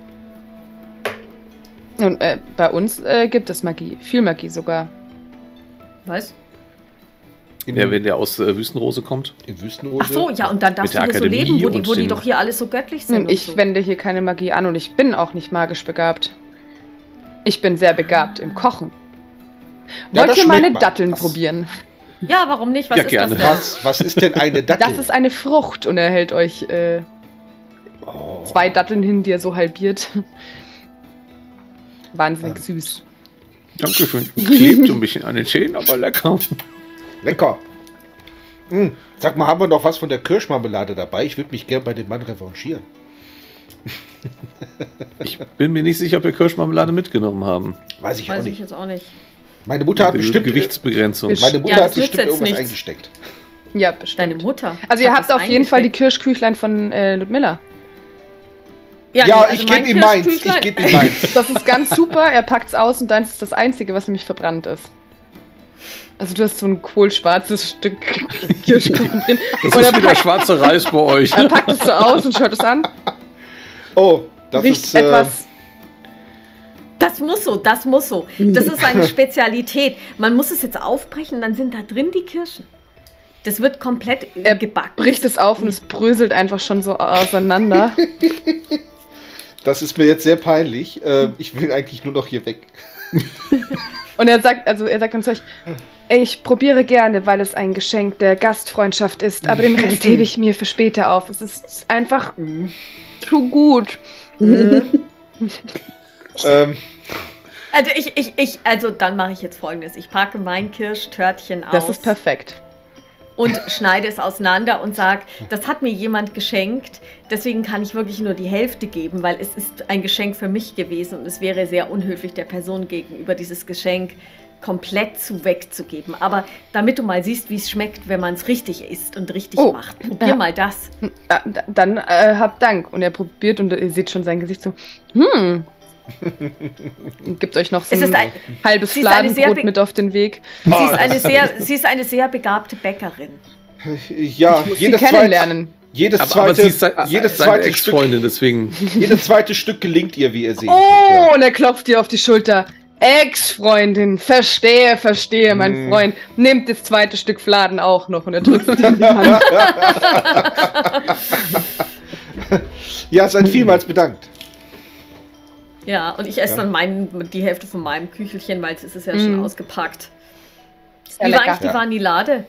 Und äh, bei uns äh, gibt es Magie, viel Magie sogar. Weißt? In, Ja, wenn der aus äh, Wüstenrose kommt. in Wüstenrose. Ach so, ja, und dann darfst Mit du der hier so Akademie leben, wo die, und wo die dem- doch hier alle so göttlich sind. Und ich und so. wende hier keine Magie an und ich bin auch nicht magisch begabt. Ich bin sehr begabt im Kochen. Ja, Wollt das ihr meine schmeckt man. Datteln Was? probieren? Ja, warum nicht? Was Ja, ist gerne. das denn? Was, was ist denn eine Dattel? Das ist eine Frucht und er hält euch äh, Oh. zwei Datteln hin, die er so halbiert. Wahnsinnig süß. Dankeschön. Klebt so ein bisschen an den Zähnen, aber lecker. Lecker. Hm. Sag mal, haben wir noch was von der Kirschmarmelade dabei? Ich würde mich gern bei dem Mann revanchieren. Ich bin mir nicht sicher, ob wir Kirschmarmelade mitgenommen haben. Weiß ich auch Weiß ich nicht. jetzt auch nicht. Meine Mutter hat Ge- bestimmt, Gewichtsbegrenzung. Gesch- meine Mutter Ja, hat das nützt bestimmt jetzt irgendwas nichts. eingesteckt. Ja, bestimmt. Deine Mutter. Also ihr hat habt das auf jeden Fall die eingesteckt. Kirschküchlein von äh, Ludmilla. Ja, nee, also ich mein gebe ihm meins. Kirschküchlein- Ich gebe ihm meins. Das ist ganz super, er packt's aus und deins ist das einzige, was nämlich verbrannt ist. Also du hast so ein kohlschwarzes Stück Kirschkuchen drin. Das Und ist er wieder packt, schwarzer Reis bei euch. er packt es so aus und schaut es an. Oh, das Riecht ist. Äh, etwas. Das muss so, das muss so. Das ist eine Spezialität. Man muss es jetzt aufbrechen, dann sind da drin die Kirschen. Das wird komplett äh, Er gebacken. bricht es auf und es bröselt einfach schon so auseinander. das ist mir jetzt sehr peinlich. Äh, ich will eigentlich nur noch hier weg. Und er sagt, also er sagt dann zu euch, ich probiere gerne, weil es ein Geschenk der Gastfreundschaft ist, aber den Rest hebe ich mir für später auf. Es ist einfach zu gut. Ähm, Also ich, ich, ich, also dann mache ich jetzt Folgendes. Ich packe mein Kirschtörtchen aus Das ist perfekt. und schneide es auseinander und sage, das hat mir jemand geschenkt, deswegen kann ich wirklich nur die Hälfte geben, weil es ist ein Geschenk für mich gewesen und es wäre sehr unhöflich der Person gegenüber, dieses Geschenk komplett zu wegzugeben. Aber damit du mal siehst, wie es schmeckt, wenn man es richtig isst und richtig Oh, macht. Probier ja. mal das. Ah, d- Dann äh, habt Dank. Und er probiert und ihr seht schon sein Gesicht so, hm. Und gibt euch noch so Es ist ein, ein, halbes sie ist eine sehr Fladenbrot be- mit auf den Weg. sie, ist eine sehr, sie ist eine sehr begabte Bäckerin. ja, Ich muss sie jedes zweite, kennenlernen. jedes Aber, aber zweite, sie ist sein, jedes seine zweite Stück, Ex-Freundin, deswegen. jedes zweite Stück gelingt ihr, wie ihr seht. Oh, und er klopft dir auf die Schulter. Ex-Freundin, verstehe, verstehe, mein Mm. Freund. Nehmt das zweite Stück Fladen auch noch und er drückt es dir in die Hand. Ja, seid vielmals bedankt. Ja, und ich esse Ja. dann meinen, die Hälfte von meinem Küchelchen, weil es ist ja Mm. schon ausgepackt. Sehr Wie war lecker. eigentlich die Ja. Vanillade?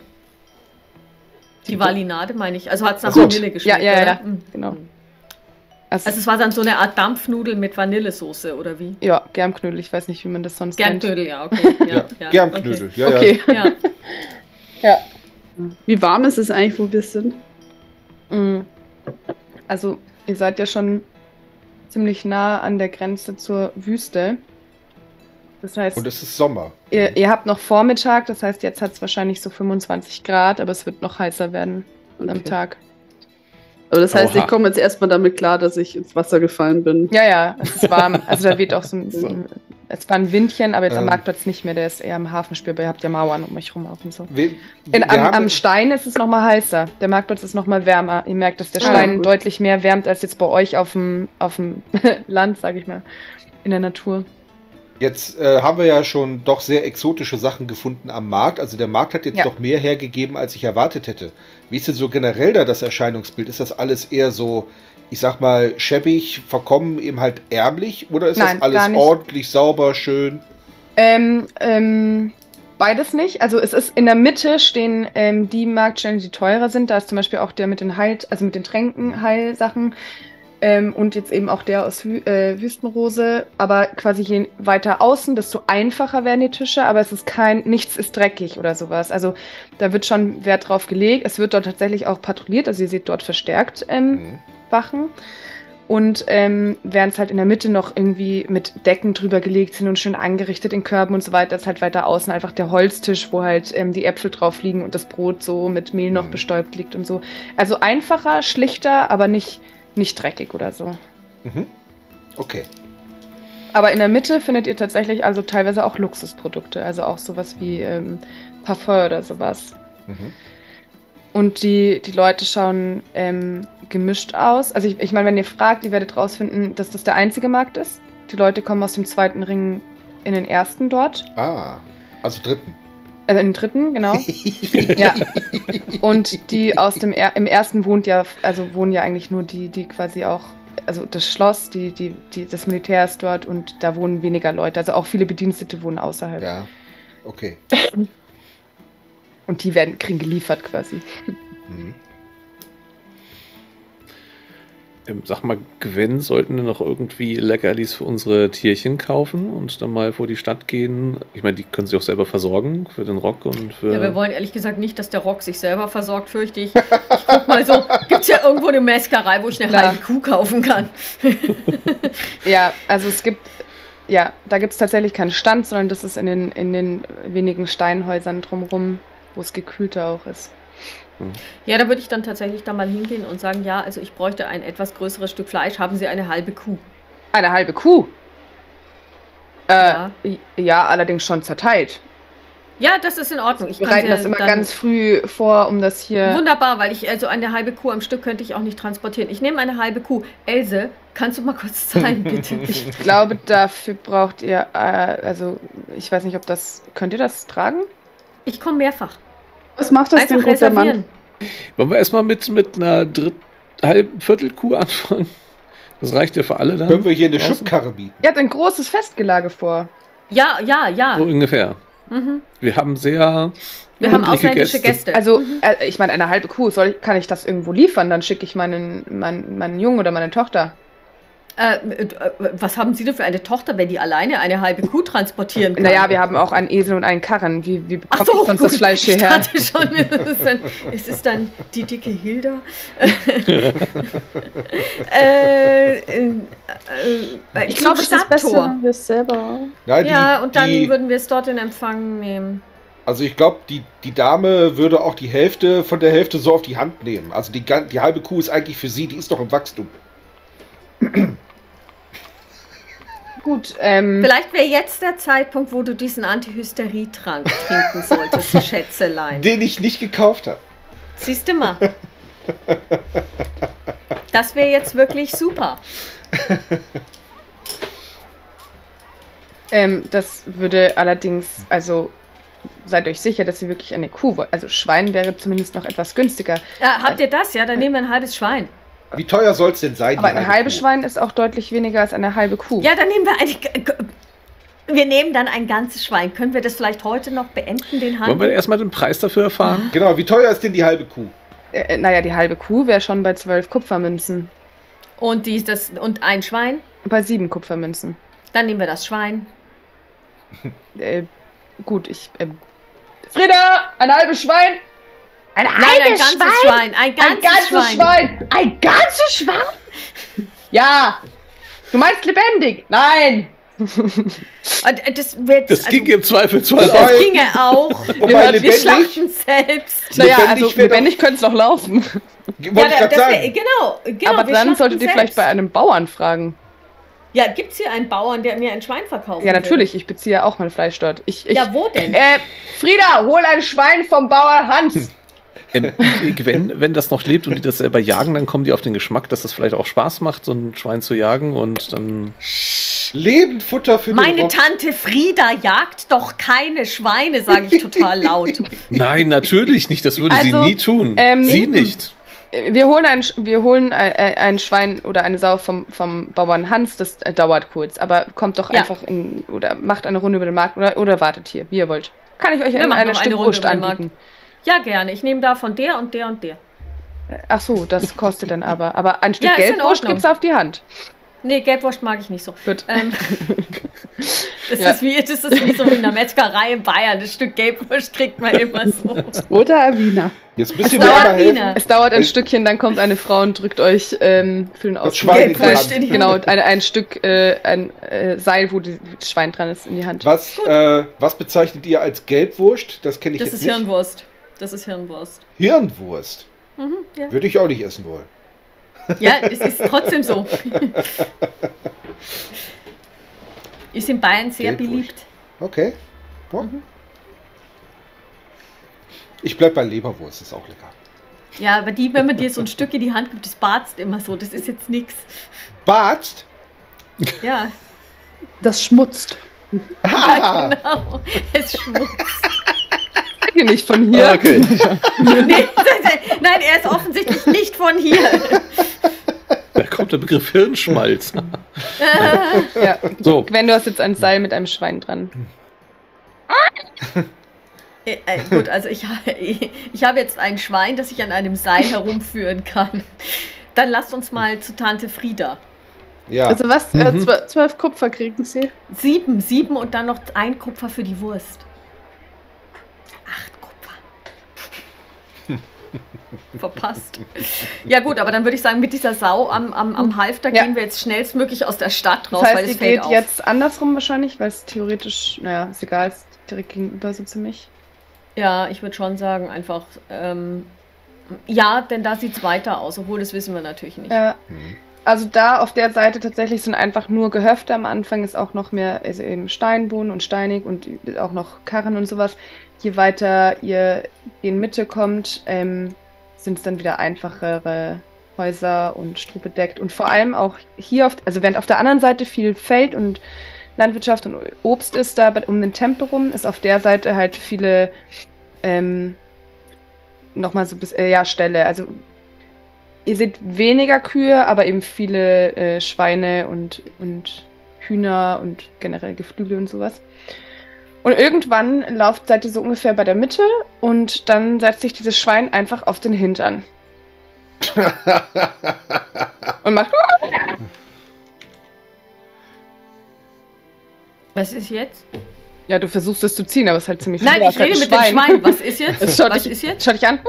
Die Valinade meine ich. Also hat es nach Ach so. Vanille geschmeckt, Ja, ja, ja, oder? Mhm. genau. Also, Also es war dann so eine Art Dampfnudel mit Vanillesoße, oder wie? ja, Germknödel, ich weiß nicht, wie man das sonst nennt. Germknödel, ja, okay. Ja, Ja, ja, Germknödel. Ja, ja. Okay. Okay. Ja. Ja. Wie warm ist es eigentlich, wo wir sind? Mm. Also, ihr seid ja schon ziemlich nah an der Grenze zur Wüste. Das heißt, Und es ist Sommer. ihr, ihr habt noch Vormittag, das heißt, jetzt hat es wahrscheinlich so fünfundzwanzig Grad, aber es wird noch heißer werden am Okay. Tag. Aber das heißt, Oha. ich komme jetzt erstmal damit klar, dass ich ins Wasser gefallen bin. Ja, ja, es ist warm. Also da weht auch so ein, so ein es war ein Windchen, aber jetzt am Ähm. Marktplatz nicht mehr, der ist eher am Hafen spürbar. Ihr habt ja Mauern um euch rum auch und so. Wir, In, wir am, haben- am Stein ist es nochmal heißer. Der Marktplatz ist nochmal wärmer. Ihr merkt, dass der Ah, Stein gut. deutlich mehr wärmt als jetzt bei euch auf dem, auf dem Land, sage ich mal. In der Natur. Jetzt äh, haben wir ja schon doch sehr exotische Sachen gefunden am Markt. Also der Markt hat jetzt Ja. doch mehr hergegeben, als ich erwartet hätte. Wie ist denn so generell da das Erscheinungsbild? Ist das alles eher so, ich sag mal, schäbig, verkommen, eben halt ärmlich? Oder ist Nein, das alles gar nicht. ordentlich, sauber, schön? Ähm, ähm, beides nicht. Also es ist in der Mitte stehen ähm, die Marktstände, die teurer sind. Da ist zum Beispiel auch der mit den Heil, also mit den Tränken, Heilsachen. Ähm, und jetzt eben auch der aus Wü äh, Wüstenrose. Aber quasi je weiter außen, desto einfacher werden die Tische. Aber es ist kein, nichts ist dreckig oder sowas. Also da wird schon Wert drauf gelegt. Es wird dort tatsächlich auch patrouilliert. Also ihr seht dort verstärkt ähm, Mhm. Wachen. Und ähm, während es halt in der Mitte noch irgendwie mit Decken drüber gelegt sind und schön angerichtet in Körben und so weiter, ist halt weiter außen einfach der Holztisch, wo halt ähm, die Äpfel drauf liegen und das Brot so mit Mehl noch Mhm. bestäubt liegt und so. Also einfacher, schlichter, aber nicht nicht dreckig oder so. Mhm. Okay. Aber in der Mitte findet ihr tatsächlich also teilweise auch Luxusprodukte, also auch sowas wie ähm, Parfum oder sowas. Mhm. Und die, die Leute schauen ähm, gemischt aus. Also ich, ich meine, wenn ihr fragt, ihr werdet rausfinden, dass das der einzige Markt ist. Die Leute kommen aus dem zweiten Ring in den ersten dort. Ah, also dritten. Also in den dritten, genau. Ja. Und die aus dem er im ersten wohnt ja, also wohnen ja eigentlich nur die, die quasi auch, also das Schloss, die, die, die, das Militär ist dort und da wohnen weniger Leute. Also auch viele Bedienstete wohnen außerhalb. Ja, okay. Und die werden, kriegen geliefert quasi. Mhm. Ähm, sag mal, Gwen, sollten wir noch irgendwie Leckerlis für unsere Tierchen kaufen und dann mal vor die Stadt gehen? Ich meine, die können sie auch selber versorgen für den Rock und für... Ja, wir wollen ehrlich gesagt nicht, dass der Rock sich selber versorgt, fürchte ich. Ich guck mal so, gibt's ja irgendwo eine Metzgerei, wo ich eine Klar. halbe Kuh kaufen kann? Ja, also es gibt, ja, da gibt es tatsächlich keinen Stand, sondern das ist in den, in den wenigen Steinhäusern drumherum, wo es gekühlter auch ist. Ja, da würde ich dann tatsächlich da mal hingehen und sagen, ja, also ich bräuchte ein etwas größeres Stück Fleisch. Haben Sie eine halbe Kuh? Eine halbe Kuh? Äh, Ja. ja. ja, allerdings schon zerteilt. Ja, das ist in Ordnung. Ich Wir kann bereiten sie das immer dann- ganz früh vor, um das hier... Wunderbar, weil ich, also eine halbe Kuh am Stück könnte ich auch nicht transportieren. Ich nehme eine halbe Kuh. Else, kannst du mal kurz zahlen, bitte? Ich glaube, dafür braucht ihr, äh, also ich weiß nicht, ob das, könnt ihr das tragen? Ich komme mehrfach. Was macht das denn, Einfach guter Mann? reservieren. Wollen wir erstmal mit, mit einer Dritt halben Viertelkuh anfangen? Das reicht ja für alle dann. Können wir hier eine draußen? Schubkarre bieten? Ihr habt ein großes Festgelage vor. Ja, ja, ja. So ungefähr. Mhm. Wir haben sehr... Wir haben ordentliche ausländische Gäste. Also, äh, ich meine, eine halbe Kuh, soll, ich- kann ich das irgendwo liefern? Dann schicke ich meinen, meinen, meinen Jungen oder meine Tochter. Äh, äh, was haben Sie denn für eine Tochter, wenn die alleine eine halbe Kuh transportieren kann? Naja, wir haben auch einen Esel und einen Karren. Wie, wie Ach bekommt so, ich sonst das gut. Fleisch Ich hierher? dachte schon, es ist dann, es ist dann die dicke Hilda. äh, äh, äh, ich glaube, es ist besser, Stadttor. wir es selber. Ja, die, Ja, und dann die, würden wir es dort in Empfang nehmen. also ich glaube, die, die Dame würde auch die Hälfte von der Hälfte so auf die Hand nehmen. Also die, gan- die halbe Kuh ist eigentlich für sie, die ist doch im Wachstum. Gut, ähm, Vielleicht wäre jetzt der Zeitpunkt, wo du diesen Antihysterie-Trank trinken solltest, Schätzelein. Den ich nicht gekauft habe. Siehst du mal. Das wäre jetzt wirklich super. ähm, das würde allerdings, also seid euch sicher, dass ihr wirklich eine Kuh wollt. Also Schwein wäre zumindest noch etwas günstiger. Ja, habt ihr das? Ja, dann nehmen wir ein halbes Schwein. Wie teuer soll es denn sein? Aber die ein halbes Kuh? Schwein ist auch deutlich weniger als eine halbe Kuh. Ja, dann nehmen wir eine. Wir nehmen dann ein ganzes Schwein. Können wir das vielleicht heute noch beenden, den Wollen wir Handel? erstmal den Preis dafür erfahren? Genau, wie teuer ist denn die halbe Kuh? Äh, naja, die halbe Kuh wäre schon bei zwölf Kupfermünzen. Und, dies, das, und ein Schwein? Bei sieben Kupfermünzen. Dann nehmen wir das Schwein. Äh, gut, ich. Äh, Frieda, ein halbes Schwein! Ein Nein, ein ganzes Schwein. Ein ganzes, Ein ganzes Schwein. Schwein! Ein ganzes Schwein? Ja! Du meinst lebendig? Nein! Und, äh, Das, wird, Das ging im Zweifelsfall das auch. Wobei- ginge auch. Wobei wir lebendig- schlachten selbst. Naja, Lebendig also wär doch- lebendig könnte es noch laufen. Wollte ich da- gerade das wär, sagen. genau, genau. Aber wir dann schlachten solltet ihr vielleicht selbst. bei einem Bauern fragen. Ja, gibt es hier einen Bauern, der mir ein Schwein verkauft? Ja, natürlich, ich beziehe ja auch mein Fleisch dort. Ich, ich, Ja, wo denn? Äh, Frieda, hol ein Schwein vom Bauer Hans! Ähm, wenn, wenn das noch lebt und die das selber jagen, dann kommen die auf den Geschmack, dass das vielleicht auch Spaß macht, so ein Schwein zu jagen und dann... Lebendfutter für den Meine Rock. Tante Frieda jagt doch keine Schweine, sage ich total laut. Nein, natürlich nicht, das würde sie Also, nie tun. ähm, sie eben. nicht. Wir holen ein, Sch- wir holen ein, ein Schwein oder eine Sau vom, vom Bauern Hans, das äh, dauert kurz, aber kommt doch Ja. einfach in, oder macht eine Runde über den Markt oder, oder wartet hier, wie ihr wollt. Kann ich euch Wir ein, machen eine noch Stück eine Runde Wurst über den anbieten? Ja, gerne. Ich nehme da von der und der und der. Ach so, das kostet dann aber. Aber ein Stück Ja, ist in Geldwurst Ordnung. gibt's auf die Hand. Nee, Gelbwurst mag ich nicht so. Gut. Ähm, das, Ja. ist wie, das ist wie so wie in der Metzgerei in Bayern. Das Stück Gelbwurst kriegt man immer so. Oder Wiener. Jetzt müsst ihr Das mir dauert aber helfen. Wiener. Es dauert ein Ich- Stückchen, dann kommt eine Frau und drückt euch ähm, für den Ausflug. Schwein in die Gelbwurst Hand. in die Genau, Hand. eine, ein Stück, äh, ein äh, Seil, wo die- das Schwein dran ist, in die Hand. Was, äh, was bezeichnet ihr als Gelbwurst? Das kenne ich Das jetzt ist nicht. Hirnwurst. Das ist Hirnwurst. Hirnwurst. Mhm, ja. Würde ich auch nicht essen wollen. Ja, es ist trotzdem so. Ist in Bayern sehr Gelbwurst. beliebt. Okay. Ja. Mhm. Ich bleib bei Leberwurst, ist auch lecker. Ja, aber die, wenn man dir so ein Stück in die Hand gibt, das barzt immer so. Das ist jetzt nichts. Barzt? Ja, Das schmutzt. ja, genau. Es schmutzt. Hier nicht von hier. Ah, okay. Nee, nein, er ist offensichtlich nicht von hier. Da kommt der Begriff Hirnschmalz. Ja. So. Gwen, du hast jetzt ein Seil mit einem Schwein dran. Äh, äh, gut, also ich, ha- ich habe jetzt ein Schwein, das ich an einem Seil herumführen kann. Dann lasst uns mal zu Tante Frieda. Ja. Also was? Äh, zwölf, zwölf Kupfer kriegen sie. Sieben, sieben und dann noch ein Kupfer für die Wurst. Acht Kupfer. Verpasst. Ja gut, aber dann würde ich sagen, mit dieser Sau am, am, am Halfter Ja. gehen wir jetzt schnellstmöglich aus der Stadt raus, Das heißt, weil ihr es fällt geht auf. jetzt andersrum wahrscheinlich, weil es theoretisch, naja, ist egal, ist direkt gegenüber so ziemlich. Ja, ich würde schon sagen, einfach, ähm, ja, denn da sieht es weiter aus, obwohl das wissen wir natürlich nicht. Ja. Mhm. Also da auf der Seite tatsächlich sind einfach nur Gehöfte. Am Anfang ist auch noch mehr, also eben Steinboden und steinig und auch noch Karren und sowas. Je weiter ihr in Mitte kommt, ähm, sind es dann wieder einfachere Häuser und strohbedeckt. Und vor allem auch hier, auf, also während auf der anderen Seite viel Feld und Landwirtschaft und Obst ist, da um den Tempel rum, ist auf der Seite halt viele, ähm, nochmal so bis, äh, ja, Ställe. Also ihr seht weniger Kühe, aber eben viele äh, Schweine und, und Hühner und generell Geflügel und sowas. Und irgendwann lauft, seid ihr so ungefähr bei der Mitte und dann setzt sich dieses Schwein einfach auf den Hintern. Und macht. Was ist jetzt? Ja, du versuchst es zu ziehen, aber es ist halt ziemlich Nein, schwer, ich es ist halt rede ein mit dem Schwein. Was ist jetzt? Es schaut Was dich, ist jetzt? Schau dich an.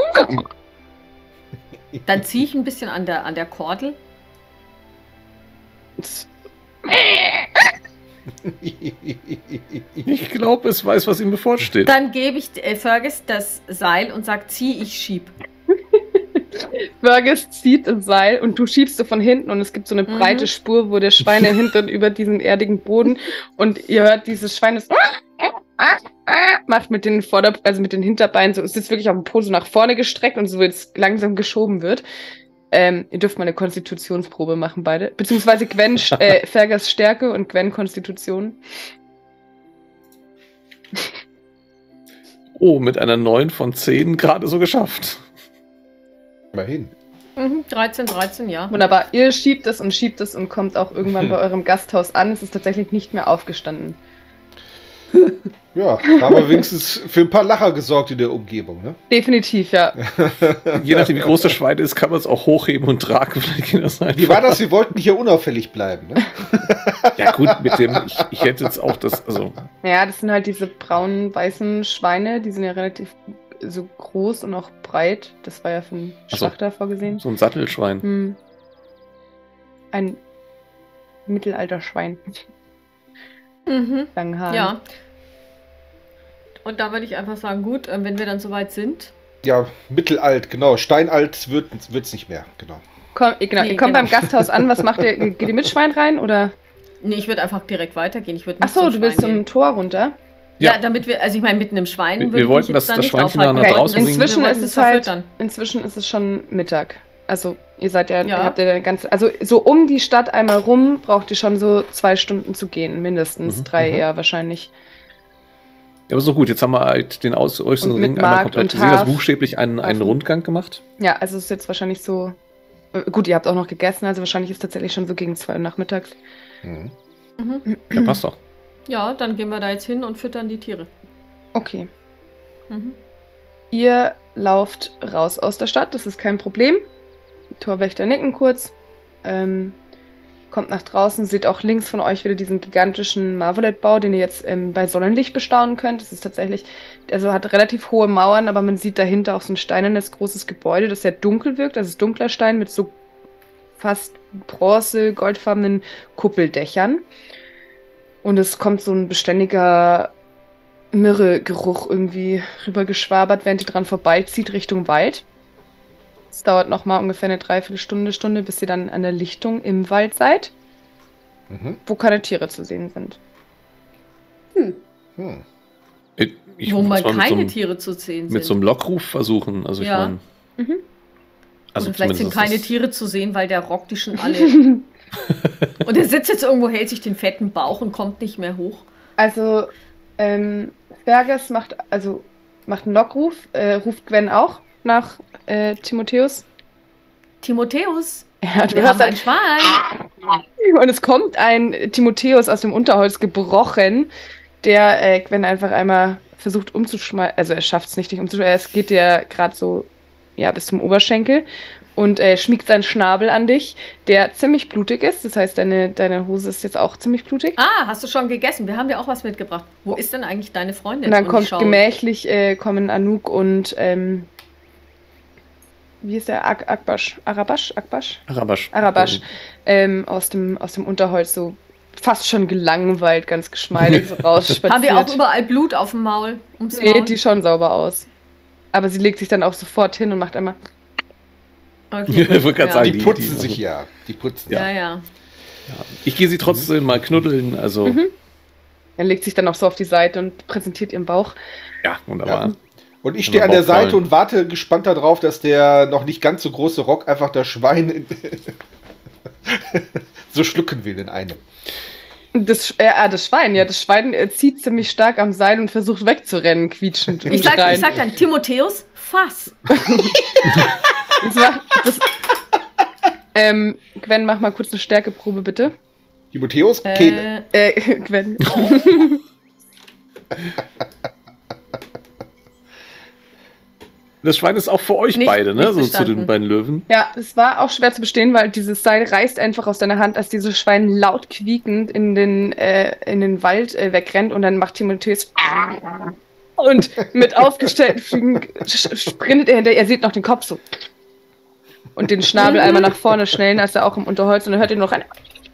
Dann ziehe ich ein bisschen an der, an der Kordel. Ich glaube, es weiß, was ihm bevorsteht. Dann gebe ich äh, Fergus das Seil und sage, zieh, ich schieb. Fergus zieht das Seil und du schiebst so von hinten und es gibt so eine Mhm. breite Spur, wo der Schwein hinten über diesen erdigen Boden und ihr hört dieses Schwein, das macht mit den Vorder-, also mit den Hinterbeinen so, es ist wirklich auf dem Po so nach vorne gestreckt und so jetzt langsam geschoben wird. Ähm, ihr dürft mal eine Konstitutionsprobe machen, beide. Beziehungsweise Gwen, äh, Fergus Stärke und Gwen Konstitution. Oh, mit einer neun von zehn gerade so geschafft. Immerhin. Mhm, dreizehn, dreizehn, ja. Wunderbar. Ihr schiebt es und schiebt es und kommt auch irgendwann bei eurem Gasthaus an. Es ist tatsächlich nicht mehr aufgestanden. Ja, haben wir wenigstens für ein paar Lacher gesorgt in der Umgebung, ne? Definitiv, ja. Je nachdem, wie groß das Schwein ist, kann man es auch hochheben und tragen. Vielleicht geht das einfach. Wie war das? Wir wollten hier unauffällig bleiben, ne? Ja gut, mit dem, ich, ich hätte jetzt auch das, also, Ja, das sind halt diese braunen, weißen Schweine. Die sind ja relativ so groß und auch breit. Das war ja von Ach so. Schlachter vorgesehen. so ein Sattelschwein. Hm. Ein Mittelalterschwein. Mhm. Langen Haaren. Ja. Und da würde ich einfach sagen, gut, äh, wenn wir dann soweit sind. Ja, mittelalt, genau. Steinalt wird es nicht mehr, genau. Komm, genau. Nee, ihr kommt genau. beim Gasthaus an. Was macht ihr? Geht ihr mit Schwein rein oder? Nee, ich würde einfach direkt weitergehen. Ich würde Ach nicht so, zum du willst Schwein zum gehen. Tor runter. Ja, Ja. damit wir, also ich meine, mit einem Schwein Wir- würde wir ich wollten mich das- jetzt da das nicht Schweinchen aufhalten. nach Wir wollten draußen es- bringen. Inzwischen wir wollten ist es es halt, verfüttern. inzwischen ist es schon Mittag. Also ihr seid ja, Ja. ihr habt ja eine ganze, also so um die Stadt einmal rum braucht ihr schon so zwei Stunden zu gehen, mindestens Mhm, drei mhm. eher wahrscheinlich. Ja, aber so gut, jetzt haben wir halt den Aus- äußeren Und mit Ring einmal Markt komplett und gesehen, also Haf- buchstäblich einen, einen Hafen. Rundgang gemacht. Ja, also es ist jetzt wahrscheinlich so. äh, Gut, ihr habt auch noch gegessen, also wahrscheinlich ist es tatsächlich schon so gegen zwei Uhr nachmittags. Mhm. Mhm. Ja, passt doch. Ja, dann gehen wir da jetzt hin und füttern die Tiere. Okay. Mhm. Ihr lauft raus aus der Stadt, das ist kein Problem. Die Torwächter nicken kurz. Ähm, kommt nach draußen, seht auch links von euch wieder diesen gigantischen Marvolet-Bau, den ihr jetzt ähm, bei Sonnenlicht bestaunen könnt. Das ist tatsächlich, also hat relativ hohe Mauern, aber man sieht dahinter auch so ein steinernes großes Gebäude, das sehr dunkel wirkt. Das ist dunkler Stein mit so fast bronze, goldfarbenen Kuppeldächern. Und es kommt so ein beständiger Myrrhe-Geruch irgendwie rübergeschwabert, während ihr dran vorbeizieht Richtung Wald. Es dauert nochmal ungefähr eine Dreiviertelstunde, Stunde, bis ihr dann an der Lichtung im Wald seid, Mhm. wo keine Tiere zu sehen sind. Hm. Hm. Ich, ich Wo würd's mal mal mit keine so einem- Tiere zu sehen sind. Mit so einem Lockruf versuchen. Also ich Ja. meine. Mhm. Also Oder vielleicht sind zumindest keine das- Tiere zu sehen, weil der rockt die schon alle. Und er sitzt jetzt irgendwo, hält sich den fetten Bauch und kommt nicht mehr hoch. Also, ähm, Fergus macht, also, macht einen Lockruf, äh, ruft Gwen auch nach äh, Timotheus. Timotheus, Ja, du wir hörst haben ein ein Schwein. Und es kommt ein Timotheus aus dem Unterholz gebrochen, der äh, Gwen einfach einmal versucht umzuschmeißen. Also er schafft es nicht, dich umzuschmeißen. Es geht dir gerade so ja, bis zum Oberschenkel und äh, schmiegt seinen Schnabel an dich, der ziemlich blutig ist. Das heißt, deine, deine Hose ist jetzt auch ziemlich blutig. Ah, hast du schon gegessen? Wir haben dir auch was mitgebracht. Wo ist denn eigentlich deine Freundin? Und dann ich kommt schaue- gemächlich, äh, kommen Anouk und ähm, wie ist der? Ak Akbash? Arabash? Akbash? Arabash. Arabash ähm, aus, dem, aus dem Unterholz so fast schon gelangweilt, ganz geschmeidig so rausspaziert. Haben wir auch überall Blut auf dem Maul? Ums Nee, Maul? die schauen sauber aus. Aber sie legt sich dann auch sofort hin und macht einmal. Okay, Ich wollte gerade ja. sagen, Die die- putzen die- sich ja. Die putzen. Ja, ja. Ich gehe sie trotzdem mal knuddeln. Also, Mhm. Er legt sich dann auch so auf die Seite und präsentiert ihren Bauch. ja, wunderbar. Ja. Und ich Kann stehe man an der Bauch fallen. Seite und warte gespannt darauf, dass der noch nicht ganz so große Rock einfach das Schwein in so schlucken will in einem. Das, äh, ah, das Schwein, ja, das Schwein äh, zieht ziemlich stark am Seil und versucht wegzurennen, quietschend. und Ich sag, schreiend. ich sag dann, Timotheus, fass. Das war, das, ähm, Gwen, mach mal kurz eine Stärkeprobe, bitte. Timotheus, Kehle. Äh, Äh, Gwen. Das Schwein ist auch für euch Nicht- beide, ne? nicht So zu bestanden. den beiden Löwen. Ja, es war auch schwer zu bestehen, weil dieses Seil reißt einfach aus deiner Hand, als dieses Schwein laut quiekend in den, äh, in den Wald äh, wegrennt und dann macht Timotheus und mit aufgestellten Flügeln sch- sprintet er hinterher. Er sieht noch den Kopf so und den Schnabel einmal nach vorne schnellen, als er auch im Unterholz und dann hört ihr noch ein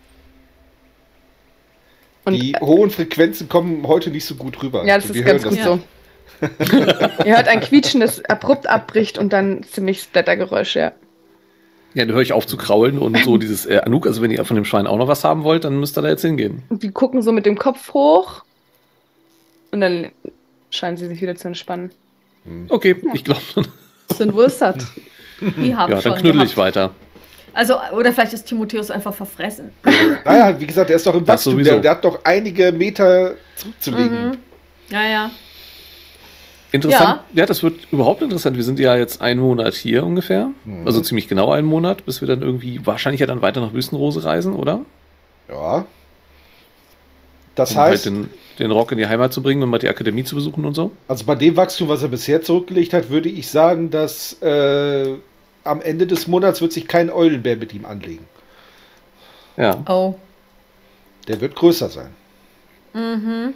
und Die hohen Frequenzen kommen heute nicht so gut rüber. ja, das Wir ist ganz hören gut das. so. Ihr hört ein Quietschen, das abrupt abbricht und dann ziemlich Splattergeräusch, ja. Ja, dann höre ich auf zu kraulen und so dieses äh, Anouk, also wenn ihr von dem Schwein auch noch was haben wollt, dann müsst ihr da jetzt hingehen. Und die gucken so mit dem Kopf hoch und dann scheinen sie sich wieder zu entspannen. Okay, ich glaube, Sind wohl satt. die haben ja, schon dann knüttel ich gehabt. weiter. Also, oder vielleicht ist Timotheus einfach verfressen. Naja, wie gesagt, der ist doch im Das Wachstum. sowieso. Der, der hat doch einige Meter zurückzulegen. Mhm. Ja, ja. Interessant. Ja. das wird überhaupt interessant. Wir sind ja jetzt einen Monat hier ungefähr. Mhm. Also ziemlich genau einen Monat, bis wir dann irgendwie wahrscheinlich ja dann weiter nach Wüstenrose reisen, oder? Ja. Das Um heißt, halt den, den Rock in die Heimat zu bringen und mal die Akademie zu besuchen und so. also bei dem Wachstum, was er bisher zurückgelegt hat, würde ich sagen, dass äh, am Ende des Monats wird sich kein Eulenbär mit ihm anlegen. Ja. Oh. Der wird größer sein. Mhm.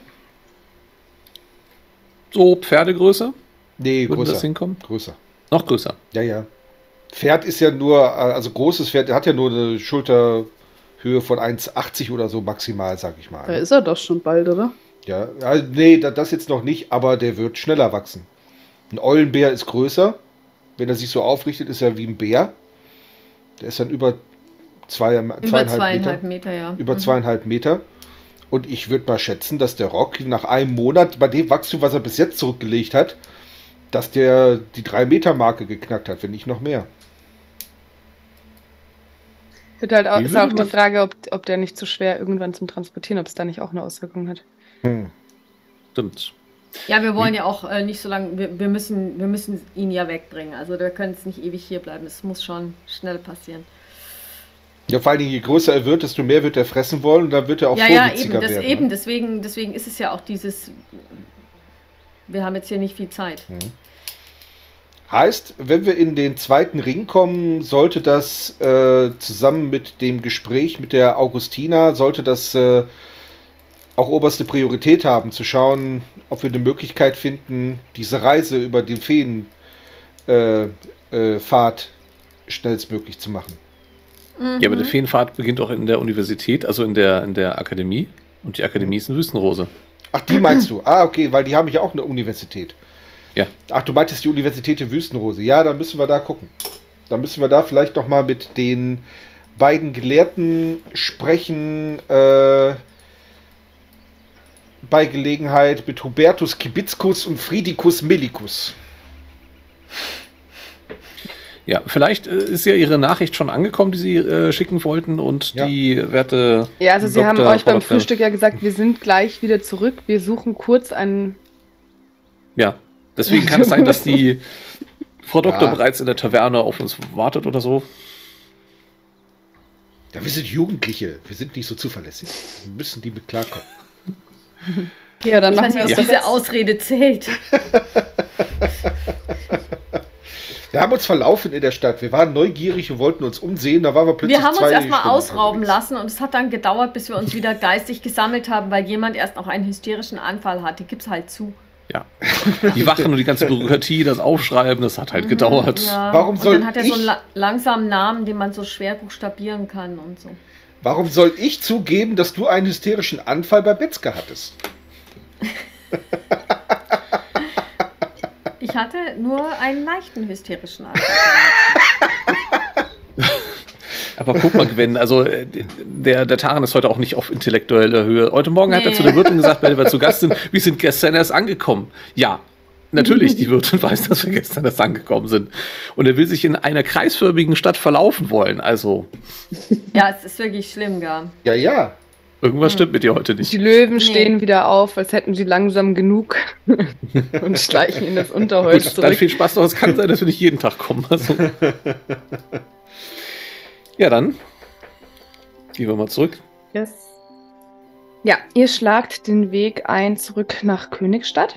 So Pferdegröße? Nee, Würden das größer. hinkommen? Größer. Noch größer. Ja, ja. Pferd ist ja nur, also großes Pferd, der hat ja nur eine Schulterhöhe von eins achtzig oder so maximal, sag ich Da mal. ist er doch schon bald, oder? Ja, also, nee, da- das jetzt noch nicht, aber der wird schneller wachsen. Ein Eulenbär ist größer. Wenn er sich so aufrichtet, ist er wie ein Bär. Der ist dann über zwei, Über zweieinhalb, zweieinhalb Meter. Meter, ja. Über Mhm. zweieinhalb Meter. Und ich würde mal schätzen, dass der Rock nach einem Monat, bei dem Wachstum, was er bis jetzt zurückgelegt hat, dass der die drei Meter Marke geknackt hat, wenn nicht noch mehr. Wird halt auch, Wie ist würde auch die man- Frage, ob, ob der nicht zu schwer irgendwann zum Transportieren, ob es da nicht auch eine Auswirkung hat. Hm. Stimmt. Ja, wir wollen ja auch äh, nicht so lange, wir, wir, müssen, wir müssen ihn ja wegbringen. Also wir können es nicht ewig hier bleiben. Es muss schon schnell passieren. Ja, vor allen Dingen, je größer er wird, desto mehr wird er fressen wollen und dann wird er auch ja, ja, vorwitziger eben, das, werden. eben ne? deswegen, deswegen ist es ja auch dieses, wir haben jetzt hier nicht viel Zeit. Heißt, wenn wir in den zweiten Ring kommen, sollte das äh, zusammen mit dem Gespräch mit der Augustina, sollte das äh, auch oberste Priorität haben, zu schauen, ob wir eine Möglichkeit finden, diese Reise über den Feenpfad äh, äh, Pfad schnellstmöglich zu machen. Ja, aber der Feenpfad beginnt auch in der Universität, also in der, in der Akademie. Und die Akademie ist in Wüstenrose. Ach, die meinst du? Ah, okay, weil die haben ja auch eine Universität. Ja. Ach, du meintest die Universität in Wüstenrose. Ja, dann müssen wir da gucken. Dann müssen wir da vielleicht noch mal mit den beiden Gelehrten sprechen, äh, bei Gelegenheit mit Hubertus Kibitschus und Fridicus Melicus. Ja, vielleicht äh, ist ja Ihre Nachricht schon angekommen, die Sie äh, schicken wollten und Ja. die Werte. Ja, also Sie Doktor, haben euch Frau beim Doktor. Frühstück ja gesagt, wir sind gleich wieder zurück. Wir suchen kurz einen. Ja, deswegen kann es sein, dass die Frau Doktor Ja. bereits in der Taverne auf uns wartet oder so. Ja, wir sind Jugendliche, wir sind nicht so zuverlässig. Wir müssen die mit klarkommen. Ja, dann Ich machen weiß wir nicht, es ob doch diese jetzt. Ausrede zählt. Wir haben uns verlaufen in der Stadt. Wir waren neugierig und wollten uns umsehen. Da waren wir plötzlich Wir haben uns zwei erstmal Stunden ausrauben unterwegs. lassen und es hat dann gedauert, bis wir uns wieder geistig gesammelt haben, weil jemand erst noch einen hysterischen Anfall hatte. Gib's halt zu. Ja. Die Wachen und die ganze Bürokratie, das Aufschreiben, das hat halt gedauert. Ja. Warum und soll dann hat er so ich- einen la langsamen Namen, den man so schwer buchstabieren kann und so. Warum soll ich zugeben, dass du einen hysterischen Anfall bei Betzke hattest? Ich hatte nur einen leichten hysterischen Anfall. Aber guck mal, Gwen, also äh, der, der Taran ist heute auch nicht auf intellektueller Höhe. Heute Morgen hat er Nee. zu der Wirtin gesagt, weil wir zu Gast sind, wir sind gestern erst angekommen. Ja, natürlich, die Wirtin weiß, dass wir gestern erst angekommen sind. Und er will sich in einer kreisförmigen Stadt verlaufen wollen. Also, Ja, es ist wirklich schlimm, gar. Ja, ja. irgendwas stimmt mit dir heute nicht. Die Löwen Nee. stehen wieder auf, als hätten sie langsam genug und schleichen in das Unterholz Gut, dann zurück. viel Spaß noch. Es kann sein, dass wir nicht jeden Tag kommen. Also. Ja, dann gehen wir mal zurück. Yes. Ja, ihr schlagt den Weg ein zurück nach Königstadt.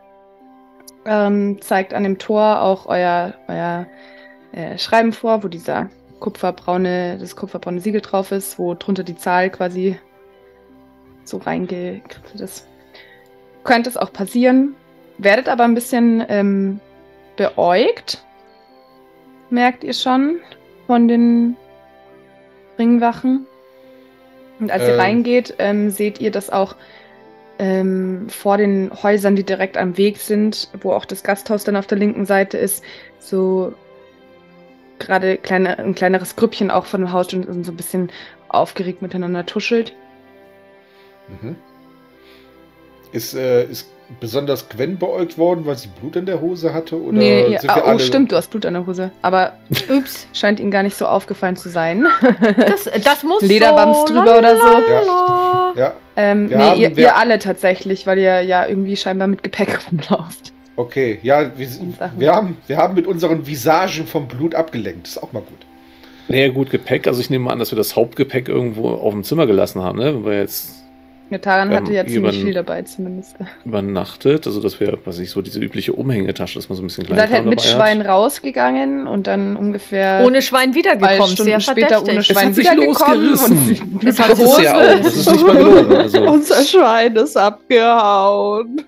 Ähm, zeigt an dem Tor auch euer, euer äh, Schreiben vor, wo dieser kupferbraune, das kupferbraune Siegel drauf ist, wo drunter die Zahl quasi so reingekritzelt ist. Könnte es auch passieren, werdet aber ein bisschen ähm, beäugt, merkt ihr schon, von den Ringwachen. Und als ihr Ähm. reingeht, ähm, seht ihr, dass auch ähm, vor den Häusern, die direkt am Weg sind, wo auch das Gasthaus dann auf der linken Seite ist, so gerade kleine, ein kleineres Grüppchen auch von dem Haus und so ein bisschen aufgeregt miteinander tuschelt. Mhm. Ist, äh, ist besonders Gwen beäugt worden, weil sie Blut in der Hose hatte? Oder Nee, ja, sind wir ah, oh, alle- stimmt, du hast Blut an der Hose. Aber Ups. scheint ihnen gar nicht so aufgefallen zu sein. Das, das muss Lederwams so. drüber oder so. Lalala. Ja, ähm, Wir nee, haben- ihr, wir- ihr alle tatsächlich, weil ihr ja irgendwie scheinbar mit Gepäck rumlauft. okay. Ja, wir, Sachen. wir, haben, wir haben mit unseren Visagen vom Blut abgelenkt. Ist auch mal gut. Naja, gut, Gepäck. Also ich nehme mal an, dass wir das Hauptgepäck irgendwo auf dem Zimmer gelassen haben, ne? Wenn wir jetzt Der Taran Ähm, hatte ja ziemlich jemanden- viel dabei zumindest. Ihr übernachtet, also dass wir, was ich so diese übliche Umhängetasche, dass man so ein bisschen klein seid halt mit Schwein rausgegangen und dann ungefähr Ohne Schwein zwei wiedergekommen. Stunden Sehr später ohne verdächtig. Schwein hat sich wiedergekommen. losgerissen. Und Es hat Das ist ja auch, das ist nicht mal gelogen. Also. Unser Schwein ist abgehauen.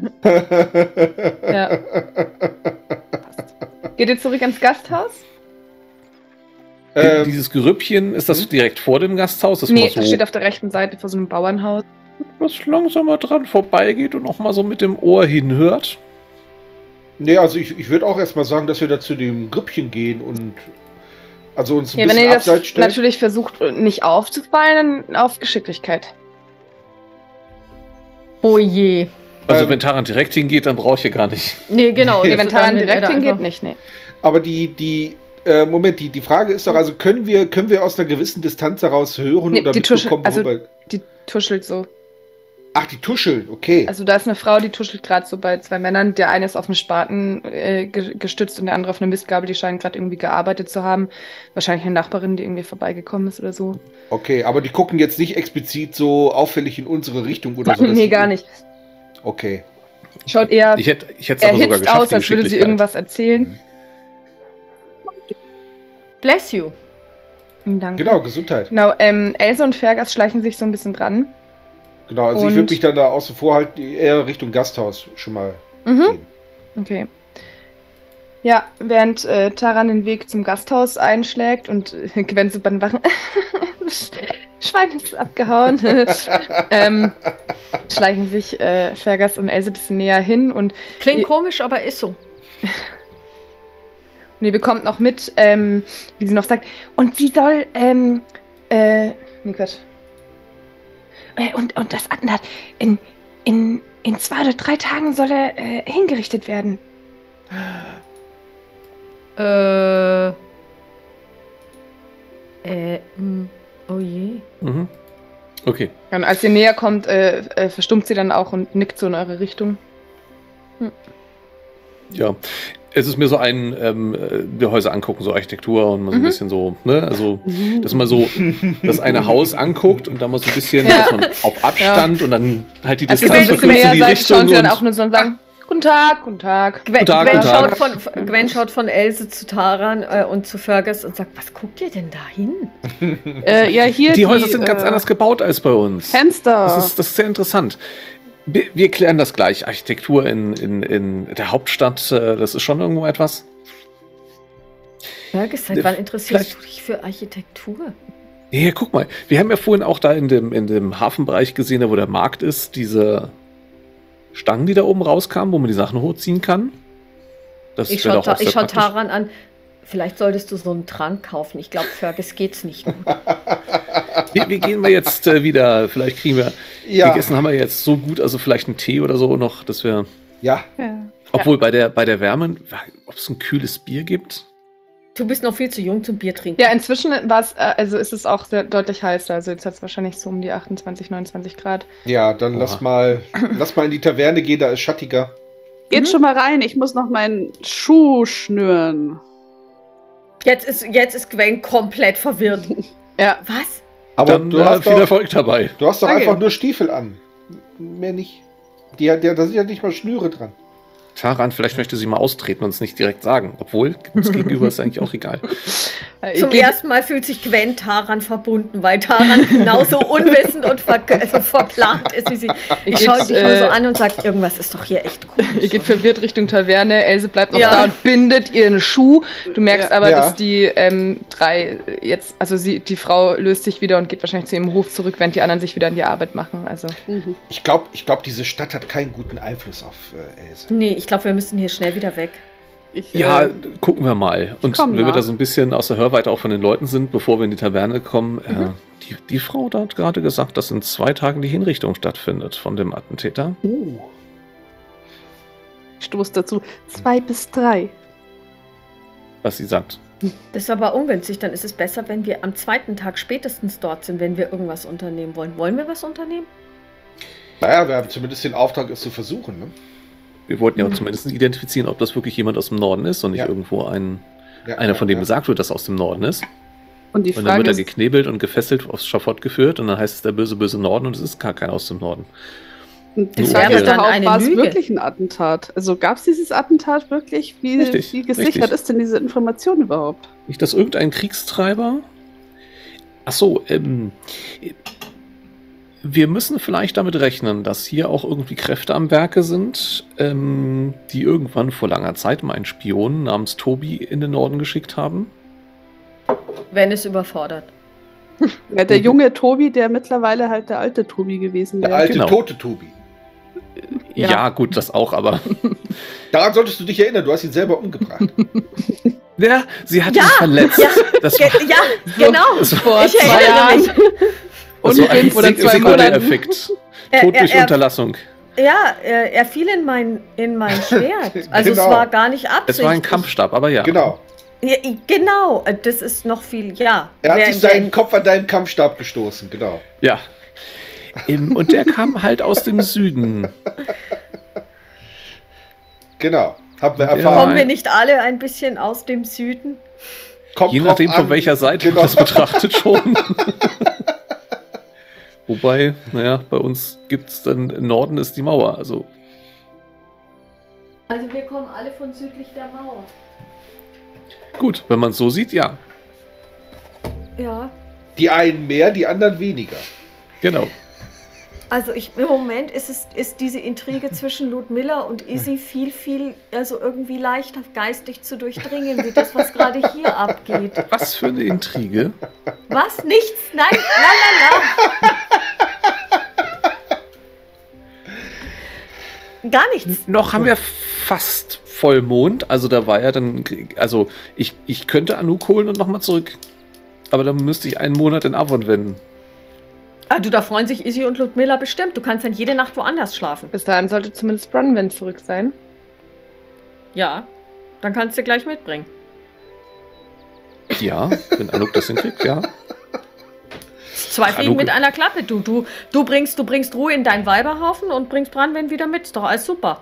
ja. Geht ihr zurück ins Gasthaus? Ähm, Dieses Gerüppchen, ist das direkt vor dem Gasthaus? Das Nee, mal so das steht auf der rechten Seite vor so einem Bauernhaus. was langsamer dran vorbeigeht und auch mal so mit dem Ohr hinhört. nee, also ich, ich würde auch erstmal sagen, dass wir da zu dem Grüppchen gehen und also uns ein Ja, wenn bisschen ihr das abseits stellen. natürlich versucht, nicht aufzufallen, dann auf Geschicklichkeit. Oh je. Also Ähm, wenn Taran direkt hingeht, dann brauche ich hier gar nicht. Nee, genau. Nee, Nee, wenn Also dann Taran wird er direkt da hingeht, einfach- nicht, nee. Aber die, die, äh, Moment, die, die Frage ist doch, also können wir, können wir aus einer gewissen Distanz heraus hören Nee, oder die Tuschel- mitbekommen, also- worüber... Die tuschelt so. Ach, die tuscheln, okay. Also da ist eine Frau, die tuschelt gerade so bei zwei Männern. Der eine ist auf einen Spaten äh, ge- gestützt und der andere auf eine Mistgabel. Die scheinen gerade irgendwie gearbeitet zu haben. Wahrscheinlich eine Nachbarin, die irgendwie vorbeigekommen ist oder so. Okay, aber die gucken jetzt nicht explizit so auffällig in unsere Richtung oder so. dass nee, sie- gar nicht. Okay. Schaut eher Ich hätte ich hätte es aber sogar erhitzt geschafft, aus, die als würde sie Geschicklichkeit. irgendwas erzählen. Bless you. Danke. Genau, Gesundheit. Genau, ähm, Else und Fergas schleichen sich so ein bisschen dran. Genau, also ich Und- würde mich dann da außen vor halt eher Richtung Gasthaus schon mal Mhm. gehen. Okay. Ja, während äh, Taran den Weg zum Gasthaus einschlägt und äh, Gwen so bei den Wachen Schwein ist abgehauen, ähm, schleichen sich äh, Fergas und Else ein bisschen näher hin und Klingt Ihr- komisch, aber ist so. Und Und ihr bekommt noch mit, ähm, wie sie noch sagt, und sie soll, ähm, äh, nee, Gott. Äh, und, und das Attentat, in, in, in zwei oder drei Tagen soll er äh, hingerichtet werden. Äh. Äh, mh, oh je. Mhm. Okay. Und als ihr näher kommt, äh, äh, verstummt sie dann auch und nickt so in eure Richtung. Ja. Es ist mir so ein, ähm, wir Häuser angucken, so Architektur und mal so ein Mhm. bisschen so, ne, also, dass man so das eine Haus anguckt und dann mal so ein bisschen, Ja. dass man auf Abstand und dann halt die Als ihr so Distanz ein bisschen verkürzt in näher die seid, Richtung. schauen sie dann und- auch nur so und sagen, guten Tag, guten Tag. Gwen, Guten Tag, Gwen, guten schaut Tag. von, Gwen schaut von Else zu Taran äh, und zu Fergus und sagt, was guckt ihr denn da hin? Äh, ja, hier Die Häuser sind ganz äh, anders gebaut als bei uns. Fenster. Das ist, das ist sehr interessant. Wir, wir klären das gleich. Architektur in, in, in der Hauptstadt, äh, das ist schon irgendwo etwas. Fergus, seit Äh, wann interessierst vielleicht- du dich für Architektur? Ja, guck mal. Wir haben ja vorhin auch da in dem, in dem Hafenbereich gesehen, da wo der Markt ist, diese Stangen, die da oben rauskamen, wo man die Sachen hochziehen kann. Das Ich wäre schaue doch auch ich sehr schau praktisch. Taran an. Vielleicht solltest du so einen Trank kaufen. Ich glaube, Fergus geht's nicht gut. Wir, wir gehen mal jetzt äh, wieder. Vielleicht kriegen wir. Ja. Gegessen haben wir jetzt so gut, also vielleicht einen Tee oder so noch, dass wir. Ja, Ja. Obwohl bei der, bei der Wärme, ob es ein kühles Bier gibt. Du bist noch viel zu jung zum Bier trinken. Ja, inzwischen war's, äh, also ist es auch sehr deutlich heißer. Also jetzt hat es wahrscheinlich so um die achtundzwanzig, neunundzwanzig Grad. ja, dann lass Oha. mal, lass mal in die Taverne gehen, da ist schattiger. Geht Mhm. schon mal rein, ich muss noch meinen Schuh schnüren. Jetzt ist, jetzt ist Gwen komplett verwirrt. Ja. Was? Aber Dann du, äh, hast viel doch, Erfolg dabei. du hast doch Danke. einfach nur Stiefel an. Mehr nicht. Die, hat- der, da sind ja nicht mal Schnüre dran. Taran, vielleicht möchte sie mal austreten und es nicht direkt sagen. Obwohl, uns gegenüber ist eigentlich auch egal. Äh, Zum ihr geht- ersten Mal fühlt sich Gwen Taran verbunden, weil Taran genauso unwissend und ver also verplant ist wie sie. Ich geht, schaue dich nur so äh, an und sage, irgendwas ist doch hier echt komisch. Ihr geht verwirrt Richtung Taverne, Else bleibt noch Ja. da und bindet ihren Schuh. Du merkst Ja. aber, Ja. dass die ähm, drei jetzt, also sie, die Frau löst sich wieder und geht wahrscheinlich zu ihrem Hof zurück, während die anderen sich wieder an die Arbeit machen. Also Mhm. Ich glaube, ich glaub, diese Stadt hat keinen guten Einfluss auf äh, Else. Nee, ich glaube, wir müssen hier schnell wieder weg. Ich, Ja, äh, gucken wir mal. Und komm wenn wir nach. da so ein bisschen aus der Hörweite auch von den Leuten sind, bevor wir in die Taverne kommen, Mhm. äh, die, die Frau da hat gerade gesagt, dass in zwei Tagen die Hinrichtung stattfindet von dem Attentäter. Uh. ich stoße dazu. Zwei bis drei. Was sie sagt. Das ist aber ungünstig. Dann ist es besser, wenn wir am zweiten Tag spätestens dort sind, wenn wir irgendwas unternehmen wollen. Wollen wir was unternehmen? Naja, wir haben zumindest den Auftrag, es zu versuchen. Ne? Wir wollten ja zumindest identifizieren, ob das wirklich jemand aus dem Norden ist und nicht Ja. irgendwo ein, Ja, einer, von dem ja. gesagt wird, dass er aus dem Norden ist. Und die Und dann Frage wird er ist, geknebelt und gefesselt aufs Schafott geführt und dann heißt es der böse, böse Norden und es ist gar keiner aus dem Norden. die Das Frage wäre ist doch dann auch, eine war es Lüge. wirklich ein Attentat? Also gab es dieses Attentat wirklich? Wie, Richtig, wie gesichert richtig. ist denn diese Information überhaupt? Nicht, dass irgendein Kriegstreiber. Ach so, ähm. Wir müssen vielleicht damit rechnen, dass hier auch irgendwie Kräfte am Werke sind, ähm, die irgendwann vor langer Zeit mal einen Spion namens Tobi in den Norden geschickt haben. Wenn es überfordert. Ja, der Mhm. junge Tobi, der mittlerweile halt der alte Tobi gewesen Der wäre. alte Genau. tote Tobi. Ja, Ja. gut, das auch, aber. Daran solltest du dich erinnern, du hast ihn selber umgebracht. Ja, sie hat Ja, ihn verletzt. ja, das Ge war, ja, genau. das war, vor Ich zwei erinnere Jahren mich. das war ein fünf oder Sek- zwei Monaten. Sekundäreffekt. Er- Tod er- durch er- Unterlassung. Ja, er, er fiel in mein, in mein Schwert. Also Genau. es war gar nicht Es absichtlich. war ein Kampfstab, aber ja. Genau. Ja, genau, das ist noch viel, ja. Er hat Wer- sich seinen wer- Kopf an deinen Kampfstab gestoßen, genau. Ja. Im- Und der kam halt aus dem Süden. Genau. Haben wir Ja. erfahren. Kommen wir nicht alle ein bisschen aus dem Süden? Kommt Je drauf nachdem, von an. welcher Seite Genau. man das betrachtet schon. Wobei, naja, bei uns gibt es dann, im Norden ist die Mauer. Also, Also wir kommen alle von südlich der Mauer. gut, wenn man es so sieht, ja. Ja. Die einen mehr, die anderen weniger. Genau. Also ich, im Moment ist es ist diese Intrige zwischen Ludmilla und Izzy viel, viel, also irgendwie leichter geistig zu durchdringen, wie das, was gerade hier abgeht. Was für eine Intrige. Was? Nichts? Nein, nein, nein, nein. Gar nichts. Noch haben wir fast Vollmond, also da war ja dann, also ich, ich könnte Anouk holen und nochmal zurück. Aber dann müsste ich einen Monat in Avon wenden. Ah, du, da freuen sich Izzy und Ludmilla bestimmt. Du kannst dann jede Nacht woanders schlafen. Bis dahin sollte zumindest Bronwyn zurück sein. Ja, dann kannst du gleich mitbringen. Ja, wenn Anouk das hinkriegt, ja. Zwei Fliegen Anouk- mit einer Klappe. Du, du, du, bringst, du bringst Ruhe in deinen Weiberhaufen und bringst Bronwyn wieder mit. Ist doch alles super.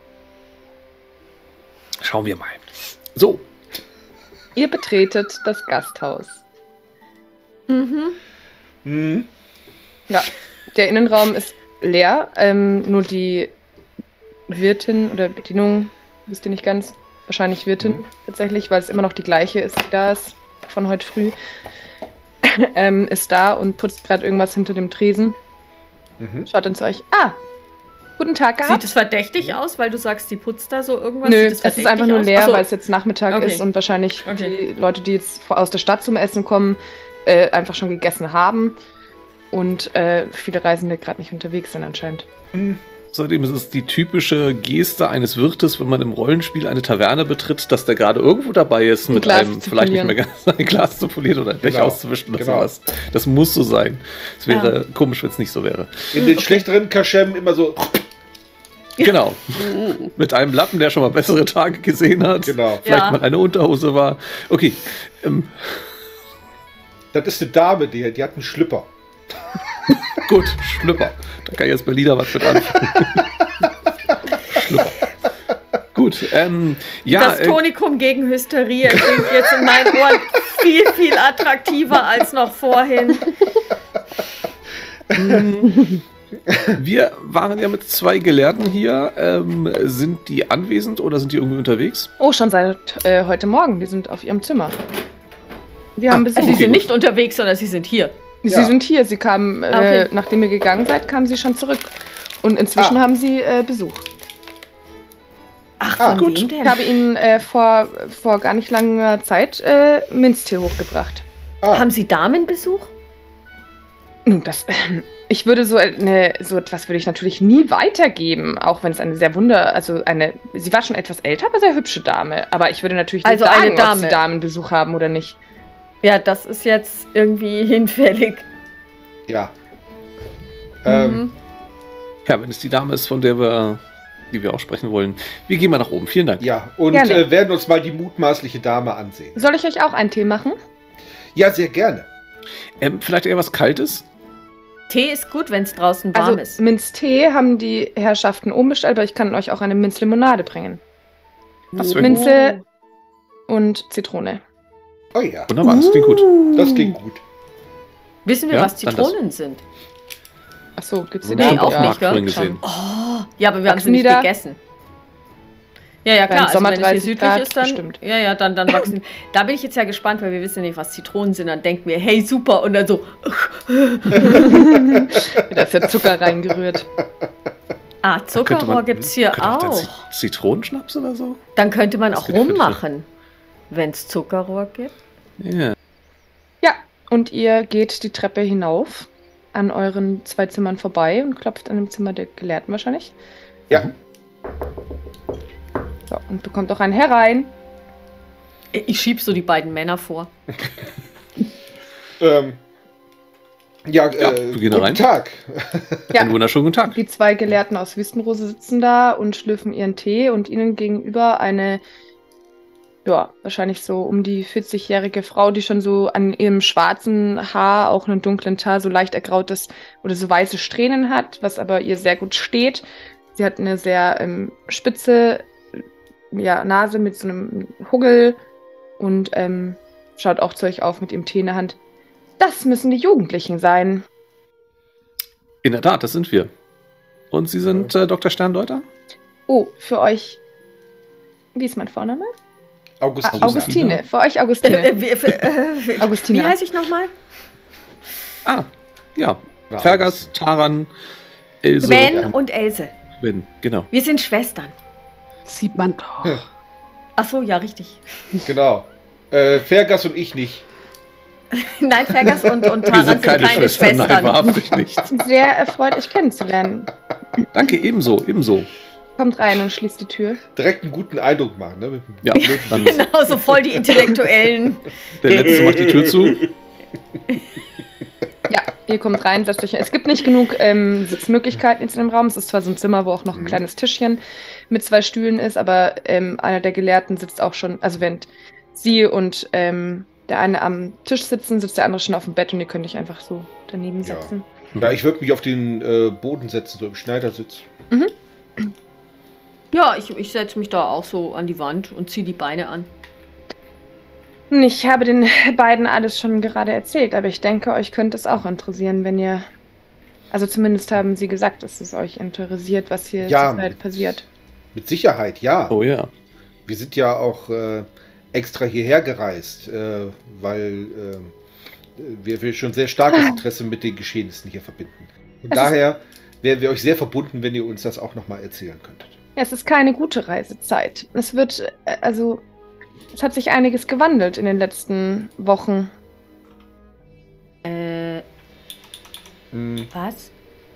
Schauen wir mal. So, Ihr betretet das Gasthaus. Mhm. Mhm. Ja, der Innenraum ist leer. Ähm, nur die Wirtin oder Bedienung, wisst ihr nicht ganz, wahrscheinlich Wirtin Mhm. tatsächlich, weil es immer noch die gleiche ist, die da ist, von heute früh, ähm, ist da und putzt gerade irgendwas hinter dem Tresen. Mhm. Schaut dann zu euch. Ah, guten Tag Sieht gehabt. es verdächtig aus, weil du sagst, die putzt da so irgendwas? Nö, Sieht es ist verdächtig einfach nur aus? leer, Ach so. weil es jetzt Nachmittag Okay. ist und wahrscheinlich Okay. die Leute, die jetzt aus der Stadt zum Essen kommen, äh, einfach schon gegessen haben und äh, viele Reisende gerade nicht unterwegs sind anscheinend. außerdem ist es die typische Geste eines Wirtes, wenn man im Rollenspiel eine Taverne betritt, dass der gerade irgendwo dabei ist, Ein mit Glas einem zu vielleicht polieren. nicht mehr ganz ein Glas zu polieren oder ein Blech Genau. auszuwischen oder Genau. sowas. Das muss so sein. Es wäre komisch, wenn es nicht so wäre. In den schlechteren Kaschem immer so. Genau. Mit einem Lappen, der schon mal bessere Tage gesehen hat. Genau. Vielleicht Ja. mal eine Unterhose war. Okay. Ähm, Das ist eine Dame, die, die hat einen Schlüpper. gut, Schlüpper. Da kann jetzt Berliner was mit anfangen. Schlüpper. Gut, ähm, ja. das äh, Tonikum gegen Hysterie klingt jetzt in meinen Ohren viel, viel attraktiver als noch vorhin. Wir waren ja mit zwei Gelehrten hier. Ähm, sind die anwesend oder sind die irgendwie unterwegs? Oh, schon seit äh, heute Morgen. Die sind auf ihrem Zimmer. Wir haben Ah, Besuch. Also sie Okay, sind gut. nicht unterwegs, sondern sie sind hier. Sie Ja. sind hier. Sie kamen, äh, Okay. nachdem ihr gegangen seid, kamen sie schon zurück. Und inzwischen Ah. haben sie äh, Besuch. Ach, Ah, von gut. wem Ich denn? habe ihnen äh, vor, vor gar nicht langer Zeit äh, Minztee hochgebracht. Ah, Haben Sie Damenbesuch? Nun, das, ich würde so eine, so etwas würde ich natürlich nie weitergeben, auch wenn es eine sehr wunder, also eine, sie war schon etwas älter, aber sehr hübsche Dame. Aber ich würde natürlich nicht Also eine sagen, ob Dame. sie Damenbesuch haben oder nicht. Ja, das ist jetzt irgendwie hinfällig. ja. Ähm, Mhm. Ja, wenn es die Dame ist, von der wir, die wir auch sprechen wollen. Wir gehen mal nach oben. Vielen Dank. ja, und Gerne. äh, werden uns mal die mutmaßliche Dame ansehen. Soll ich euch auch einen Tee machen? Ja, sehr gerne. Ähm, vielleicht eher was Kaltes? Tee ist gut, wenn es draußen warm Also ist. Minztee haben die Herrschaften umbestellt, aber ich kann euch auch eine Minzlimonade bringen. Das wäre Minze und Zitrone. Oh ja, Wunderbar, das klingt gut. das klingt gut. Wissen wir, Ja, was dann das. Zitronen sind? Achso, gibt's die Nee, da? Nee, auch Ja. nicht, gell? vorhin gesehen. Oh, ja, aber wir haben Wachsen sie die nicht da? gegessen. Ja, ja, Beim klar. Also Sommer wenn es hier dreißig südlich Grad ist, dann. bestimmt. Ja, ja, dann, dann wachsen. Da bin ich jetzt ja gespannt, weil wir wissen ja nicht, was Zitronen sind. Dann denken wir, hey, super. Und dann so, Da ist ja Zucker reingerührt. ah, Könnte Zuckerrohr man- gibt es hier könnte man dann auch. Zit- Zitronenschnaps oder so? Dann könnte man Das auch geht für die rummachen, wenn es Zuckerrohr gibt. Ja. Ja, und ihr geht die Treppe hinauf an euren zwei Zimmern vorbei und klopft an dem Zimmer der Gelehrten wahrscheinlich. Ja, So, und bekommt auch einen herein. Ich schieb so die beiden Männer vor. ähm, ja, Ja, äh, wir gehen guten rein. Tag. Ja, Einen wunderschönen guten Tag. die zwei Gelehrten aus Wüstenrose sitzen da und schlürfen ihren Tee und ihnen gegenüber eine, ja, wahrscheinlich so um die vierzigjährige Frau, die schon so an ihrem schwarzen Haar, auch einen dunklen Haar, so leicht ergrautes oder so weiße Strähnen hat, was aber ihr sehr gut steht. Sie hat eine sehr ähm, spitze ja, Nase mit so einem Huggel und ähm, schaut auch zu euch auf mit ihrem Tee in der Hand. Das müssen die Jugendlichen sein. In der Tat, das sind wir. Und Sie sind äh, Doktor Sterndeuter? Oh, für euch. Wie ist mein Vorname? Augustin. Ah, Augustine. Für euch Äh, Augustine. äh, wie, äh, Augustina. Wie heiße ich nochmal? Ah, ja. Ja. Fergas, Taran, Else. Ben und Else. Ben, genau. Wir sind Schwestern. Sieht man doch. Ach so, ja, richtig. Genau. Äh, Fergas und ich nicht. Nein, Fergas und, und Wir Taran sind keine Schwestern, nein, Schwestern. wahrhaftig nicht. Sehr erfreut, euch kennenzulernen. Danke, ebenso, ebenso. Kommt rein und schließt die Tür. Direkt einen guten Eindruck machen, ne? Mit dem Ja, blöden dann Witz. Genau, so voll die Intellektuellen. der Letzte macht die Tür zu. Ja, ihr kommt rein, setzt euch. Es gibt nicht genug ähm, Sitzmöglichkeiten in dem Raum. Es ist zwar so ein Zimmer, wo auch noch ein Mhm. kleines Tischchen mit zwei Stühlen ist, aber ähm, einer der Gelehrten sitzt auch schon, also während sie und ähm, der eine am Tisch sitzen, sitzt der andere schon auf dem Bett und ihr könnt euch einfach so daneben Ja. setzen. Ja, ich würde mich auf den äh, Boden setzen, so im Schneidersitz. Ja, ich, ich setze mich da auch so an die Wand und ziehe die Beine an. Ich habe den beiden alles schon gerade erzählt, aber ich denke, euch könnte es auch interessieren, wenn ihr. Also zumindest haben sie gesagt, dass es euch interessiert, was hier Ja. zurzeit passiert. Mit Sicherheit, ja. Oh ja. Wir sind ja auch äh, extra hierher gereist, äh, weil äh, wir, wir schon sehr starkes Interesse mit den Geschehnissen hier verbinden. Und Es daher wären wir euch sehr verbunden, wenn ihr uns das auch nochmal erzählen könntet. Ja, es ist keine gute Reisezeit. Es wird, äh, also, es hat sich einiges gewandelt in den letzten Wochen. Äh, Hm, was?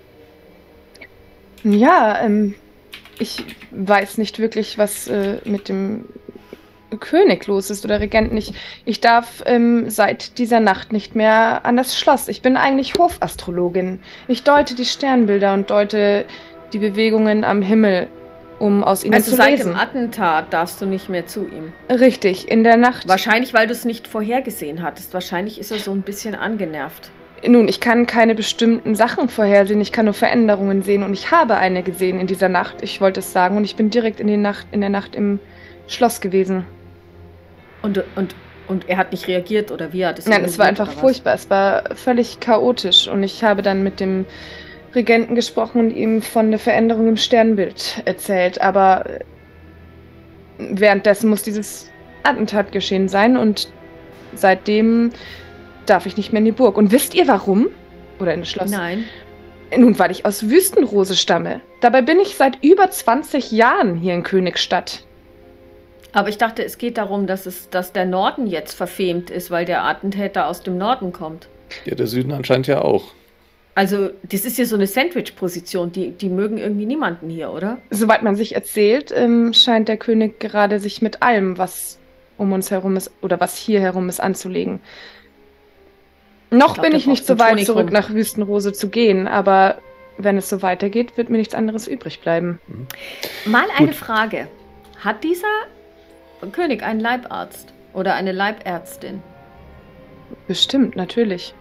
Ja, ähm, ich weiß nicht wirklich, was äh, mit dem König los ist oder Regenten. Ich, ich darf ähm, seit dieser Nacht nicht mehr an das Schloss. Ich bin eigentlich Hofastrologin. Ich deute die Sternbilder und deute die Bewegungen am Himmel, um aus ihnen Also zu seit lesen. dem Attentat darfst du nicht mehr zu ihm. Richtig, in der Nacht. Wahrscheinlich, weil du es nicht vorhergesehen hattest. Wahrscheinlich ist er so ein bisschen angenervt. Nun, ich kann keine bestimmten Sachen vorhersehen, ich kann nur Veränderungen sehen und ich habe eine gesehen in dieser Nacht. Ich wollte es sagen und ich bin direkt in, die Nacht, in der Nacht im Schloss gewesen. Und, und, und er hat nicht reagiert oder wie hat es Nein, es war reagiert einfach oder was? furchtbar, es war völlig chaotisch und ich habe dann mit dem Regenten gesprochen und ihm von der Veränderung im Sternbild erzählt, aber währenddessen muss dieses Attentat geschehen sein und seitdem darf ich nicht mehr in die Burg. Und wisst ihr warum? Oder in das Schloss? Nein. Nun, weil ich aus Wüstenrose stamme. Dabei bin ich seit über zwanzig Jahren hier in Königstadt. Aber ich dachte, es geht darum, dass, es, dass der Norden jetzt verfemt ist, weil der Attentäter aus dem Norden kommt. Ja, der Süden anscheinend ja auch. Also, das ist hier so eine Sandwich-Position. Die, die mögen irgendwie niemanden hier, oder? Soweit man sich erzählt, ähm, scheint der König gerade sich mit allem, was um uns herum ist, oder was hier herum ist, anzulegen. Noch Ich glaub, bin der ich nicht braucht so ein weit Tonikum. zurück nach Wüstenrose zu gehen, aber wenn es so weitergeht, wird mir nichts anderes übrig bleiben. Mal eine Gut. Frage. Hat dieser König einen Leibarzt oder eine Leibärztin? Bestimmt, natürlich.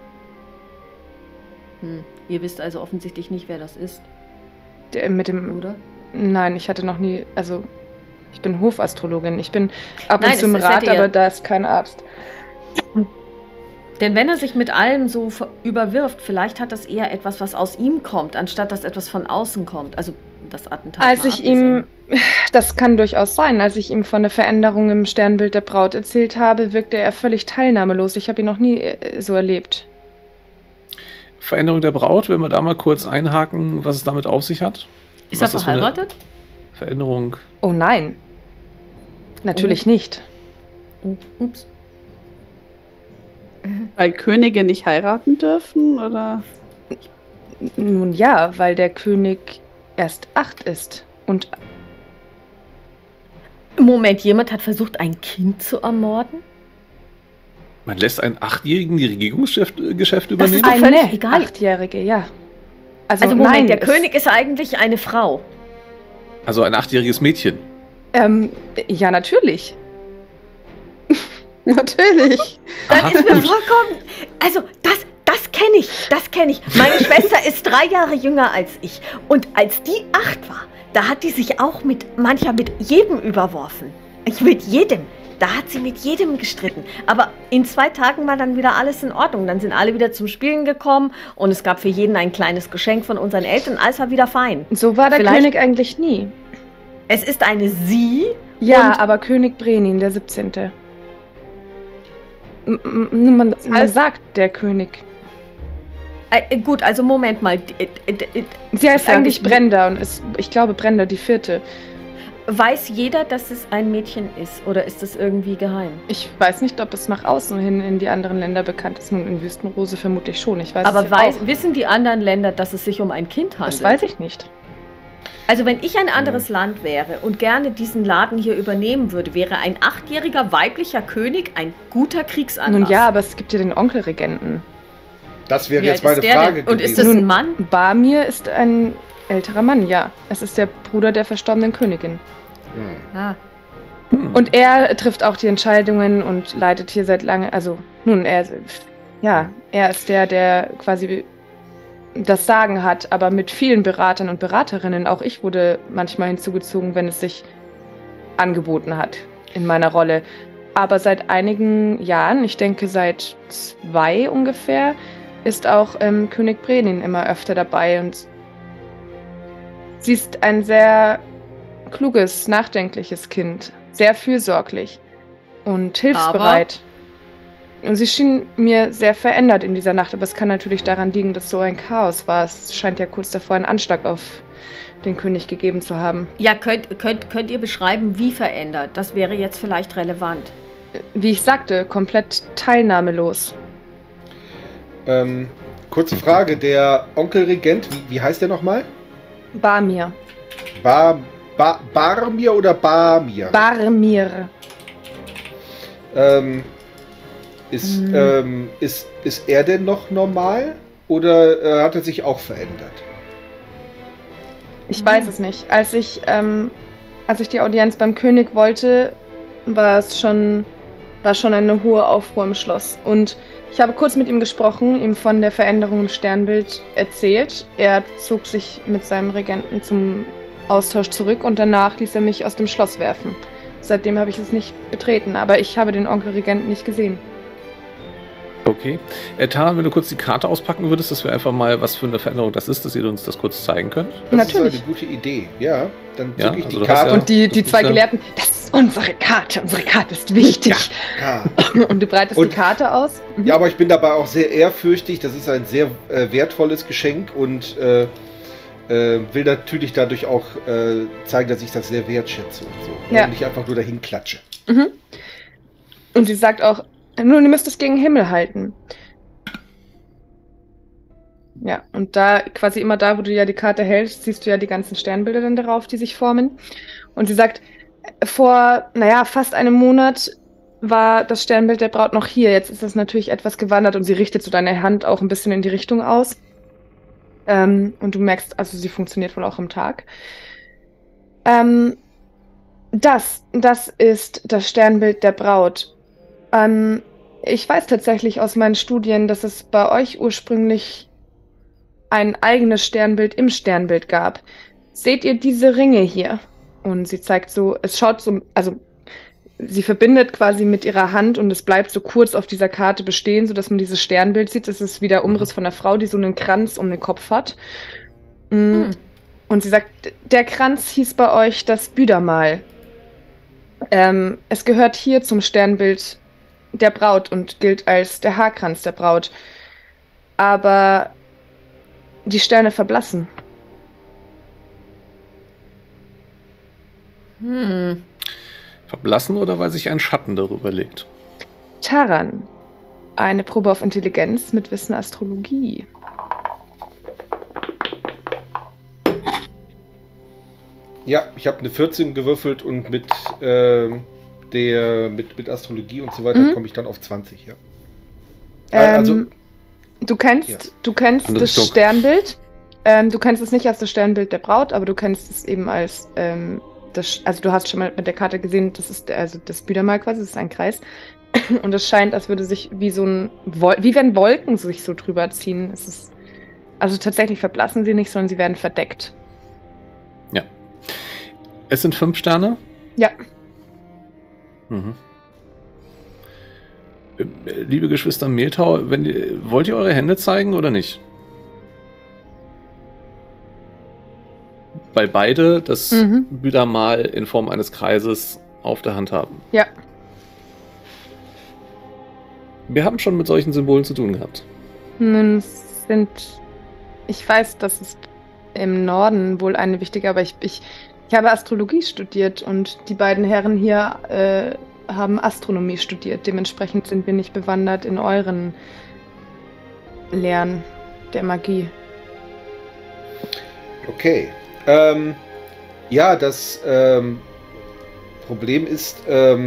Hm. Ihr wisst also offensichtlich nicht, wer das ist, Der, mit dem. oder? Nein, ich hatte noch nie. Also, ich bin Hofastrologin. Ich bin ab Nein, und zu im es- es Rat, hätte ja- aber da ist kein Arzt. Denn wenn er sich mit allem so ver- überwirft, vielleicht hat das eher etwas, was aus ihm kommt, anstatt dass etwas von außen kommt. Also das Attentat. Als mal ich ihm, abgesehen. das kann durchaus sein, als ich ihm von der Veränderung im Sternbild der Braut erzählt habe, wirkte er völlig teilnahmelos. Ich habe ihn noch nie äh, so erlebt. Veränderung der Braut, wenn wir da mal kurz einhaken, was es damit auf sich hat. Ist er was das für eine verheiratet? Veränderung. Oh nein. Natürlich nicht. Oh, ups. Weil Könige nicht heiraten dürfen, oder? Nun ja, weil der König erst acht ist. Und Moment, jemand hat versucht, ein Kind zu ermorden? Man lässt einen Achtjährigen die Regierungsgeschäfte Geschäfte Das ist übernehmen? doch völlig eine egal. Achtjährige, ja. Also, Also Moment, nein, der es- König ist eigentlich eine Frau. Also ein achtjähriges Mädchen. Ähm, ja, natürlich. Natürlich. Das Aha, ist mir gut. vollkommen. Also, das, das kenne ich, das kenne ich. Meine Schwester ist drei Jahre jünger als ich. Und als die acht war, da hat die sich auch mit mancher mit jedem überworfen. Ich mit jedem. Da hat sie mit jedem gestritten. Aber in zwei Tagen war dann wieder alles in Ordnung. Dann sind alle wieder zum Spielen gekommen und es gab für jeden ein kleines Geschenk von unseren Eltern. Alles war wieder fein. So war der Vielleicht- König eigentlich nie. Es ist eine Sie. Ja, Und- aber König Brenin, der siebzehnte. M- m- Man, man heißt- sagt der König. Äh, gut, also Moment mal. D- d- d- Sie heißt Sag eigentlich ich- Brenda und ist, ich glaube, Brenda die vierte. Weiß jeder, dass es ein Mädchen ist oder ist das irgendwie geheim? Ich weiß nicht, ob es nach außen hin in die anderen Länder bekannt ist. Nun, in Wüstenrose vermutlich schon. Ich weiß Aber es weiß, auch. wissen die anderen Länder, dass es sich um ein Kind handelt? Das weiß ich nicht. Also wenn ich ein anderes Land wäre und gerne diesen Laden hier übernehmen würde, wäre ein achtjähriger weiblicher König ein guter Kriegsanlass. Nun ja, aber es gibt ja den Onkelregenten. Das wäre Wie jetzt alt meine ist der Frage denn? Und gewesen. ist das ein Mann? Barmir ist ein älterer Mann, ja. Es ist der Bruder der verstorbenen Königin. Hm. Ah. Und er trifft auch die Entscheidungen und leitet hier seit lange, also nun, er, ja, er ist der, der quasi das Sagen hat, aber mit vielen Beratern und Beraterinnen. Auch ich wurde manchmal hinzugezogen, wenn es sich angeboten hat in meiner Rolle. Aber seit einigen Jahren, ich denke seit zwei ungefähr, ist auch ähm, König Brenin immer öfter dabei und sie ist ein sehr kluges, nachdenkliches Kind, sehr fürsorglich und hilfsbereit. Und sie schien mir sehr verändert in dieser Nacht, aber es kann natürlich daran liegen, dass so ein Chaos war. Es scheint ja kurz davor einen Anschlag auf den König gegeben zu haben. Ja, könnt, könnt, könnt ihr beschreiben, wie verändert? Das wäre jetzt vielleicht relevant. Wie ich sagte, komplett teilnahmelos. Ähm, kurze Frage, der Onkelregent, wie, wie heißt der nochmal? Barmir. Bar, Bar, Barmir oder Barmir? Barmir. Ähm, ist, Hm. ähm, ist, ist er denn noch normal oder äh, hat er sich auch verändert? Ich weiß es nicht. Als ich, ähm, als ich die Audienz beim König wollte, war es schon, war schon eine hohe Aufruhr im Schloss. Und ich habe kurz mit ihm gesprochen, ihm von der Veränderung im Sternbild erzählt. Er zog sich mit seinem Regenten zum Austausch zurück und danach ließ er mich aus dem Schloss werfen. Seitdem habe ich es nicht betreten, aber ich habe den Onkelregenten nicht gesehen. Okay. Äh, Tara, wenn du kurz die Karte auspacken würdest, dass wir einfach mal, was für eine Veränderung das ist, dass ihr uns das kurz zeigen könnt. Das Natürlich. ist eine gute Idee. Ja, dann Ja, zücke ich also die du hast Karte. ja- Und die, die das zwei ist ja- Gelehrten, das ist unsere Karte, unsere Karte ist wichtig. Ja. Und du breitest Und- die Karte aus. Mhm. Ja, aber ich bin dabei auch sehr ehrfürchtig. Das ist ein sehr äh, wertvolles Geschenk und äh, äh, will natürlich dadurch auch äh, zeigen, dass ich das sehr wertschätze und so. Ja. Und nicht einfach nur dahin klatsche. Mhm. Und sie sagt auch, nun, ihr müsst es gegen den Himmel halten. Ja, und da, quasi immer da, wo du ja die Karte hältst, siehst du ja die ganzen Sternbilder dann darauf, die sich formen. Und sie sagt, vor, naja, fast einem Monat war das Sternbild der Braut noch hier. Jetzt ist es natürlich etwas gewandert und sie richtet so deine Hand auch ein bisschen in die Richtung aus. Ähm, und du merkst, also sie funktioniert wohl auch am Tag. Ähm, das, das ist das Sternbild der Braut. Ähm, ich weiß tatsächlich aus meinen Studien, dass es bei euch ursprünglich ein eigenes Sternbild im Sternbild gab. Seht ihr diese Ringe hier? Und sie zeigt so, es schaut so, also sie verbindet quasi mit ihrer Hand und es bleibt so kurz auf dieser Karte bestehen, sodass man dieses Sternbild sieht. Das ist wie der Umriss von einer Frau, die so einen Kranz um den Kopf hat. Mm. Hm. Und sie sagt, der Kranz hieß bei euch das Büdermal. Ähm, es gehört hier zum Sternbild der Braut und gilt als der Haarkranz der Braut. Aber die Sterne verblassen. Hm. Verblassen oder weil sich ein Schatten darüber legt? Taran. Eine Probe auf Intelligenz mit Wissen Astrologie. Ja, ich habe eine vierzehn gewürfelt und mit, ähm, der, mit, mit Astrologie und so weiter Mhm. komme ich dann auf zwanzig, ja. Ähm, also- du kennst, Ja. du kennst Andere das Richtung. Sternbild. Ähm, du kennst es nicht als das Sternbild der Braut, aber du kennst es eben als ähm, das. Also du hast schon mal mit der Karte gesehen, das ist der- also das Büdermal quasi, das ist ein Kreis. Und es scheint, als würde sich wie so ein Wol wie wenn Wolken sich so drüber ziehen. Es ist also tatsächlich verblassen sie nicht, sondern sie werden verdeckt. Es sind fünf Sterne? Ja. Mhm. Äh, Liebe Geschwister Mehltau, wenn, ihr- wollt ihr eure Hände zeigen oder nicht? Weil beide das Mhm. Büdermal in Form eines Kreises auf der Hand haben. Ja. Wir haben schon mit solchen Symbolen zu tun gehabt. Nun es sind. Ich weiß, das ist im Norden wohl eine wichtige, aber ich, ich, ich habe Astrologie studiert und die beiden Herren hier äh, haben Astronomie studiert. Dementsprechend sind wir nicht bewandert in euren Lehren der Magie. Okay. Ähm, Ja, das ähm, Problem ist, ähm,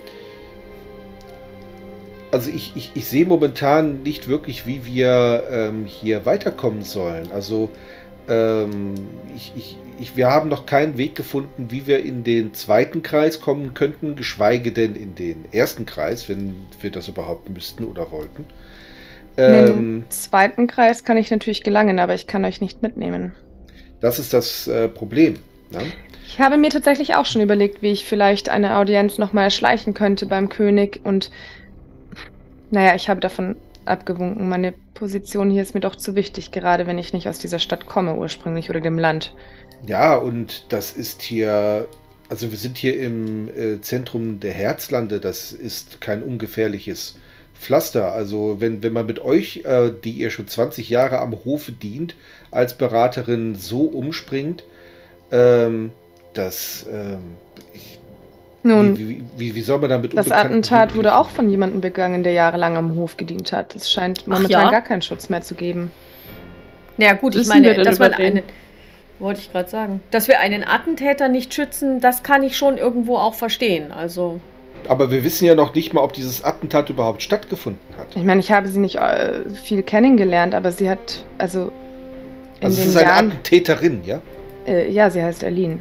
also ich, ich, ich sehe momentan nicht wirklich, wie wir ähm, hier weiterkommen sollen. Also ähm, ich, ich, ich, wir haben noch keinen Weg gefunden, wie wir in den zweiten Kreis kommen könnten, geschweige denn in den ersten Kreis, wenn wir das überhaupt müssten oder wollten. In den Ähm, zweiten Kreis kann ich natürlich gelangen, aber ich kann euch nicht mitnehmen. das ist das äh, Problem. Ne? Ich habe mir tatsächlich auch schon überlegt, wie ich vielleicht eine Audienz nochmal erschleichen könnte beim König und naja, ich habe davon abgewunken. Meine Position hier ist mir doch zu wichtig, gerade wenn ich nicht aus dieser Stadt komme ursprünglich oder dem Land. Ja, und das ist hier, also wir sind hier im äh, Zentrum der Herzlande, das ist kein ungefährliches Pflaster. Also wenn, wenn man mit euch, äh, die ihr schon zwanzig Jahre am Hofe dient, als Beraterin so umspringt, ähm, das, ähm, ich, Nun, wie, wie, wie, wie soll man damit das Unbekannten Attentat umgehen? wurde auch von jemandem begangen, der jahrelang am Hof gedient hat. Es scheint momentan ja? gar keinen Schutz mehr zu geben. Na ja, gut, ich Wissen meine, wir denn dass über man den? einen, wollte ich gerade sagen, dass wir einen Attentäter nicht schützen, das kann ich schon irgendwo auch verstehen. Also, Aber wir wissen ja noch nicht mal, ob dieses Attentat überhaupt stattgefunden hat. Ich meine, ich habe sie nicht äh, viel kennengelernt, aber sie hat, also in Also es den ist eine Jahren, Attentäterin, ja? äh, ja, sie heißt Aline.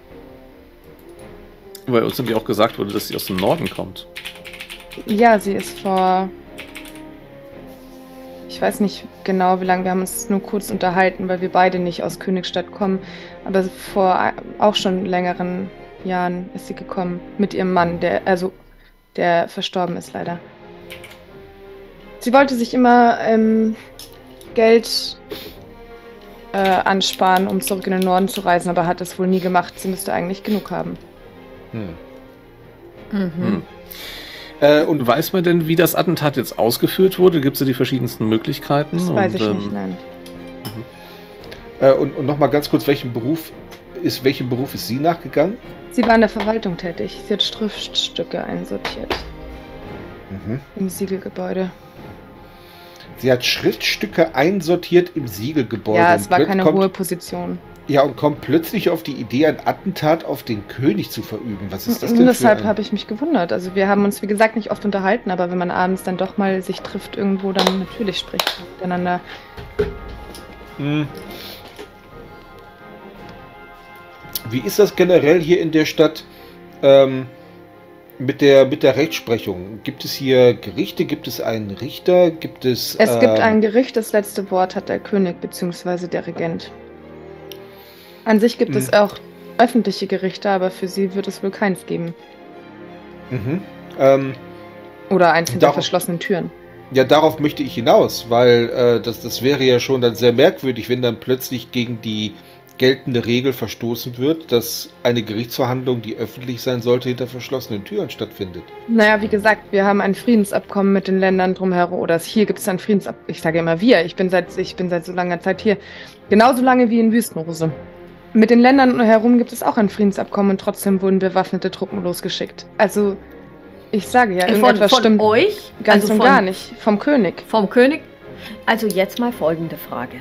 Bei uns nämlich auch gesagt wurde, dass sie aus dem Norden kommt. Ja, sie ist vor, ich weiß nicht genau, wie lange, wir haben uns nur kurz unterhalten, weil wir beide nicht aus Königstadt kommen, aber vor auch schon längeren Jahren ist sie gekommen mit ihrem Mann, der, also, der verstorben ist leider. Sie wollte sich immer ähm, Geld äh, ansparen, um zurück in den Norden zu reisen, aber hat es wohl nie gemacht. Sie müsste eigentlich genug haben. Hm. mhm. Hm. Äh, Und und weiß man denn, wie das Attentat jetzt ausgeführt wurde? Gibt es ja die verschiedensten Möglichkeiten? Das weiß Und, ich ähm, nicht, nein. Äh, und, und nochmal ganz kurz, welchen Beruf ist, welchem Beruf ist sie nachgegangen? Sie war in der Verwaltung tätig. Sie hat Schriftstücke einsortiert Mhm. im Siegelgebäude. Sie hat Schriftstücke einsortiert im Siegelgebäude. Ja, und es war plöt- keine kommt, hohe Position. Ja, und kommt plötzlich auf die Idee, ein Attentat auf den König zu verüben. Was ist das denn Deshalb für ein... habe ich mich gewundert. Also wir haben uns, wie gesagt, nicht oft unterhalten, aber wenn man abends dann doch mal sich trifft irgendwo, dann natürlich spricht man miteinander. Hm. Wie ist das generell hier in der Stadt ähm, mit der, mit der Rechtsprechung? Gibt es hier Gerichte? Gibt es einen Richter? Gibt es... Es ähm, gibt ein Gericht, das letzte Wort hat der König bzw. der Regent. An sich gibt Mhm. es auch öffentliche Gerichte, aber für sie wird es wohl keins geben. Mhm. Ähm, Oder eins hinter Darum- verschlossenen Türen. Ja, darauf möchte ich hinaus, weil äh, das, das wäre ja schon dann sehr merkwürdig, wenn dann plötzlich gegen die geltende Regel verstoßen wird, dass eine Gerichtsverhandlung, die öffentlich sein sollte, hinter verschlossenen Türen stattfindet. Naja, wie gesagt, wir haben ein Friedensabkommen mit den Ländern drumherum. Oder hier gibt es ein Friedensabkommen. Ich sage immer wir. Ich bin seit ich bin seit so langer Zeit hier. Genauso lange wie in Wüstenrose. Mit den Ländern herum gibt es auch ein Friedensabkommen und trotzdem wurden bewaffnete Truppen losgeschickt. Also, ich sage ja, Von, irgendetwas von stimmt euch? ganz also und von, gar nicht. Vom König. Vom König? Also jetzt mal folgende Frage.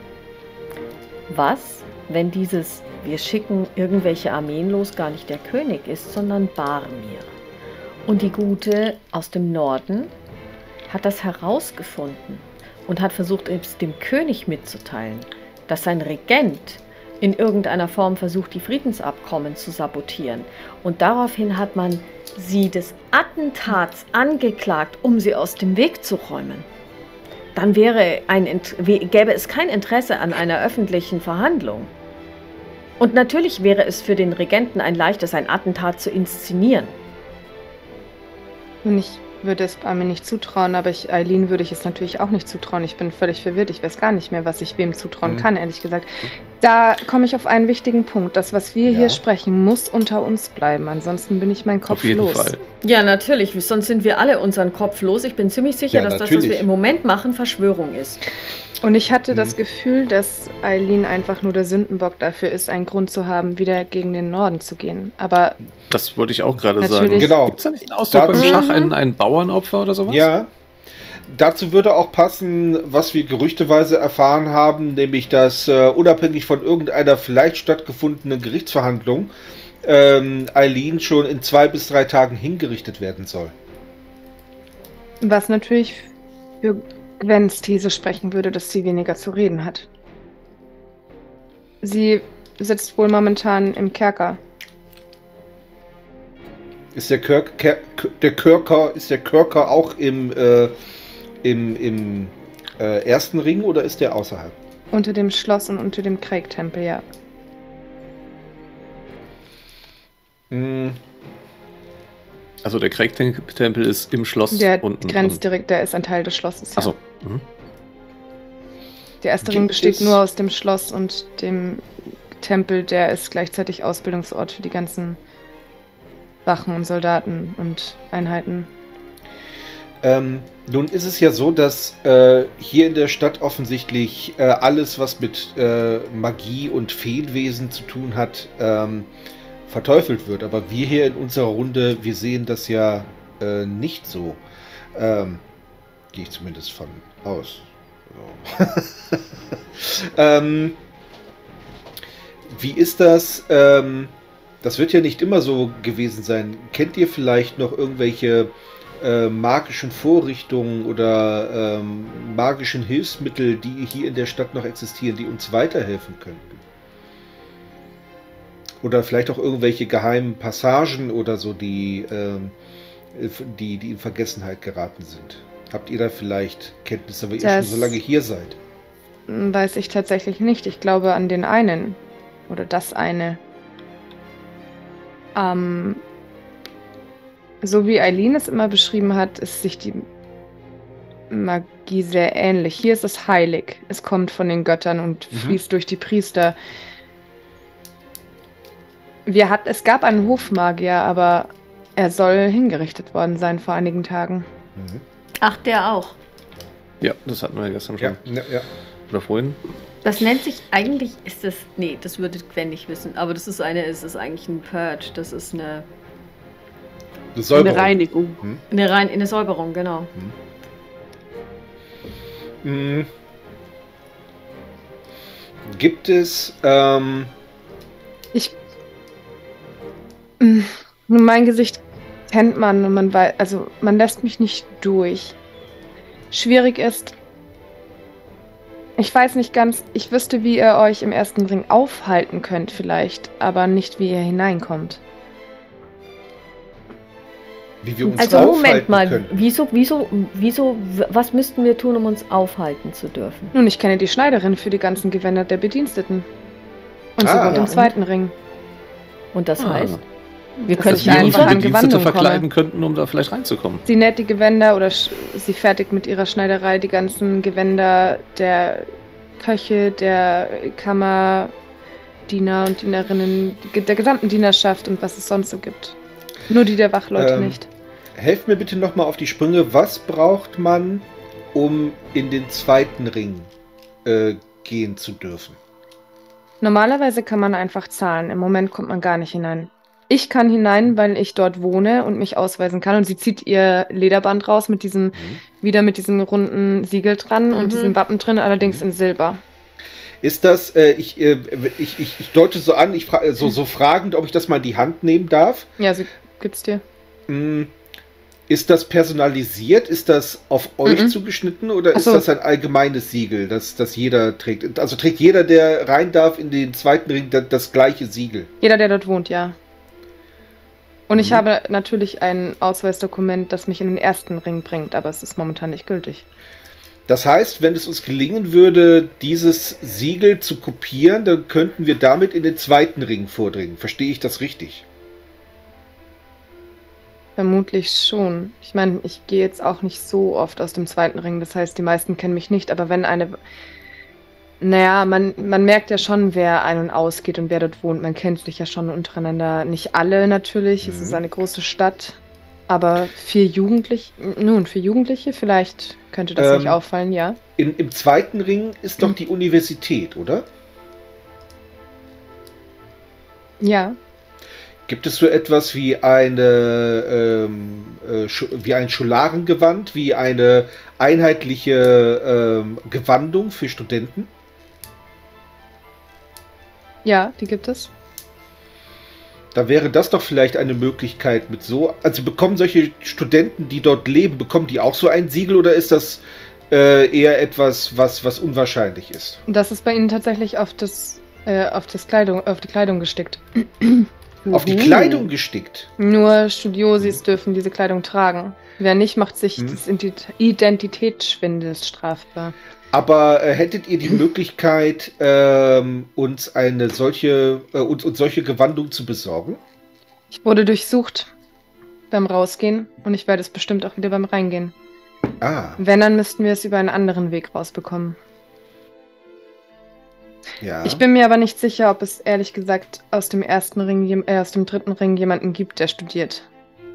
Was, wenn dieses, wir schicken irgendwelche Armeen los, gar nicht der König ist, sondern Barmir? Und die Gute aus dem Norden hat das herausgefunden und hat versucht, es dem König mitzuteilen, dass sein Regent in irgendeiner Form versucht, die Friedensabkommen zu sabotieren. Und daraufhin hat man sie des Attentats angeklagt, um sie aus dem Weg zu räumen. Dann wäre ein, gäbe es kein Interesse an einer öffentlichen Verhandlung. Und natürlich wäre es für den Regenten ein leichtes, ein Attentat zu inszenieren. Und ich würde es mir nicht zutrauen, aber ich, Eileen würde ich es natürlich auch nicht zutrauen. Ich bin völlig verwirrt. Ich weiß gar nicht mehr, was ich wem zutrauen Mhm. kann, ehrlich gesagt. Da komme ich auf einen wichtigen Punkt. Das, was wir Ja. hier sprechen, muss unter uns bleiben. Ansonsten bin ich meinen Kopf Auf jeden los. Fall. Ja, natürlich. Sonst sind wir alle unseren Kopf los. Ich bin ziemlich sicher, Ja, dass das, was natürlich. wir im Moment machen, Verschwörung ist. Und ich hatte Mhm. das Gefühl, dass Eileen einfach nur der Sündenbock dafür ist, einen Grund zu haben, wieder gegen den Norden zu gehen. Aber Das wollte ich auch gerade Natürlich. sagen. Genau. Gibt es da nicht einen Ausdruck beim Dazu- Schach, ein, ein Bauernopfer oder sowas? Ja, dazu würde auch passen, was wir gerüchteweise erfahren haben, nämlich, dass äh, unabhängig von irgendeiner vielleicht stattgefundenen Gerichtsverhandlung ähm, Eileen schon in zwei bis drei Tagen hingerichtet werden soll. Was natürlich für Gwens These sprechen würde, dass sie weniger zu reden hat. Sie sitzt wohl momentan im Kerker. Ist der, Kirk, Ker, der Körker, ist der Körker auch im, äh, im, im äh, ersten Ring oder ist der außerhalb? Unter dem Schloss und unter dem Craig-Tempel, ja. Hm. Also der Craig-Tempel ist im Schloss Der unten. grenzt direkt, der ist ein Teil des Schlosses. Ja. Achso. Mhm. Der erste Gibt Ring besteht es- nur aus dem Schloss und dem Tempel, der ist gleichzeitig Ausbildungsort für die ganzen Wachen und Soldaten und Einheiten. Ähm, nun ist es ja so, dass äh, hier in der Stadt offensichtlich äh, alles, was mit äh, Magie und Feenwesen zu tun hat, ähm, verteufelt wird. Aber wir hier in unserer Runde, wir sehen das ja äh, nicht so. Ähm, Gehe ich zumindest von aus. So. ähm, wie ist das? Ähm, das wird ja nicht immer so gewesen sein. Kennt ihr vielleicht noch irgendwelche äh, magischen Vorrichtungen oder ähm, magischen Hilfsmittel, die hier in der Stadt noch existieren, die uns weiterhelfen könnten? Oder vielleicht auch irgendwelche geheimen Passagen oder so, die, ähm, die, die in Vergessenheit geraten sind. Habt ihr da vielleicht Kenntnisse, weil ihr schon Das- so lange hier seid? Weiß ich tatsächlich nicht. Ich glaube an den einen. Oder das eine. Ähm, so wie Eileen es immer beschrieben hat, ist sich die Magie sehr ähnlich. Hier ist es heilig. Es kommt von den Göttern und Mhm. fließt durch die Priester. Wir hat, es gab einen Hofmagier, aber er soll hingerichtet worden sein vor einigen Tagen. Mhm. Ach, der auch. Ja, das hatten wir gestern schon. Ja, ja, ja. Oder vorhin. Das nennt sich eigentlich, ist das, nee, das würde Gwen nicht wissen, aber das ist eine, es ist eigentlich ein Purge, das ist eine, Eine Eine Säuberung. Reinigung. eine rein, eine Säuberung, genau. Mhm. Gibt es, ähm, Ich. Mm, Nun, mein Gesicht kennt man und man weiß, also man lässt mich nicht durch. Schwierig ist, ich weiß nicht ganz, ich wüsste, wie ihr euch im ersten Ring aufhalten könnt vielleicht, aber nicht, wie ihr hineinkommt. wie wir uns Also aufhalten Moment mal, können. wieso, wieso, wieso, w- was müssten wir tun, um uns aufhalten zu dürfen? Nun, ich kenne die Schneiderin für die ganzen Gewänder der Bediensteten. Und sie Ah, wohnt ja. im zweiten Ring. Und das Ah. heißt, wir Dass können ich Dass wir einfach unsere an Bedienstete Gewandung verkleiden komme. könnten, um da vielleicht reinzukommen. Sie näht die Gewänder oder sch sie fertigt mit ihrer Schneiderei die ganzen Gewänder der Köche, der Kammerdiener und Dienerinnen, der gesamten Dienerschaft und was es sonst so gibt. Nur die der Wachleute Ähm, nicht. Helft mir bitte nochmal auf die Sprünge. Was braucht man, um in den zweiten Ring äh, gehen zu dürfen? Normalerweise kann man einfach zahlen. Im Moment kommt man gar nicht hinein. Ich kann hinein, weil ich dort wohne und mich ausweisen kann. Und sie zieht ihr Lederband raus mit diesem, wieder mit diesem runden Siegel dran Mhm. und diesem Wappen drin, allerdings in Silber. Ist das, äh, ich, äh, ich, ich, ich deute so an, ich fra so, so fragend, ob ich das mal in die Hand nehmen darf. Ja, sie gibt's dir. Mm, Ist das personalisiert? Ist das auf euch Mhm. zugeschnitten oder Ach ist so. das ein allgemeines Siegel, das, das jeder trägt? Also trägt jeder, der rein darf in den zweiten Ring, das, das gleiche Siegel? Jeder, der dort wohnt, ja. Und ich Mhm. habe natürlich ein Ausweisdokument, das mich in den ersten Ring bringt, aber es ist momentan nicht gültig. Das heißt, wenn es uns gelingen würde, dieses Siegel zu kopieren, dann könnten wir damit in den zweiten Ring vordringen. Verstehe ich das richtig? Vermutlich schon. Ich meine, ich gehe jetzt auch nicht so oft aus dem zweiten Ring, das heißt, die meisten kennen mich nicht, aber wenn eine... Naja, man, man merkt ja schon, wer ein- und ausgeht und wer dort wohnt. Man kennt sich ja schon untereinander. Nicht alle natürlich, es Mhm. ist eine große Stadt, aber für Jugendliche, nun, für Jugendliche vielleicht könnte das Ähm, nicht auffallen, ja. Im, Im zweiten Ring ist doch die Universität, oder? Ja, Gibt es so etwas wie eine ähm, äh, wie ein Scholarengewand, wie eine einheitliche ähm, Gewandung für Studenten? Ja, die gibt es. Da wäre das doch vielleicht eine Möglichkeit mit so. Also bekommen solche Studenten, die dort leben, bekommen die auch so ein Siegel oder ist das äh, eher etwas, was, was unwahrscheinlich ist? Das ist bei Ihnen tatsächlich auf das, äh, auf das Kleidung, auf die Kleidung gestickt. Auf die Kleidung gestickt. Nur Studiosis dürfen diese Kleidung tragen. Wer nicht, macht sich Hm. des Identitätsschwindels strafbar. Aber äh, hättet ihr die Möglichkeit, ähm, uns eine solche, äh, uns, uns solche Gewandung zu besorgen? Ich wurde durchsucht beim Rausgehen und ich werde es bestimmt auch wieder beim Reingehen. Ah, Wenn, dann müssten wir es über einen anderen Weg rausbekommen. ja. Ich bin mir aber nicht sicher, ob es ehrlich gesagt aus dem ersten Ring, jem- äh, aus dem dritten Ring jemanden gibt, der studiert.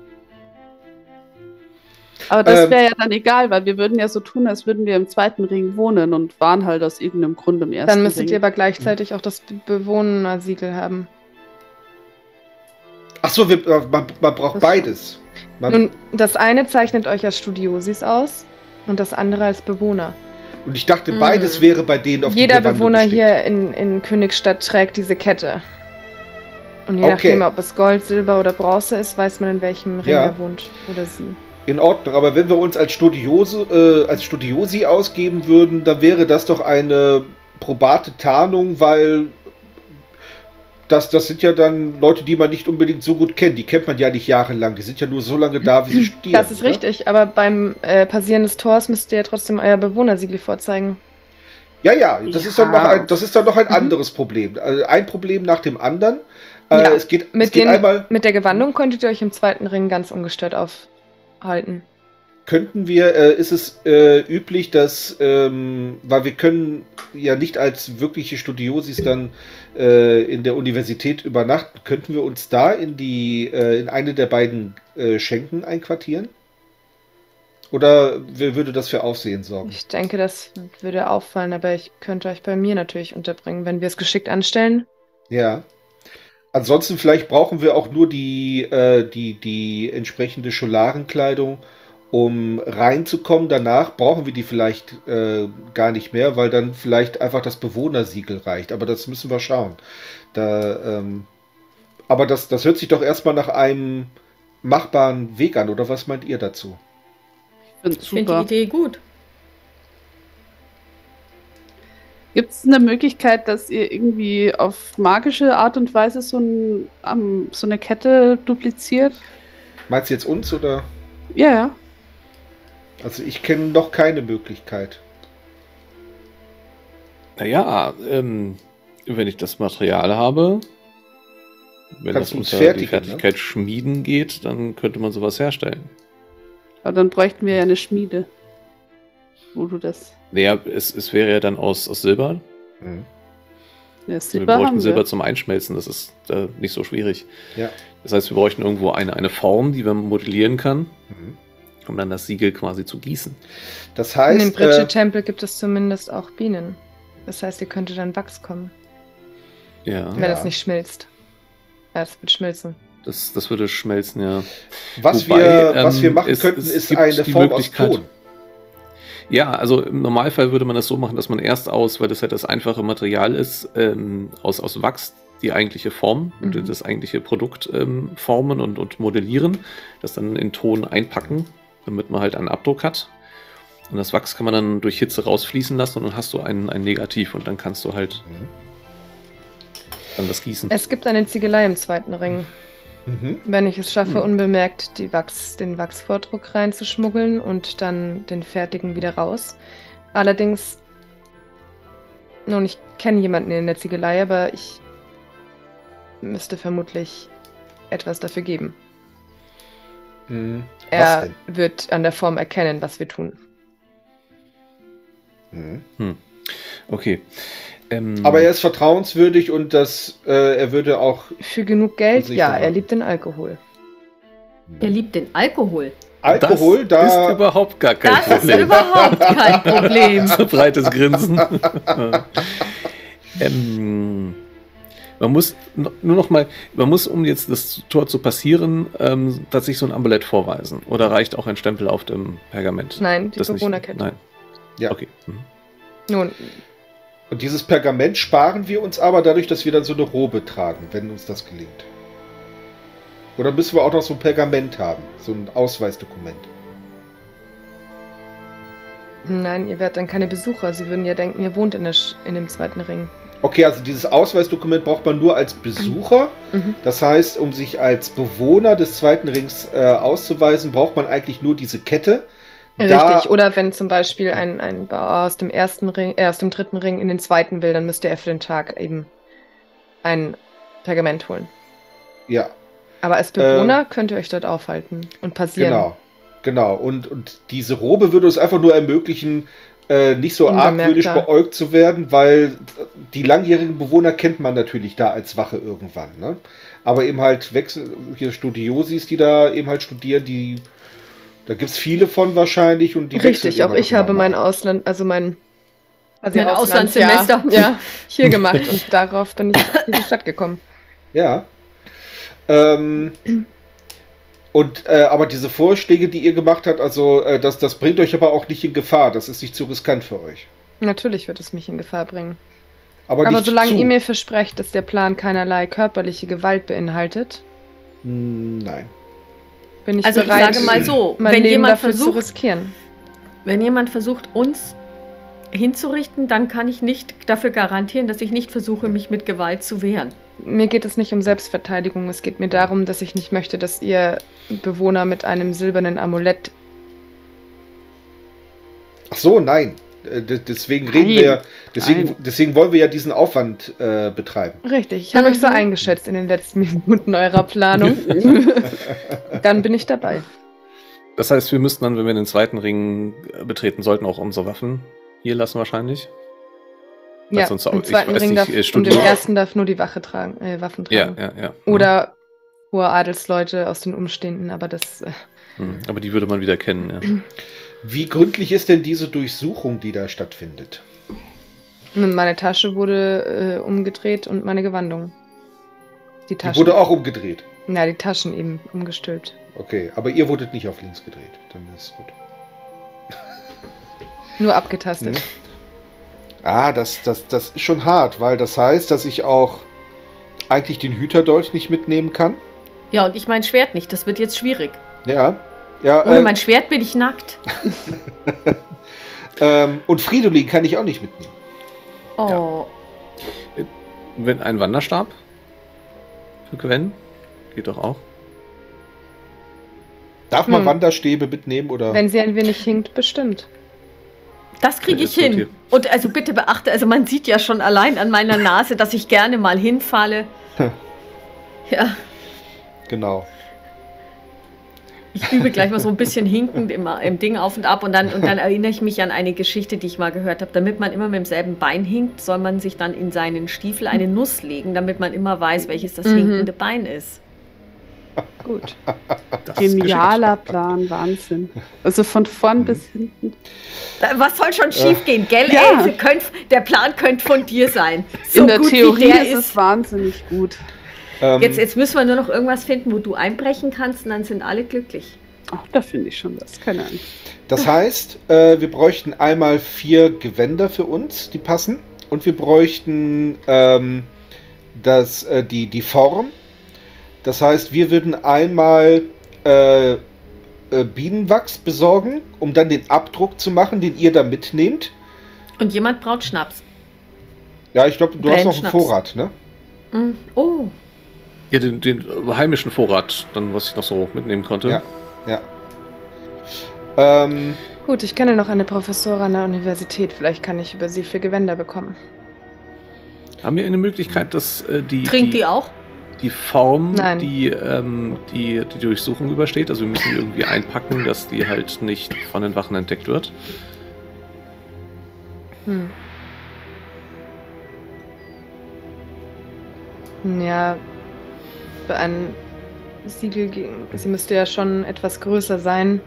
Aber das Ähm, wäre ja dann egal, weil wir würden ja so tun, als würden wir im zweiten Ring wohnen und waren halt aus irgendeinem Grund im ersten Dann müsstet Ring. ihr aber gleichzeitig auch das Be- Bewohnersiegel haben. Ach so, wir, äh, man, man braucht Das- beides. Man, Nun, das eine zeichnet euch als Studiosis aus und das andere als Bewohner. und ich dachte, Mm. beides wäre bei denen auf Jeder die Gewandung Bewohner gestickt. hier in, in Königstadt trägt diese Kette. Und je Okay. nachdem, ob es Gold, Silber oder Bronze ist, weiß man, in welchem Ring Ja. er wohnt oder sie. In Ordnung, aber wenn wir uns als Studiose, äh, als Studiosi ausgeben würden, dann wäre das doch eine probate Tarnung, weil das, das sind ja dann Leute, die man nicht unbedingt so gut kennt. Die kennt man ja nicht jahrelang. Die sind ja nur so lange da, wie sie studieren. Das ist ne? richtig, aber beim äh, Passieren des Tors müsst ihr ja trotzdem euer Bewohnersiegel vorzeigen. Ja, ja, das ist dann Ja. noch ein, das ist dann noch ein Mhm. anderes Problem. Also ein Problem nach dem anderen. Äh, Ja, es geht, es Mit, geht den, einmal. mit der Gewandung könntet ihr euch im zweiten Ring ganz ungestört aufhalten. Könnten wir, äh, ist es äh, üblich, dass, ähm, weil wir können ja nicht als wirkliche Studiosis dann äh, in der Universität übernachten, könnten wir uns da in die, äh, in eine der beiden äh, Schenken einquartieren? Oder wer würde das für Aufsehen sorgen? Ich denke, das würde auffallen, aber ich könnte euch bei mir natürlich unterbringen, wenn wir es geschickt anstellen. Ja. Ansonsten vielleicht brauchen wir auch nur die, äh, die, die entsprechende Scholarenkleidung, um reinzukommen. Danach brauchen wir die vielleicht äh, gar nicht mehr, weil dann vielleicht einfach das Bewohnersiegel reicht. Aber das müssen wir schauen. Da, ähm, aber das, das hört sich doch erstmal nach einem machbaren Weg an, oder was meint ihr dazu? Ich finde Ich finde super. die Idee gut. Gibt es eine Möglichkeit, dass ihr irgendwie auf magische Art und Weise so, ein, ähm, so eine Kette dupliziert? Meinst du jetzt uns oder? Ja, ja. Also ich kenne noch keine Möglichkeit. Naja, ähm, wenn ich das Material habe, wenn Kannst das du uns unter fertigen, die Fertigkeit Schmieden geht, dann könnte man sowas herstellen. Aber dann bräuchten wir ja eine Schmiede. Wo du das. Naja, es, es wäre ja dann aus, aus Silber. Mhm. Ja, Wir Silber bräuchten haben Silber wir. zum Einschmelzen, das ist äh, nicht so schwierig. Ja. Das heißt, wir bräuchten irgendwo eine, eine Form, die man modellieren kann, Mhm. um dann das Siegel quasi zu gießen. Das In dem heißt, Britsche äh, Tempel gibt es zumindest auch Bienen. Das heißt, ihr könntet dann Wachs kommen, Ja, wenn Ja. es nicht schmilzt. Ja, es wird schmilzen. das, das würde schmelzen, ja. was, Wobei, wir, ähm, was wir machen es- könnten, es ist gibt eine die Form aus Möglichkeit- Ton. Ja, also im Normalfall würde man das so machen, dass man erst aus, weil das halt das einfache Material ist, ähm, aus, aus Wachs die eigentliche Form, Mhm. und das eigentliche Produkt ähm, formen und, und modellieren, das dann in Ton einpacken, damit man halt einen Abdruck hat. Und das Wachs kann man dann durch Hitze rausfließen lassen und dann hast du ein, ein Negativ und dann kannst du halt Mhm. dann das gießen. Es gibt eine Ziegelei im zweiten Ring. Mhm. Wenn ich es schaffe, Hm. unbemerkt die Wachs, den Wachsvordruck reinzuschmuggeln und dann den fertigen wieder raus. Allerdings, nun, ich kenne jemanden in der Ziegelei, aber ich müsste vermutlich etwas dafür geben. Mhm. Was Er denn? wird an der Form erkennen, was wir tun. Mhm. Okay. Ähm, Aber er ist vertrauenswürdig und das, äh, er würde auch Für genug Geld, Sicher, ja, ja. er liebt den Alkohol. Der liebt den Alkohol. Alkohol, das da ist überhaupt gar kein Das ist Problem. überhaupt kein Problem. So breites Grinsen. ähm, Man muss n- nur noch mal, man muss, um jetzt das Tor zu passieren, ähm, tatsächlich so ein Amulett vorweisen. Oder reicht auch ein Stempel auf dem Pergament? Nein, die Das nicht? Bewohnerkette. Nein. Ja. Okay. Mhm. Nun, Und dieses Pergament sparen wir uns aber dadurch, dass wir dann so eine Robe tragen, wenn uns das gelingt. Oder müssen wir auch noch so ein Pergament haben, so ein Ausweisdokument? nein, ihr werdet dann keine Besucher. Sie würden ja denken, ihr wohnt in, der Sch in dem zweiten Ring. Okay, also dieses Ausweisdokument braucht man nur als Besucher. Mhm. Das heißt, um sich als Bewohner des zweiten Rings äh, auszuweisen, braucht man eigentlich nur diese Kette. Da- Richtig, oder wenn zum Beispiel ein, ein Bauer aus dem ersten Ring, äh, aus dem dritten Ring in den zweiten will, dann müsste er für den Tag eben ein Pergament holen. Ja, Aber als Bewohner könnt ihr euch dort aufhalten und passieren. genau. Genau. Und, und diese Robe würde uns einfach nur ermöglichen, äh, nicht so Unbemerkter. argwöhnisch beäugt zu werden, weil die langjährigen Bewohner kennt man natürlich da als Wache irgendwann. Ne? Aber eben halt Wechsel, hier Studiosis, die da eben halt studieren, die da gibt es viele von wahrscheinlich und die Richtig, wechseln auch immer ich noch habe mal. mein Ausland, also mein, also Mein Auslandsjahr, Auslandssemester. ja, hier gemacht und darauf bin ich in die Stadt gekommen. Ja. Ähm, und äh, aber diese Vorschläge, die ihr gemacht habt, also äh, das, das bringt euch aber auch nicht in Gefahr. Das ist nicht zu riskant für euch. Natürlich wird es mich in Gefahr bringen. Aber, Aber nicht solange zu. ihr mir versprecht, dass der Plan keinerlei körperliche Gewalt beinhaltet, Hm, Nein. bin ich Also ich bereit, sage mal so, mein wenn Leben jemand dafür zu versucht, riskieren. wenn jemand versucht, uns hinzurichten, dann kann ich nicht dafür garantieren, dass ich nicht versuche, mich mit Gewalt zu wehren. Mir geht es nicht um Selbstverteidigung, es geht mir darum, dass ich nicht möchte, dass ihr Bewohner mit einem silbernen Amulett. Ach so, nein. Äh, de- Deswegen reden Nein. wir ja, deswegen, Nein. deswegen wollen wir ja diesen Aufwand äh, betreiben. Richtig, ich habe Mhm. euch so eingeschätzt in den letzten Minuten eurer Planung. Dann bin ich dabei. Das heißt, wir müssten dann, wenn wir den zweiten Ring äh, betreten sollten, auch unsere Waffen hier lassen wahrscheinlich. Ja, sonst auch- im ich zweiten weiß Ring nicht, darf, äh, und Studio- im ersten darf nur die Wache tragen, äh, Waffen Ja, tragen. ja, ja. Oder hohe Adelsleute aus den Umstehenden, aber das. Äh, Mhm. Aber die würde man wieder kennen, ja. Wie gründlich ist denn diese Durchsuchung, die da stattfindet? meine Tasche wurde äh, umgedreht und meine Gewandung. Die Die Taschen. wurde auch umgedreht. Ja, die Taschen eben umgestülpt. Okay, aber ihr wurdet nicht auf links gedreht. Dann ist gut. Nur abgetastet. Mhm. Ah, das, das, das ist schon hart, weil das heißt, dass ich auch eigentlich den Hüterdolch nicht mitnehmen kann. Ja, und ich mein Schwert nicht. Das wird jetzt schwierig. Ja. Ja, Ohne ähm, mein Schwert bin ich nackt. ähm, und Fridolin kann ich auch nicht mitnehmen. Oh. Wenn ein Wanderstab für Gwen geht doch auch. Darf man Hm. Wanderstäbe mitnehmen oder? Wenn sie ein wenig hinkt, bestimmt. Das kriege ich Jetzt wird hin. hier- Und also bitte beachte, also man sieht ja schon allein an meiner Nase, dass ich gerne mal hinfalle. Ja, Genau. ich übe gleich mal so ein bisschen hinkend im, im Ding auf und ab und dann, und dann erinnere ich mich an eine Geschichte, die ich mal gehört habe. Damit man immer mit demselben Bein hinkt, soll man sich dann in seinen Stiefel eine Nuss legen, damit man immer weiß, welches das Mhm. hinkende Bein ist. Gut. Das ist Genialer Plan, Wahnsinn. Also von vorn bis hinten. Da- Was soll schon schief gehen, gell? Ja. Ey, könnt, der Plan könnte von dir sein. So In der gut Theorie wie der ist es wahnsinnig gut. Ähm, Jetzt, jetzt müssen wir nur noch irgendwas finden, wo du einbrechen kannst und dann sind alle glücklich. Ach, da finde ich schon was. Keine Ahnung. Das heißt, äh, wir bräuchten einmal vier Gewänder für uns, die passen. Und wir bräuchten ähm, das, äh, die, die Form. Das heißt, wir würden einmal äh, äh, Bienenwachs besorgen, um dann den Abdruck zu machen, den ihr da mitnehmt. Und jemand braut Schnaps. Ja, ich glaube, du hast noch einen Brennschnaps. Vorrat, ne? Mm, Oh, Ja, den, den heimischen Vorrat, dann was ich noch so mitnehmen konnte. Ja. Ja. Ähm, Gut, ich kenne noch eine Professorin an der Universität. Vielleicht kann ich über sie für Gewänder bekommen. Haben wir eine Möglichkeit, dass äh, die, trinkt die, die auch? die Form, Nein. die, ähm, die die Durchsuchung übersteht, also wir müssen die irgendwie einpacken, dass die halt nicht von den Wachen entdeckt wird. Hm. Ja, für ein Siegel, ge- sie müsste ja schon etwas größer sein.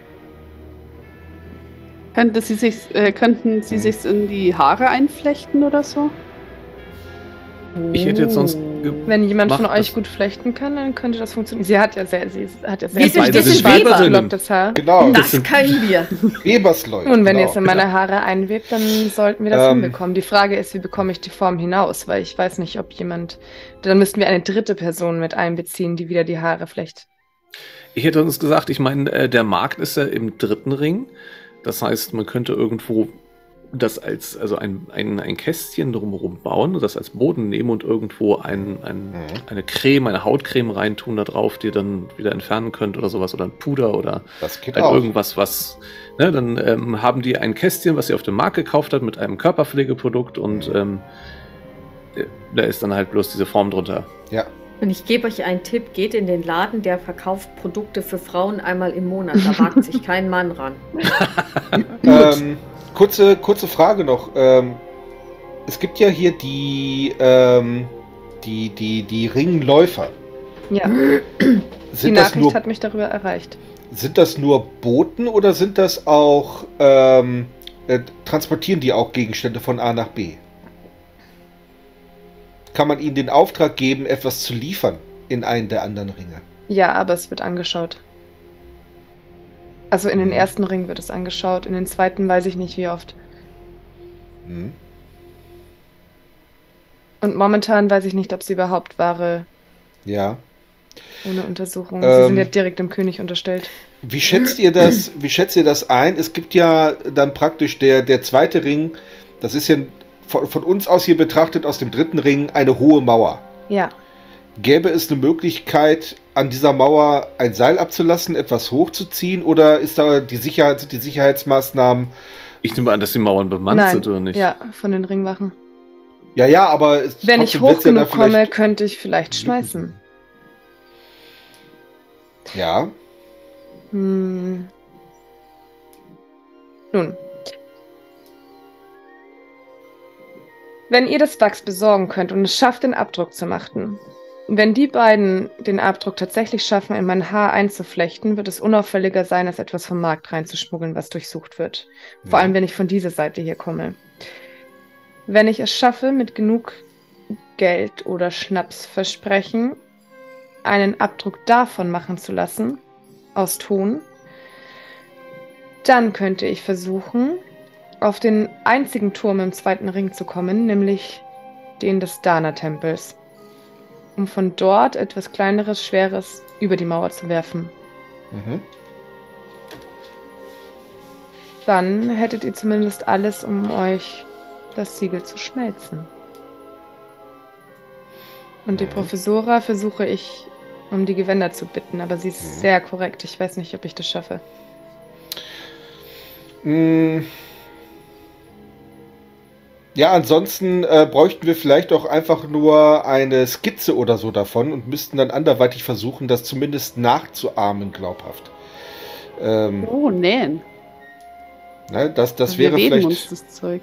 Könnte sie sich, äh, könnten sie sich in die Haare einflechten oder so? Ich hätte jetzt sonst. ge- Wenn jemand Macht von euch das. gut flechten kann, dann könnte das funktionieren. Sie hat ja sehr, sie hat ja sehr Wir sind- wir dichtes, sind schwarzes, Weber. gelocktes Haar. Genau, Das können wir. Webersleut. Und wenn ihr genau. es in meine Haare einwebt, dann sollten wir das Ähm. hinbekommen. Die Frage ist, wie bekomme ich die Form hinaus? Weil ich weiß nicht, ob jemand. Dann müssten wir eine dritte Person mit einbeziehen, die wieder die Haare flecht. Ich hätte uns gesagt, ich meine, äh, der Markt ist ja im dritten Ring. Das heißt, man könnte irgendwo das als, also ein, ein, ein Kästchen drumherum bauen, das als Boden nehmen und irgendwo ein, ein, Mhm. eine Creme, eine Hautcreme reintun da drauf, die ihr dann wieder entfernen könnt oder sowas, oder ein Puder oder Das geht halt auch. irgendwas, was, ne, dann ähm, haben die ein Kästchen, was sie auf dem Markt gekauft hat mit einem Körperpflegeprodukt und ähm, äh, da ist dann halt bloß diese Form drunter. Ja. Und ich gebe euch einen Tipp, geht in den Laden, der verkauft Produkte für Frauen einmal im Monat. Da wagt sich kein Mann ran. Ähm, kurze, kurze Frage noch. Ähm, es gibt ja hier die, ähm, die, die, die Ringläufer. Ja, die Sind das, Nachricht nur, hat mich darüber erreicht. sind das nur Boten oder sind das auch, ähm, äh, transportieren die auch Gegenstände von A nach B? Kann man ihnen den Auftrag geben, etwas zu liefern in einen der anderen Ringe? Ja, aber es wird angeschaut. Also in den Mhm. ersten Ring wird es angeschaut, in den zweiten weiß ich nicht wie oft. Hm? Und momentan weiß ich nicht, ob sie überhaupt Ware Ja. ohne Untersuchung. Sie Ähm. sind ja direkt dem König unterstellt. Wie schätzt ihr das, wie schätzt ihr das ein? Es gibt ja dann praktisch der, der zweite Ring, das ist ja von, von uns aus hier betrachtet aus dem dritten Ring eine hohe Mauer. Ja, Gäbe es eine Möglichkeit, an dieser Mauer ein Seil abzulassen, etwas hochzuziehen, oder ist da die Sicherheit, sind die Sicherheitsmaßnahmen? Ich nehme an, dass die Mauern bemannt nein, sind oder nicht. ja, von den Ringwachen. Ja, ja, aber es, Wenn ich trotzdem hoch wird's ja da genug komme, vielleicht- könnte ich vielleicht schmeißen. Ja, Hm. Nun. Wenn ihr das Wachs besorgen könnt und es schafft, den Abdruck zu machen, wenn die beiden den Abdruck tatsächlich schaffen, in mein Haar einzuflechten, wird es unauffälliger sein, als etwas vom Markt reinzuschmuggeln, was durchsucht wird. Vor Ja. allem, wenn ich von dieser Seite hier komme. Wenn ich es schaffe, mit genug Geld oder Schnapsversprechen einen Abdruck davon machen zu lassen, aus Ton, dann könnte ich versuchen, auf den einzigen Turm im zweiten Ring zu kommen, nämlich den des Dana-Tempels, um von dort etwas Kleineres, Schweres über die Mauer zu werfen. mhm. Dann hättet ihr zumindest alles, um euch das Siegel zu schmelzen. Und die Professora versuche ich, um die Gewänder zu bitten, aber sie ist Mhm. sehr korrekt. Ich weiß nicht, ob ich das schaffe. Mm. Ja, ansonsten äh, bräuchten wir vielleicht auch einfach nur eine Skizze oder so davon und müssten dann anderweitig versuchen, das zumindest nachzuahmen, glaubhaft. Ähm, Oh, nähen. ne, das, das Wir wäre reden vielleicht. uns das Zeug.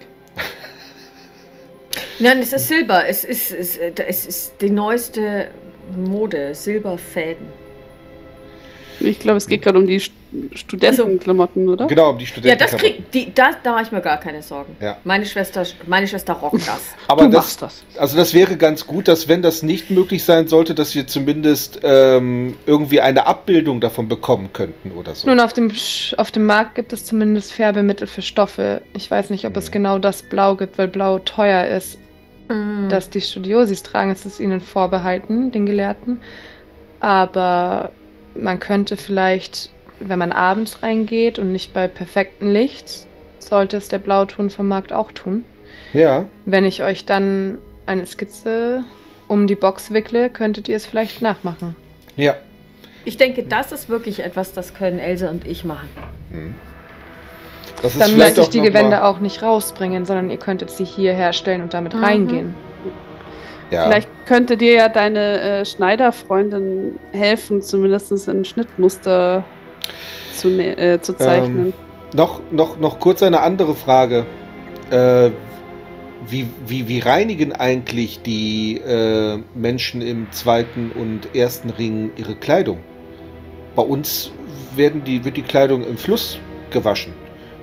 Nein, es ist Silber. Es ist, es, es ist die neueste Mode. Silberfäden. Ich glaube, es geht gerade um die St- Studentenklamotten, oder? Genau, um die Ja, Studenten. das krieg, die, da, da mache ich mir gar keine Sorgen. Ja. Meine Schwester, meine Schwester rockt das. Aber Du das, machst das. also das wäre ganz gut, dass wenn das nicht möglich sein sollte, dass wir zumindest ähm, irgendwie eine Abbildung davon bekommen könnten oder so. Nun, auf dem, Sch- auf dem Markt gibt es zumindest Färbemittel für Stoffe. Ich weiß nicht, ob es Mhm. genau das Blau gibt, weil Blau teuer ist. Mhm. Dass die Studiosis tragen, ist es ihnen vorbehalten, den Gelehrten. Aber man könnte vielleicht, wenn man abends reingeht und nicht bei perfektem Licht, sollte es der Blauton vom Markt auch tun. Ja, Wenn ich euch dann eine Skizze um die Box wickle, könntet ihr es vielleicht nachmachen. ja. Ich denke, das ist wirklich etwas, das können Else und ich machen. Mhm. Das ist Dann vielleicht möchte ich auch die noch Gewänder mal- auch nicht rausbringen, sondern ihr könntet sie hier herstellen und damit Mhm. reingehen. Ja. Vielleicht könnte dir ja deine äh, Schneiderfreundin helfen, zumindest ein Schnittmuster zu, nä- äh, zu zeichnen. Noch, noch, noch kurz eine andere Frage. Äh, wie, wie, wie reinigen eigentlich die äh, Menschen im zweiten und ersten Ring ihre Kleidung? Bei uns werden die, wird die Kleidung im Fluss gewaschen.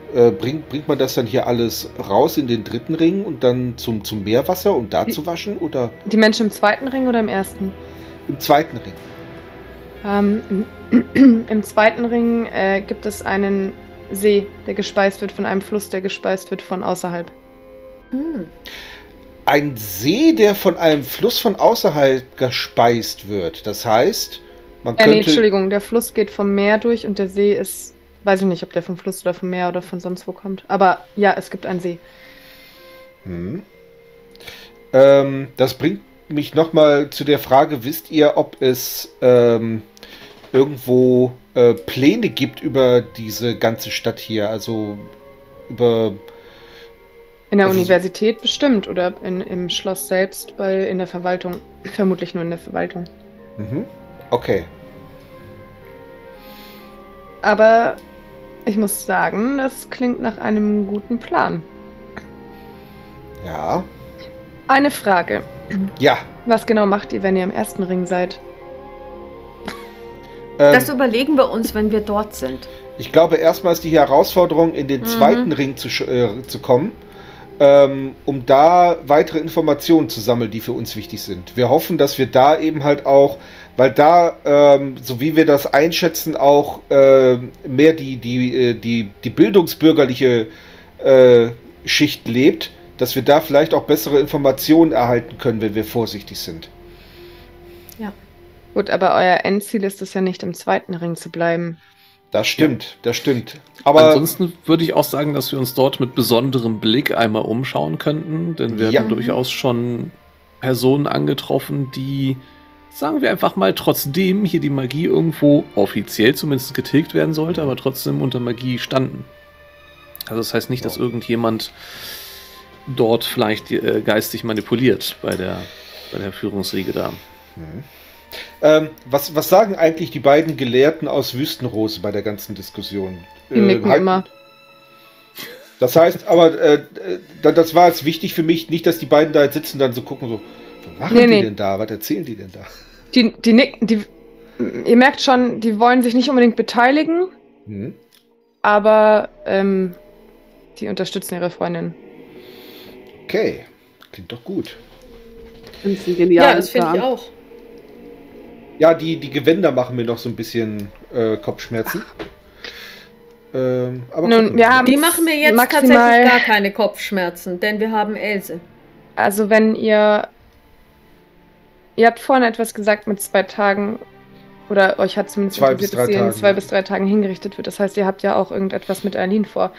Äh, bringt, bringt man das dann hier alles raus in den dritten Ring und dann zum, zum Meerwasser, um da Die- zu waschen? Oder Die Menschen im zweiten Ring oder im ersten? im zweiten Ring? Ähm, im, Im zweiten Ring äh, gibt es einen See, der gespeist wird von einem Fluss, der gespeist wird von außerhalb. Hm. Ein See, der von einem Fluss von außerhalb gespeist wird. Das heißt, man Äh, nee, könnte... Entschuldigung, der Fluss geht vom Meer durch und der See ist, weiß ich nicht, ob der vom Fluss oder vom Meer oder von sonst wo kommt. Aber ja, es gibt einen See. Hm. Ähm, das bringt mich nochmal zu der Frage, wisst ihr, ob es ähm, irgendwo äh, Pläne gibt über diese ganze Stadt hier? Also über... In der Also- Universität bestimmt oder in, im Schloss selbst, weil in der Verwaltung, vermutlich nur in der Verwaltung. Mhm. Okay. Aber ich muss sagen, das klingt nach einem guten Plan. Ja. Eine Frage. Ja. Was genau macht ihr, wenn ihr im ersten Ring seid? Ähm, Das überlegen wir uns, wenn wir dort sind. ich glaube, erstmal ist die Herausforderung, in den Mhm. zweiten Ring zu, sch- äh, zu kommen, ähm, um da weitere Informationen zu sammeln, die für uns wichtig sind. Wir hoffen, dass wir da eben halt auch, weil da, ähm, so wie wir das einschätzen, auch äh, mehr die, die, äh, die, die bildungsbürgerliche äh, Schicht lebt, dass wir da vielleicht auch bessere Informationen erhalten können, wenn wir vorsichtig sind. Gut, aber euer Endziel ist es ja nicht, im zweiten Ring zu bleiben. Das stimmt, das stimmt. Aber Ansonsten würde ich auch sagen, dass wir uns dort mit besonderem Blick einmal umschauen könnten, denn wir Ja. haben durchaus schon Personen angetroffen, die, sagen wir einfach mal, trotzdem hier die Magie irgendwo offiziell zumindest getilgt werden sollte, aber trotzdem unter Magie standen. Also das heißt nicht, dass irgendjemand dort vielleicht äh, geistig manipuliert bei der, bei der Führungsriege da. Ähm, was, was sagen eigentlich die beiden Gelehrten aus Wüstenrose bei der ganzen Diskussion? Die nicken halt- immer. Das heißt, aber äh, äh, das war jetzt wichtig für mich, nicht, dass die beiden da jetzt sitzen, dann so gucken, so, was machen Nee, die nee. denn da? Was erzählen die denn da? Die, die nicken, die, ihr merkt schon, die wollen sich nicht unbedingt beteiligen, Hm? aber ähm, die unterstützen ihre Freundin. Okay, klingt doch gut. Das ist ein genialer Ja, das finde ich Plan. auch. Ja, die, die Gewänder machen mir noch so ein bisschen äh, Kopfschmerzen. Ähm, aber Nun, gucken wir haben- Die machen mir jetzt Maximal- tatsächlich gar keine Kopfschmerzen, denn wir haben Else. Also wenn ihr... Ihr habt vorhin etwas gesagt mit zwei Tagen, oder euch hat zumindest Zwei interessiert, bis drei dass sie in Tagen, zwei ja. bis drei Tagen hingerichtet wird. Das heißt, ihr habt ja auch irgendetwas mit Eileen vor.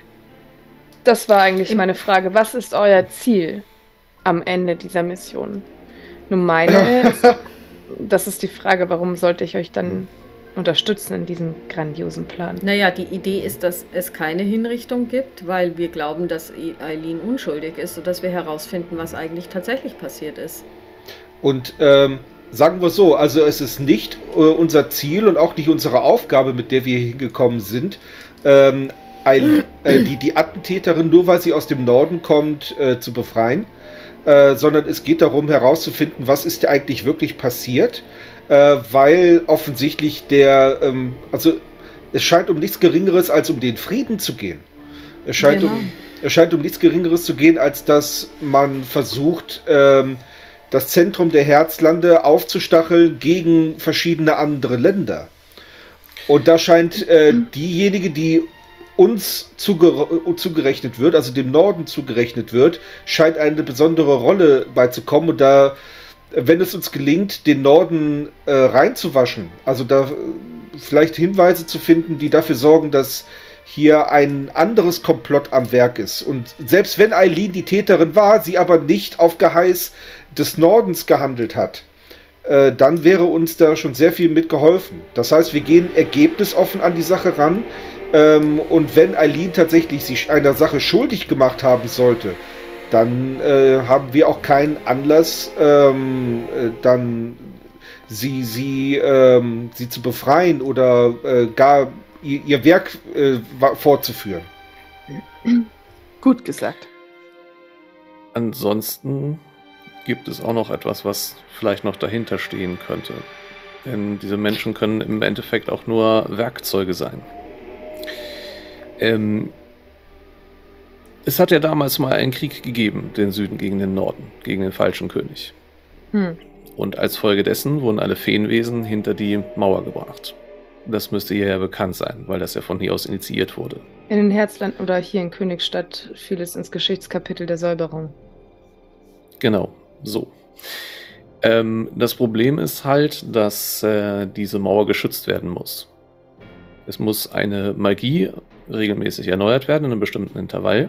Das war eigentlich meine Frage. Was ist euer Ziel am Ende dieser Mission? Nun meine ist, das ist die Frage, warum sollte ich euch dann unterstützen in diesem grandiosen Plan? Naja, die Idee ist, dass es keine Hinrichtung gibt, weil wir glauben, dass Eileen unschuldig ist, sodass wir herausfinden, was eigentlich tatsächlich passiert ist. Und ähm, sagen wir so, also es ist nicht äh, unser Ziel und auch nicht unsere Aufgabe, mit der wir hier hingekommen sind, ähm, ein, äh, die, die Attentäterin, nur weil sie aus dem Norden kommt, äh, zu befreien, äh, sondern es geht darum herauszufinden, was ist eigentlich wirklich passiert, äh, weil offensichtlich der, ähm, also es scheint um nichts Geringeres als um den Frieden zu gehen. Es scheint, Genau. um, es scheint um nichts Geringeres zu gehen, als dass man versucht, ähm, das Zentrum der Herzlande aufzustacheln gegen verschiedene andere Länder. Und da scheint äh, diejenige, die uns zuge zugerechnet wird, also dem Norden zugerechnet wird, scheint eine besondere Rolle beizukommen. Und da, wenn es uns gelingt, den Norden äh, reinzuwaschen, also da äh, vielleicht Hinweise zu finden, die dafür sorgen, dass hier ein anderes Komplott am Werk ist. Und selbst wenn Eileen die Täterin war, sie aber nicht auf Geheiß des Nordens gehandelt hat, äh, dann wäre uns da schon sehr viel mitgeholfen. Das heißt, wir gehen ergebnisoffen an die Sache ran. Ähm, und wenn Eileen tatsächlich sich einer Sache schuldig gemacht haben sollte, dann äh, haben wir auch keinen Anlass, ähm, äh, dann sie, sie, ähm, sie zu befreien oder äh, gar ihr, ihr Werk äh, fortzuführen. Gut gesagt. Ansonsten gibt es auch noch etwas, was vielleicht noch dahinter stehen könnte. Denn diese Menschen können im Endeffekt auch nur Werkzeuge sein. Ähm, Es hat ja damals mal einen Krieg gegeben, den Süden gegen den Norden, gegen den falschen König. Hm. Und als Folge dessen wurden alle Feenwesen hinter die Mauer gebracht. Das müsste hier ja bekannt sein, weil das ja von hier aus initiiert wurde. In den Herzlanden oder hier in Königstadt fiel es ins Geschichtskapitel der Säuberung. Genau, so. Ähm, das Problem ist halt, dass äh, diese Mauer geschützt werden muss. Es muss eine Magie regelmäßig erneuert werden in einem bestimmten Intervall.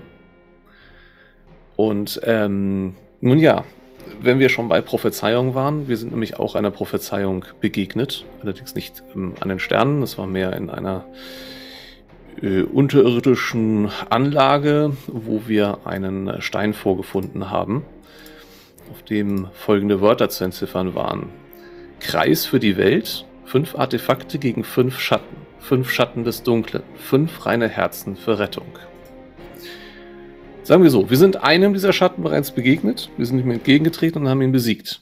Und ähm, nun ja, wenn wir schon bei Prophezeiung waren, wir sind nämlich auch einer Prophezeiung begegnet, allerdings nicht ähm, an den Sternen, das war mehr in einer äh, unterirdischen Anlage, wo wir einen Stein vorgefunden haben, auf dem folgende Wörter zu entziffern waren. Kreis für die Welt, fünf Artefakte gegen fünf Schatten, fünf Schatten des Dunklen, fünf reine Herzen für Rettung. Sagen wir so, wir sind einem dieser Schatten bereits begegnet, wir sind ihm entgegengetreten und haben ihn besiegt.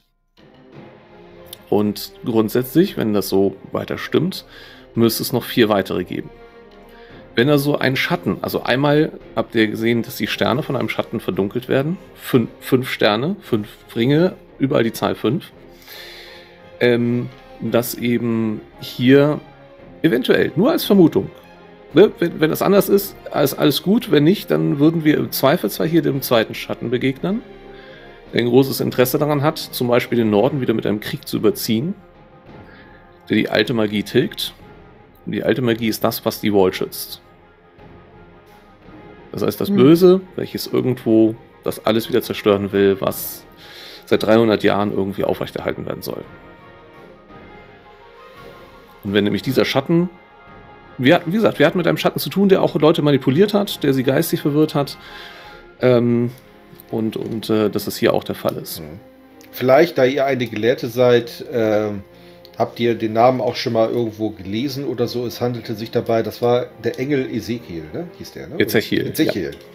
Und grundsätzlich, wenn das so weiter stimmt, müsste es noch vier weitere geben. Wenn also ein Schatten, also einmal habt ihr gesehen, dass die Sterne von einem Schatten verdunkelt werden, fünf, fünf Sterne, fünf Ringe, überall die Zahl fünf, ähm, dass eben hier eventuell, nur als Vermutung, ne, wenn, wenn das anders ist, ist alles gut, wenn nicht, dann würden wir im Zweifelsfall hier dem zweiten Schatten begegnen, der ein großes Interesse daran hat, zum Beispiel den Norden wieder mit einem Krieg zu überziehen, der die alte Magie tilgt. Und die alte Magie ist das, was die Wall schützt. Das heißt, das Böse, welches irgendwo das alles wieder zerstören will, was seit dreihundert Jahren irgendwie aufrechterhalten werden soll. Und wenn nämlich dieser Schatten, wir hatten, wie gesagt, wir hatten mit einem Schatten zu tun, der auch Leute manipuliert hat, der sie geistig verwirrt hat, ähm, und, und äh, dass das hier auch der Fall ist. Vielleicht, da ihr eine Gelehrte seid, äh, habt ihr den Namen auch schon mal irgendwo gelesen oder so? Es handelte sich dabei, das war der Engel Ezekiel, ne? Hieß der, ne? Ezechiel. Ezechiel. Ja.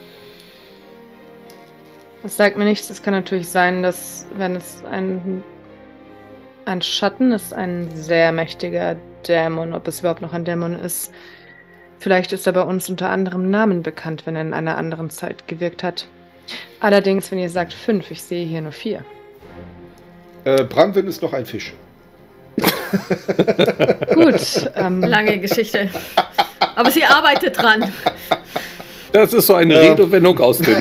Das sagt mir nichts. Es kann natürlich sein, dass, wenn es ein, ein Schatten ist, ein sehr mächtiger Dämon, ob es überhaupt noch ein Dämon ist. Vielleicht ist er bei uns unter anderem Namen bekannt, wenn er in einer anderen Zeit gewirkt hat. Allerdings, wenn ihr sagt fünf, ich sehe hier nur vier. Äh, Branwin ist noch ein Fisch. Gut. Ähm, Lange Geschichte. Aber sie arbeitet dran. Das ist so eine ähm. Redewendung aus dem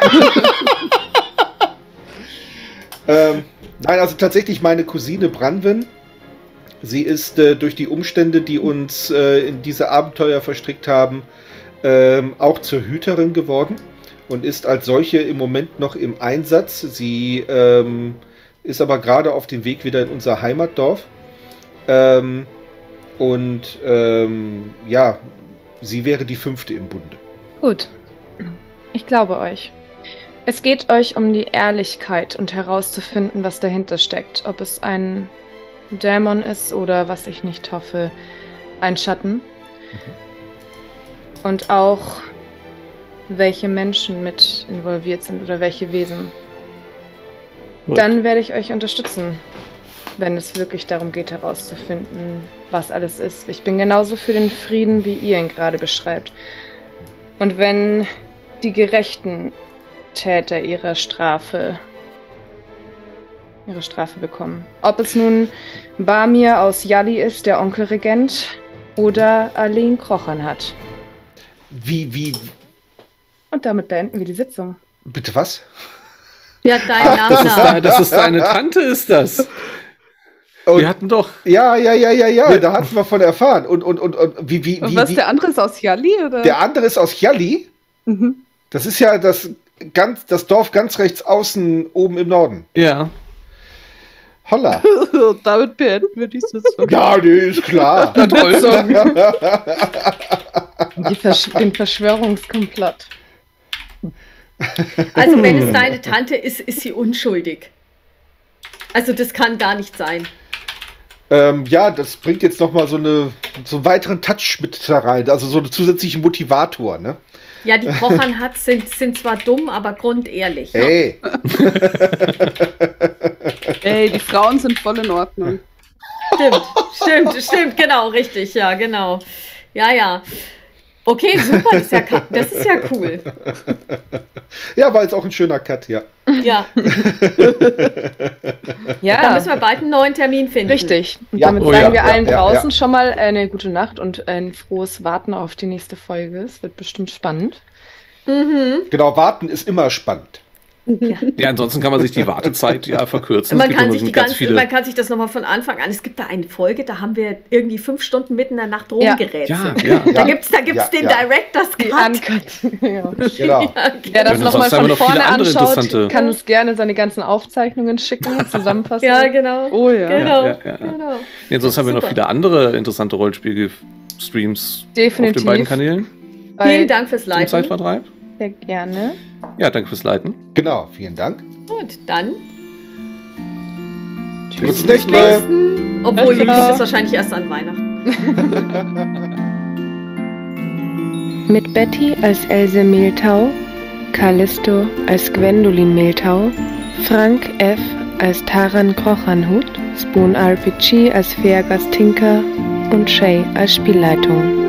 ähm, Nein, also tatsächlich meine Cousine Branwin. Sie ist äh, durch die Umstände, die uns äh, in diese Abenteuer verstrickt haben, ähm, auch zur Hüterin geworden und ist als solche im Moment noch im Einsatz. Sie ähm, ist aber gerade auf dem Weg wieder in unser Heimatdorf. Ähm, und ähm, ja, sie wäre die fünfte im Bunde. Gut. Ich glaube euch. Es geht euch um die Ehrlichkeit und herauszufinden, was dahinter steckt. Ob es ein Dämon ist oder, was ich nicht hoffe, ein Schatten. Mhm. Und auch, welche Menschen mit involviert sind oder welche Wesen. Gut. Dann werde ich euch unterstützen, wenn es wirklich darum geht, herauszufinden, was alles ist. Ich bin genauso für den Frieden, wie ihr ihn gerade beschreibt. Und wenn die gerechten Täter ihre Strafe, ihre Strafe bekommen. Ob es nun Bamir aus Yali ist, der Onkelregent, oder Arlene Krochan hat. Wie, wie? Und damit beenden wir die Sitzung. Bitte was? Ja, dein Name. Das ist, deine, das ist deine Tante, ist das. Und wir hatten doch. Ja, ja, ja, ja, ja, da hatten wir von erfahren. Und, und, und, und wie, wie, und wie. was, wie, der andere ist aus Yali, oder? Der andere ist aus Yali? Mhm. Das ist ja das, ganz, das Dorf ganz rechts außen, oben im Norden. Ja. Holla. Damit beenden wir die Sitzung. Ja, die ist klar. Die Versch den Verschwörungskomplott. Also wenn es deine Tante ist, ist sie unschuldig. Also das kann gar nicht sein. Ähm, ja, das bringt jetzt noch mal so, eine, so einen weiteren Touch mit da rein. Also so einen zusätzlichen Motivator, ne? Ja, die Krochan hat sind, sind zwar dumm, aber grundehrlich. Ey. Ey, die Frauen sind voll in Ordnung. Stimmt, stimmt, stimmt, genau, richtig, ja, genau. Ja, ja. Okay, super, das ist ja, ka- das ist ja cool. Ja, war jetzt auch ein schöner Cut, ja. Ja, Ja, da müssen wir bald einen neuen Termin finden. richtig. Und Ja. damit Oh sagen ja, wir ja, allen ja, draußen ja. schon schon mal eine gute Nacht und ein frohes Warten auf die nächste Folge. Es wird bestimmt spannend. Mhm. Genau, warten ist immer spannend. Ja, ansonsten kann man sich die Wartezeit ja verkürzen. Man Es gibt kann, immer sich so die ganz ganze, viele. man kann sich das nochmal von Anfang an. Es gibt da eine Folge, da haben wir irgendwie fünf Stunden mitten in der Nacht rumgerätselt. Ja, ja. Da Ja, gibt es da gibt's ja, den ja. Director's Die Cut. Uncut. Ja. Genau. Wer das Sonst nochmal haben wir von noch viele vorne andere anschaut, interessante- kann uns gerne seine ganzen Aufzeichnungen schicken, zusammenfassen. Ja, genau. Oh ja. Genau. Ja, ja, ja. genau. Nee, sonst haben wir noch Super. viele andere interessante Rollenspiel-Streams Definitiv. auf den beiden Kanälen Weil- Vielen Dank fürs zum Leiten. Zeitvertreib. Sehr gerne. Ja, danke fürs Leiten. Genau, vielen Dank. Und dann, Bis zum nächsten Mal. obwohl ihr Ciao. kriegt es wahrscheinlich erst an Weihnachten. Mit Betty als Else Mehltau, Callisto als Gwendolin Mehltau, Frank F. als Taran Krochanhut, Spoon R P G als Fergas Tinker und Shay als Spielleitung.